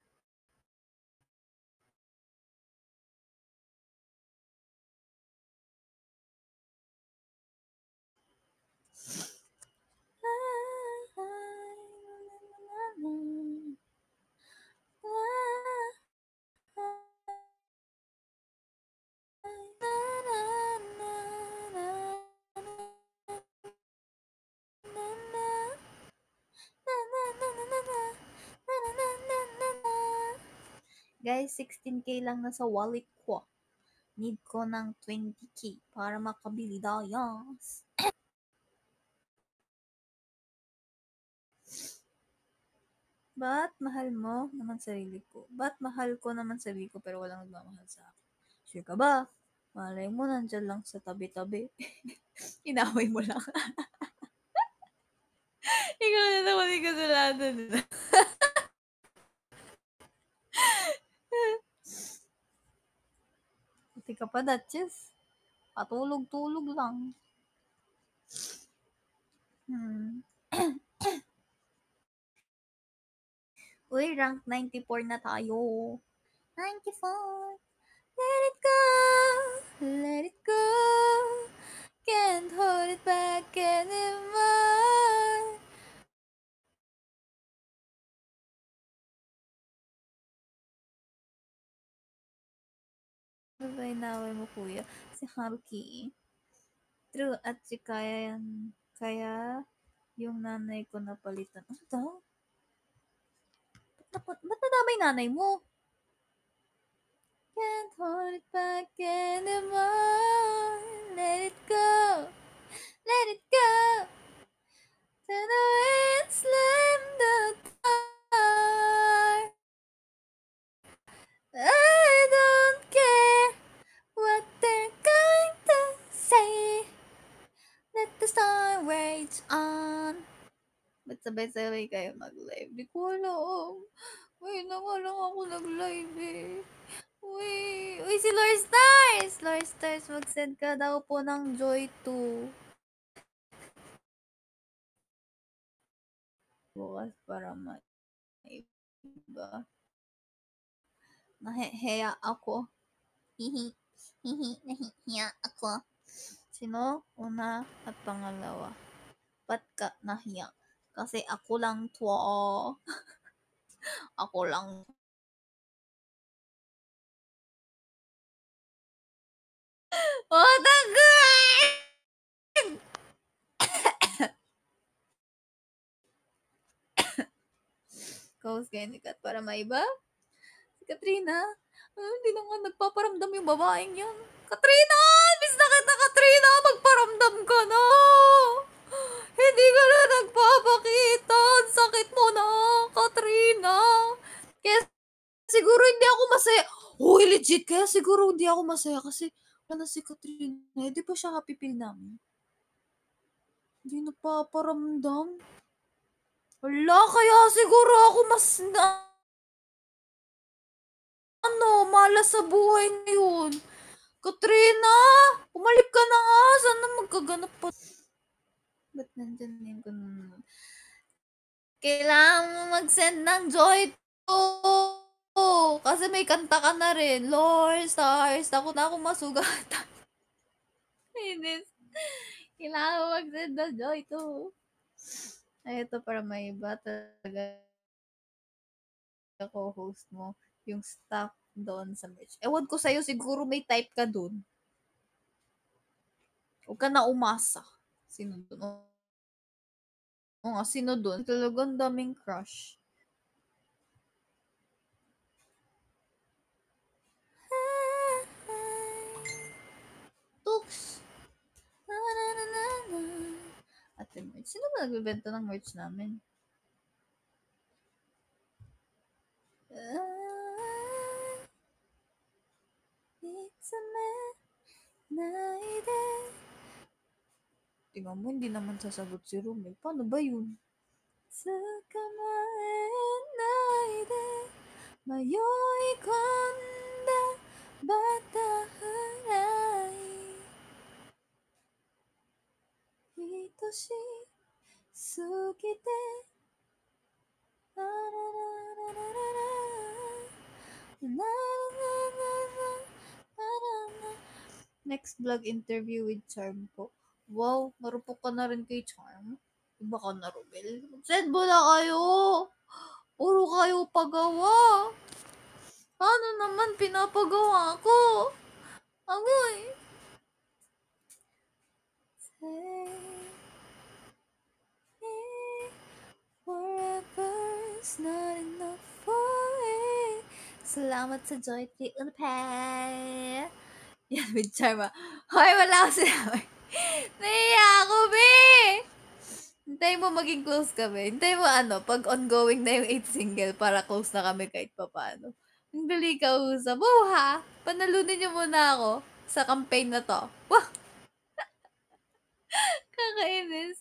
Guys, 16K lang nasa wallet ko. Need ko ng 20K para makabili dayas. Ba't mahal mo naman sarili ko? Ba't mahal ko naman sarili ko pero walang nagmamahal sa akin? Sure ka ba? Malay mo, nandyan lang sa tabi-tabi. Inaway mo lang. Ikaw na naman yung kasalanan. Buti ka pa, Duchess. Patulog-tulog lang. Uy, rank 94 na tayo. 94. Let it go. Let it go. Can't hold it back anymore. Ano ba inaway mo, kuya? Si Haruki. True, at si Kaya yan. Kaya, yung nanay ko napalitan. Ano daw? Ba't nadamay nanay mo? Can't hold it back anymore. Let it go. Let it go. Turn away and slam the door. I don't care what they're going to say. Let the storm rage on. Ba't sabay-sabay kayo mag-live? Di ko alam. Uy, na nga lang ako nag-live eh. Uy, si Lord Stars! Lord Stars, mag-send ka daw po ng Joy 2. Bukas para iba. Nahihiya ako. Hihi. Nahihiya ako. Sino? Una at pangalawa. Ba't ka nahiya? Kasi ako lang to. Ako lang. Oh, tagal! Kaus kayo ni Kat para maiba? Si Katrina? Hindi na nga nagpaparamdam yung babaeng yan. Katrina! Miss na kita, Katrina! Magparamdam ka na! Hindi ka na nagpapakita. Ang sakit mo na, Katrina! Kaya siguro hindi ako masaya. Uy, legit. Kaya siguro hindi ako masaya kasi wala na si Katrina. Di ba siya happy pill namin? Hindi nagpaparamdam. Wala, kaya siguro ako mas malas sa buhay ngayon. Katrina, pumalip ka na nga. Sana magkaganap pa. Ba't nandyan yung ganun? Kailangan mo mag-send ng Joy to. Kasi may kanta ka na rin. Lord, stars, ako na ako masugatan. Inis. Kailangan mo mag-send ng Joy to. Ay, ito para may iba talaga co-host mo yung staff doon sa merch. Ewan ko sa'yo, siguro may type ka doon. Huwag ka na umasa. Sino doon? Oo nga, sino doon? Talagang daming crush. Tooks! Na, na, na, na, na. At yung merch. Sino ba nagbibenta ng merch namin? Tingnan mo, hindi naman sasagot si Romel. Paano ba yun? Mayoi konda butterfly Hitoshi sugite Next vlog interview with Charm po. Wow, marupok ka na rin kay Charm. Iba ka na, Romel. Send mo na kayo! Puro kayo pagawa. Paano naman pinapagawa ko? Agoy. Forever's not enough for me. Salamat sa Joy 3 Ulpay. Yan, with Charma. Hoy, wala ako sinabi. Naiya ako, be! Hintayin mo maging close kami. Hintayin mo pag ongoing na yung 8 single para close na kami kahit papaano. Ang dali kausap. Oh ha! Panalunin niyo muna ako sa campaign na to. Wah! Kakainis.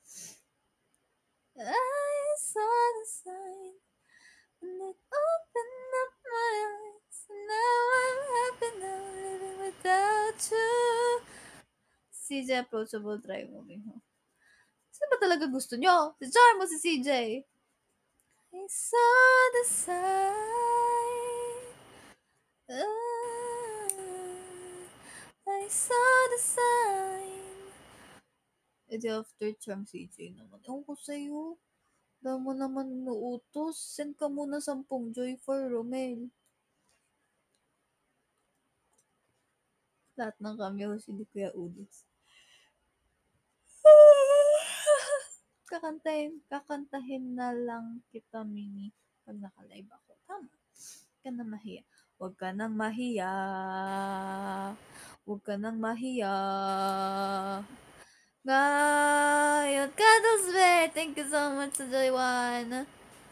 I saw the sign and it opened up my eyes. Now I'm happy now living without you. CJ approachable, try mo. Sino ba talaga gusto nyo? Si Char mo si CJ. I saw the sign. I saw the sign. Edi after Charm CJ naman. Ewan ko sa'yo. Dahil mo naman nuutos. Send ka muna 10 joy for Romel. Lahat ng cameo si Di Kuya Udis. Kakantahin na lang kita, Mini, pag naka-live ako. Tama. Huwag ka na mahiya. Huwag ka nang mahiya. Huwag ka nang mahiya. Ngayon ka dosbe. Thank you so much sa Joywan.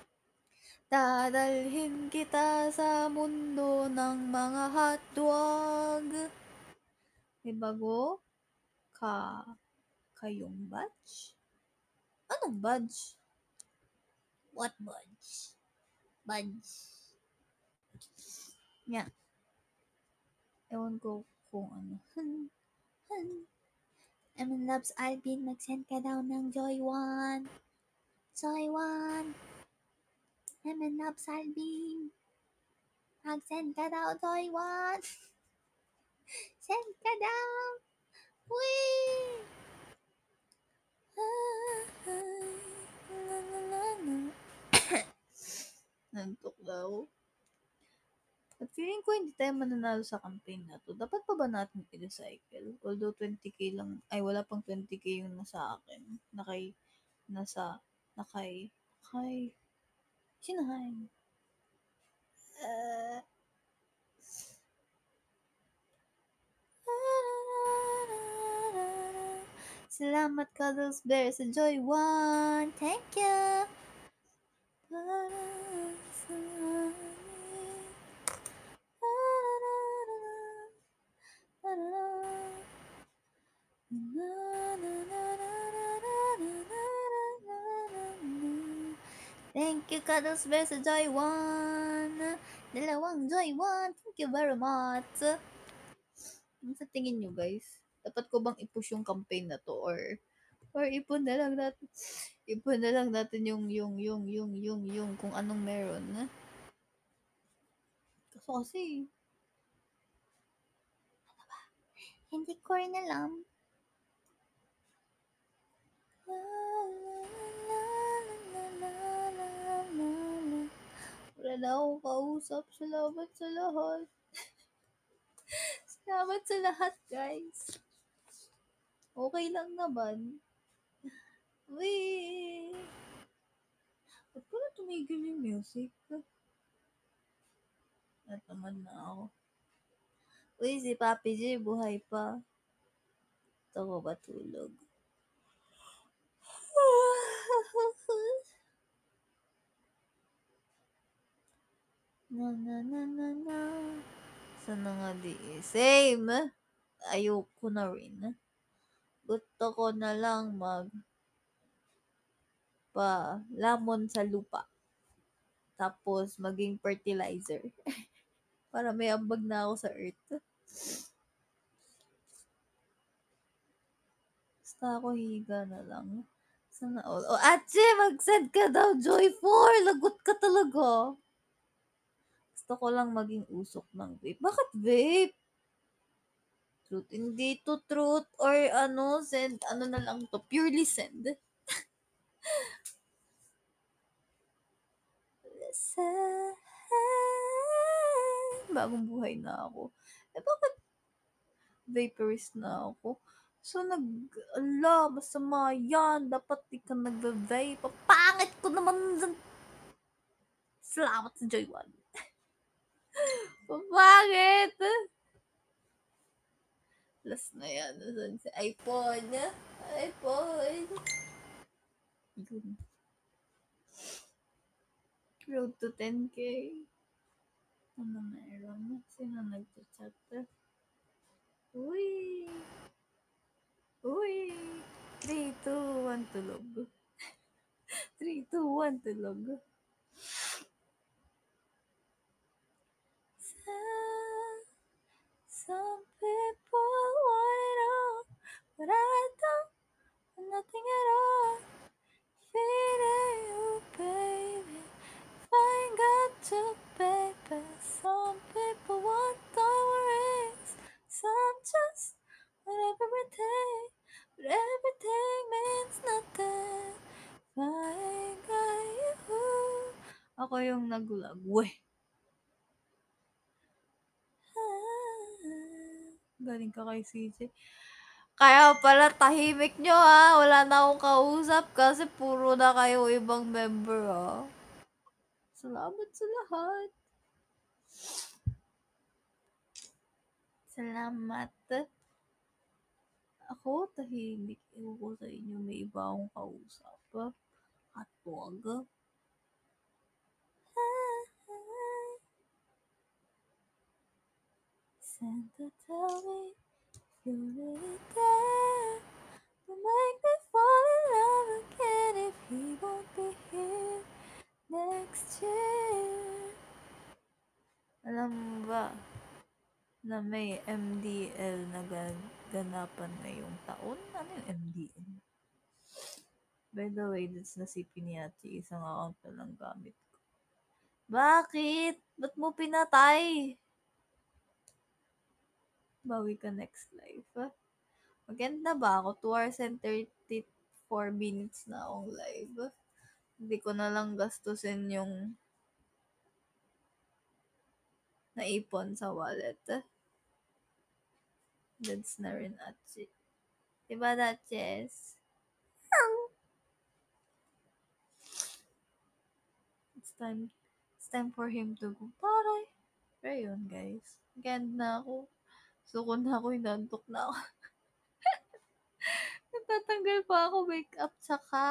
Dadalhin kita sa mundo ng mga hotdog. May bago kayong badge? Anong badge? What badge? Badge. Yeah. Ewan ko kung ano. I'm in love's Alvin. Mag-send ka daw ng Joy 1. Joy 1. I'm in love's Alvin. Mag-send ka daw, Joy 1. Send ka daw. Wee! Nantok daw. At feeling ko hindi tayo mananalo sa campaign na to. Dapat pa ba natin i-recycle? Although 20k lang, ay wala pang 20k yung nasa akin. Sinahay. Salamat Cuddles Bear sa Joy 1. Thank you. Thank you, Cuddles Bear sa Joy 1. Dalawang Joy 1. Thank you very much. Ano sa tingin nyo, guys? Dapat ko bang i-push yung campaign na to or ipon na lang natin yung kung anong meron. Kasi hindi ko rin alam. Wala na akong kausap. Salamat sa lahat. Salamat sa lahat, guys. Okay lang naman. Wee! Ba't ko na tumigil yung music? Nataman na ako. Uy, si Papi J, buhay pa. Ito ko ba tulog? Na. Sana nga di. Same! Ayoko na rin. Gusto ko na lang lamon sa lupa. Tapos, maging fertilizer. Para may ambag na ako sa earth. Basta ako higa na lang. Sana all. Oh, Atse! Mag-send ka daw, Joy 4! Lagot ka talaga. Gusto ko lang maging usok ng vape. Bakit vape? Truth. Hindi to truth or send. Ano na lang to. Purely send. Bagong buhay na ako. Bakit vaporist na ako? So, masama yan. Dapat di ka nagva-vape. Pangit ko naman dyan. Salamat sa Joy 1. Pangit! Last na yan. Nasaan si iPhone? iPhone! Good. Road to 10K. Ano meron? Sino nag-chat? Uy! Uy! 3, 2, 1, tulog. 3, 2, 1, tulog. Some people want it all, but I don't want nothing at all. Feeling you, baby. If I ain't got to, baby. Some people want diamonds, some just want everything, but everything means nothing. If I ain't got you. Ako yung naglag. Weh! Galing ka kay CJ. Kaya pala tahimik nyo wala na akong kausap kasi puro na kayo ibang member Salamat sa lahat. Salamat. Ako tahimik. Ewan ko sa inyo may iba akong kausap. Hatwag. Santa, tell me if you're really there to make me fall in love again if he won't be here next year. Alam mo ba na may MDL na ganapan ngayong taon? Ano yung MDL? By the way, that's na si Piniachi. Isang account na lang gamit ko. Bakit? Ba't mo pinatay? Bawi ka next life. Maganda ba ako? 2 hours and 34 minutes na akong live. Hindi ko na lang gastusin yung naipon sa wallet. That's na rin Achi. Diba, Duchess? It's time for him to go. Taray! Pero yun, guys. Again na ako. Suko na ako, inantok na ako. Natatanggal pa ako makeup tsaka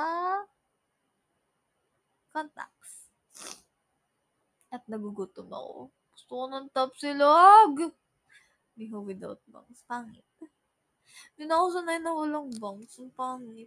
contacts. At nagugutom ako. Gusto ko ng tapsilog! Miho without bangs. Pangit. Hindi na ako sanay na walang bangs. Ang pangit.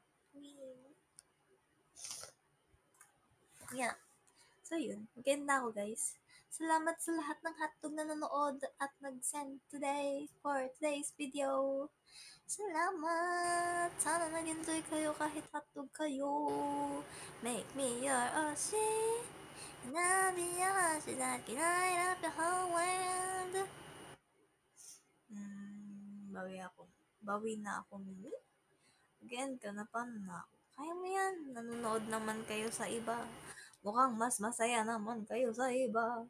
Yeah. So, yun. Maganda ako, guys. Salamat sa lahat ng hotdog na nanood at nag-send today for today's video. Salamat! Sana nag-enjoy kayo kahit hotdog kayo. Make me your oshi. Nabiyashi that can light up the whole world. Bawi na ako, Mimi. Again ka na, paano na ako? Kaya mo yan. Nanonood naman kayo sa iba. Mukhang mas masaya naman kayo sa iba.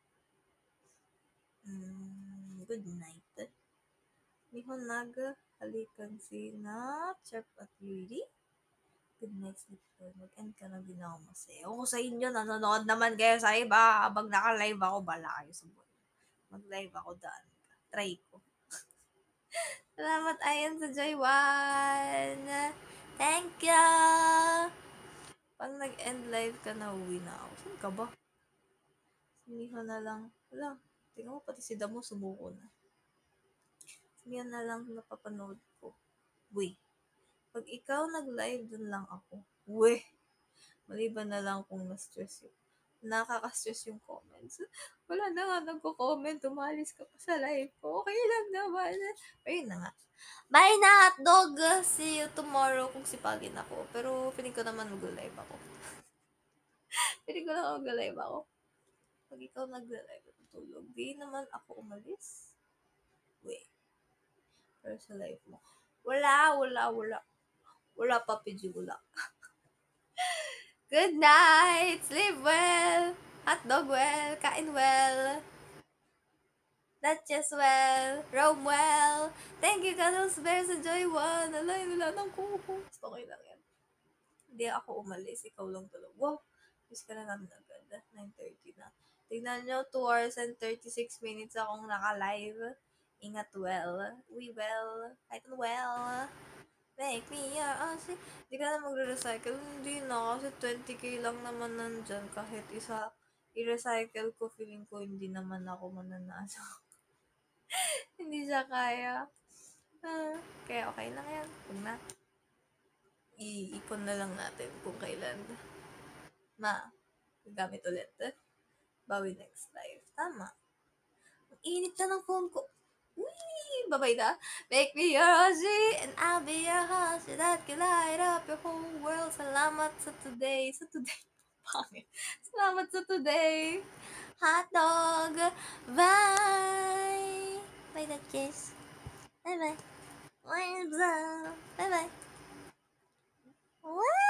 Good night. Mihonag, halikan si na, Chirp at Yuri. Good night, sleep well. Mag-end ka na din ako masaya. Ako sa inyo, nanonood naman kayo sa iba. Habang naka-live ako, bala kayo sa buhay. Mag-live ako daan. Try ko. Salamat ayan sa Joy One. Thank you! Pag nag-end live ka na, uwi na ako. Saan ka ba? Siniho na lang. Wala. Tingnan mo, pati si Damo sumuko na. Siniho na lang napapanood ko. Uy. Pag ikaw nag-live, dun lang ako. Uy. Maliban na lang kung na-stress yun. Nakaka-stress yung comments. Wala na nga nagko-comment. Umalis ka pa sa live ko. Okay lang naman. Ayun na nga. Bye na, hotdog! See you tomorrow kung sipagin ako. Pero feeling ko naman mag-live ako. Feeling ko naman mag-live ako. Pag ikaw nag-live at tulog, di naman ako umalis. Wait. Pero sa live mo. Wala. Wala pa, Pidgey, wala. Good night! Sleep well! Hotdog well! Kain well! Duchess well! Rome well! Thank you, Cuddles Bears sa Joy One! Alay, wala nang co-host. Okay lang yan. Hindi ako umalis. Ikaw lang tulog. Wow! Miss ka na namin agad. 9:30 na. Tignan nyo, 2 hours and 36 minutes akong naka-live. Ingat well. We well. Kahit well. Make me your Aussie. Hindi ka na magre-recycle. Hindi na, kasi 20k lang naman nandyan. Kahit isa i-recycle ko, feeling ko hindi naman ako mananasa. Hindi siya kaya. Kaya okay lang yan. Huwag na. Iipon na lang natin kung kailan gamit ulit. Bawi next life. Tama. Ang init na ng phone ko. Wee! Babay na. Make me your Aussie and I'll be your Aussie that can light up your whole world. Salamat sa today. Sa today. Pangit. Salamat sa today. Hot dog. Bye. Bye, Duchess. Bye-bye. Bye-bye. Bye-bye. What?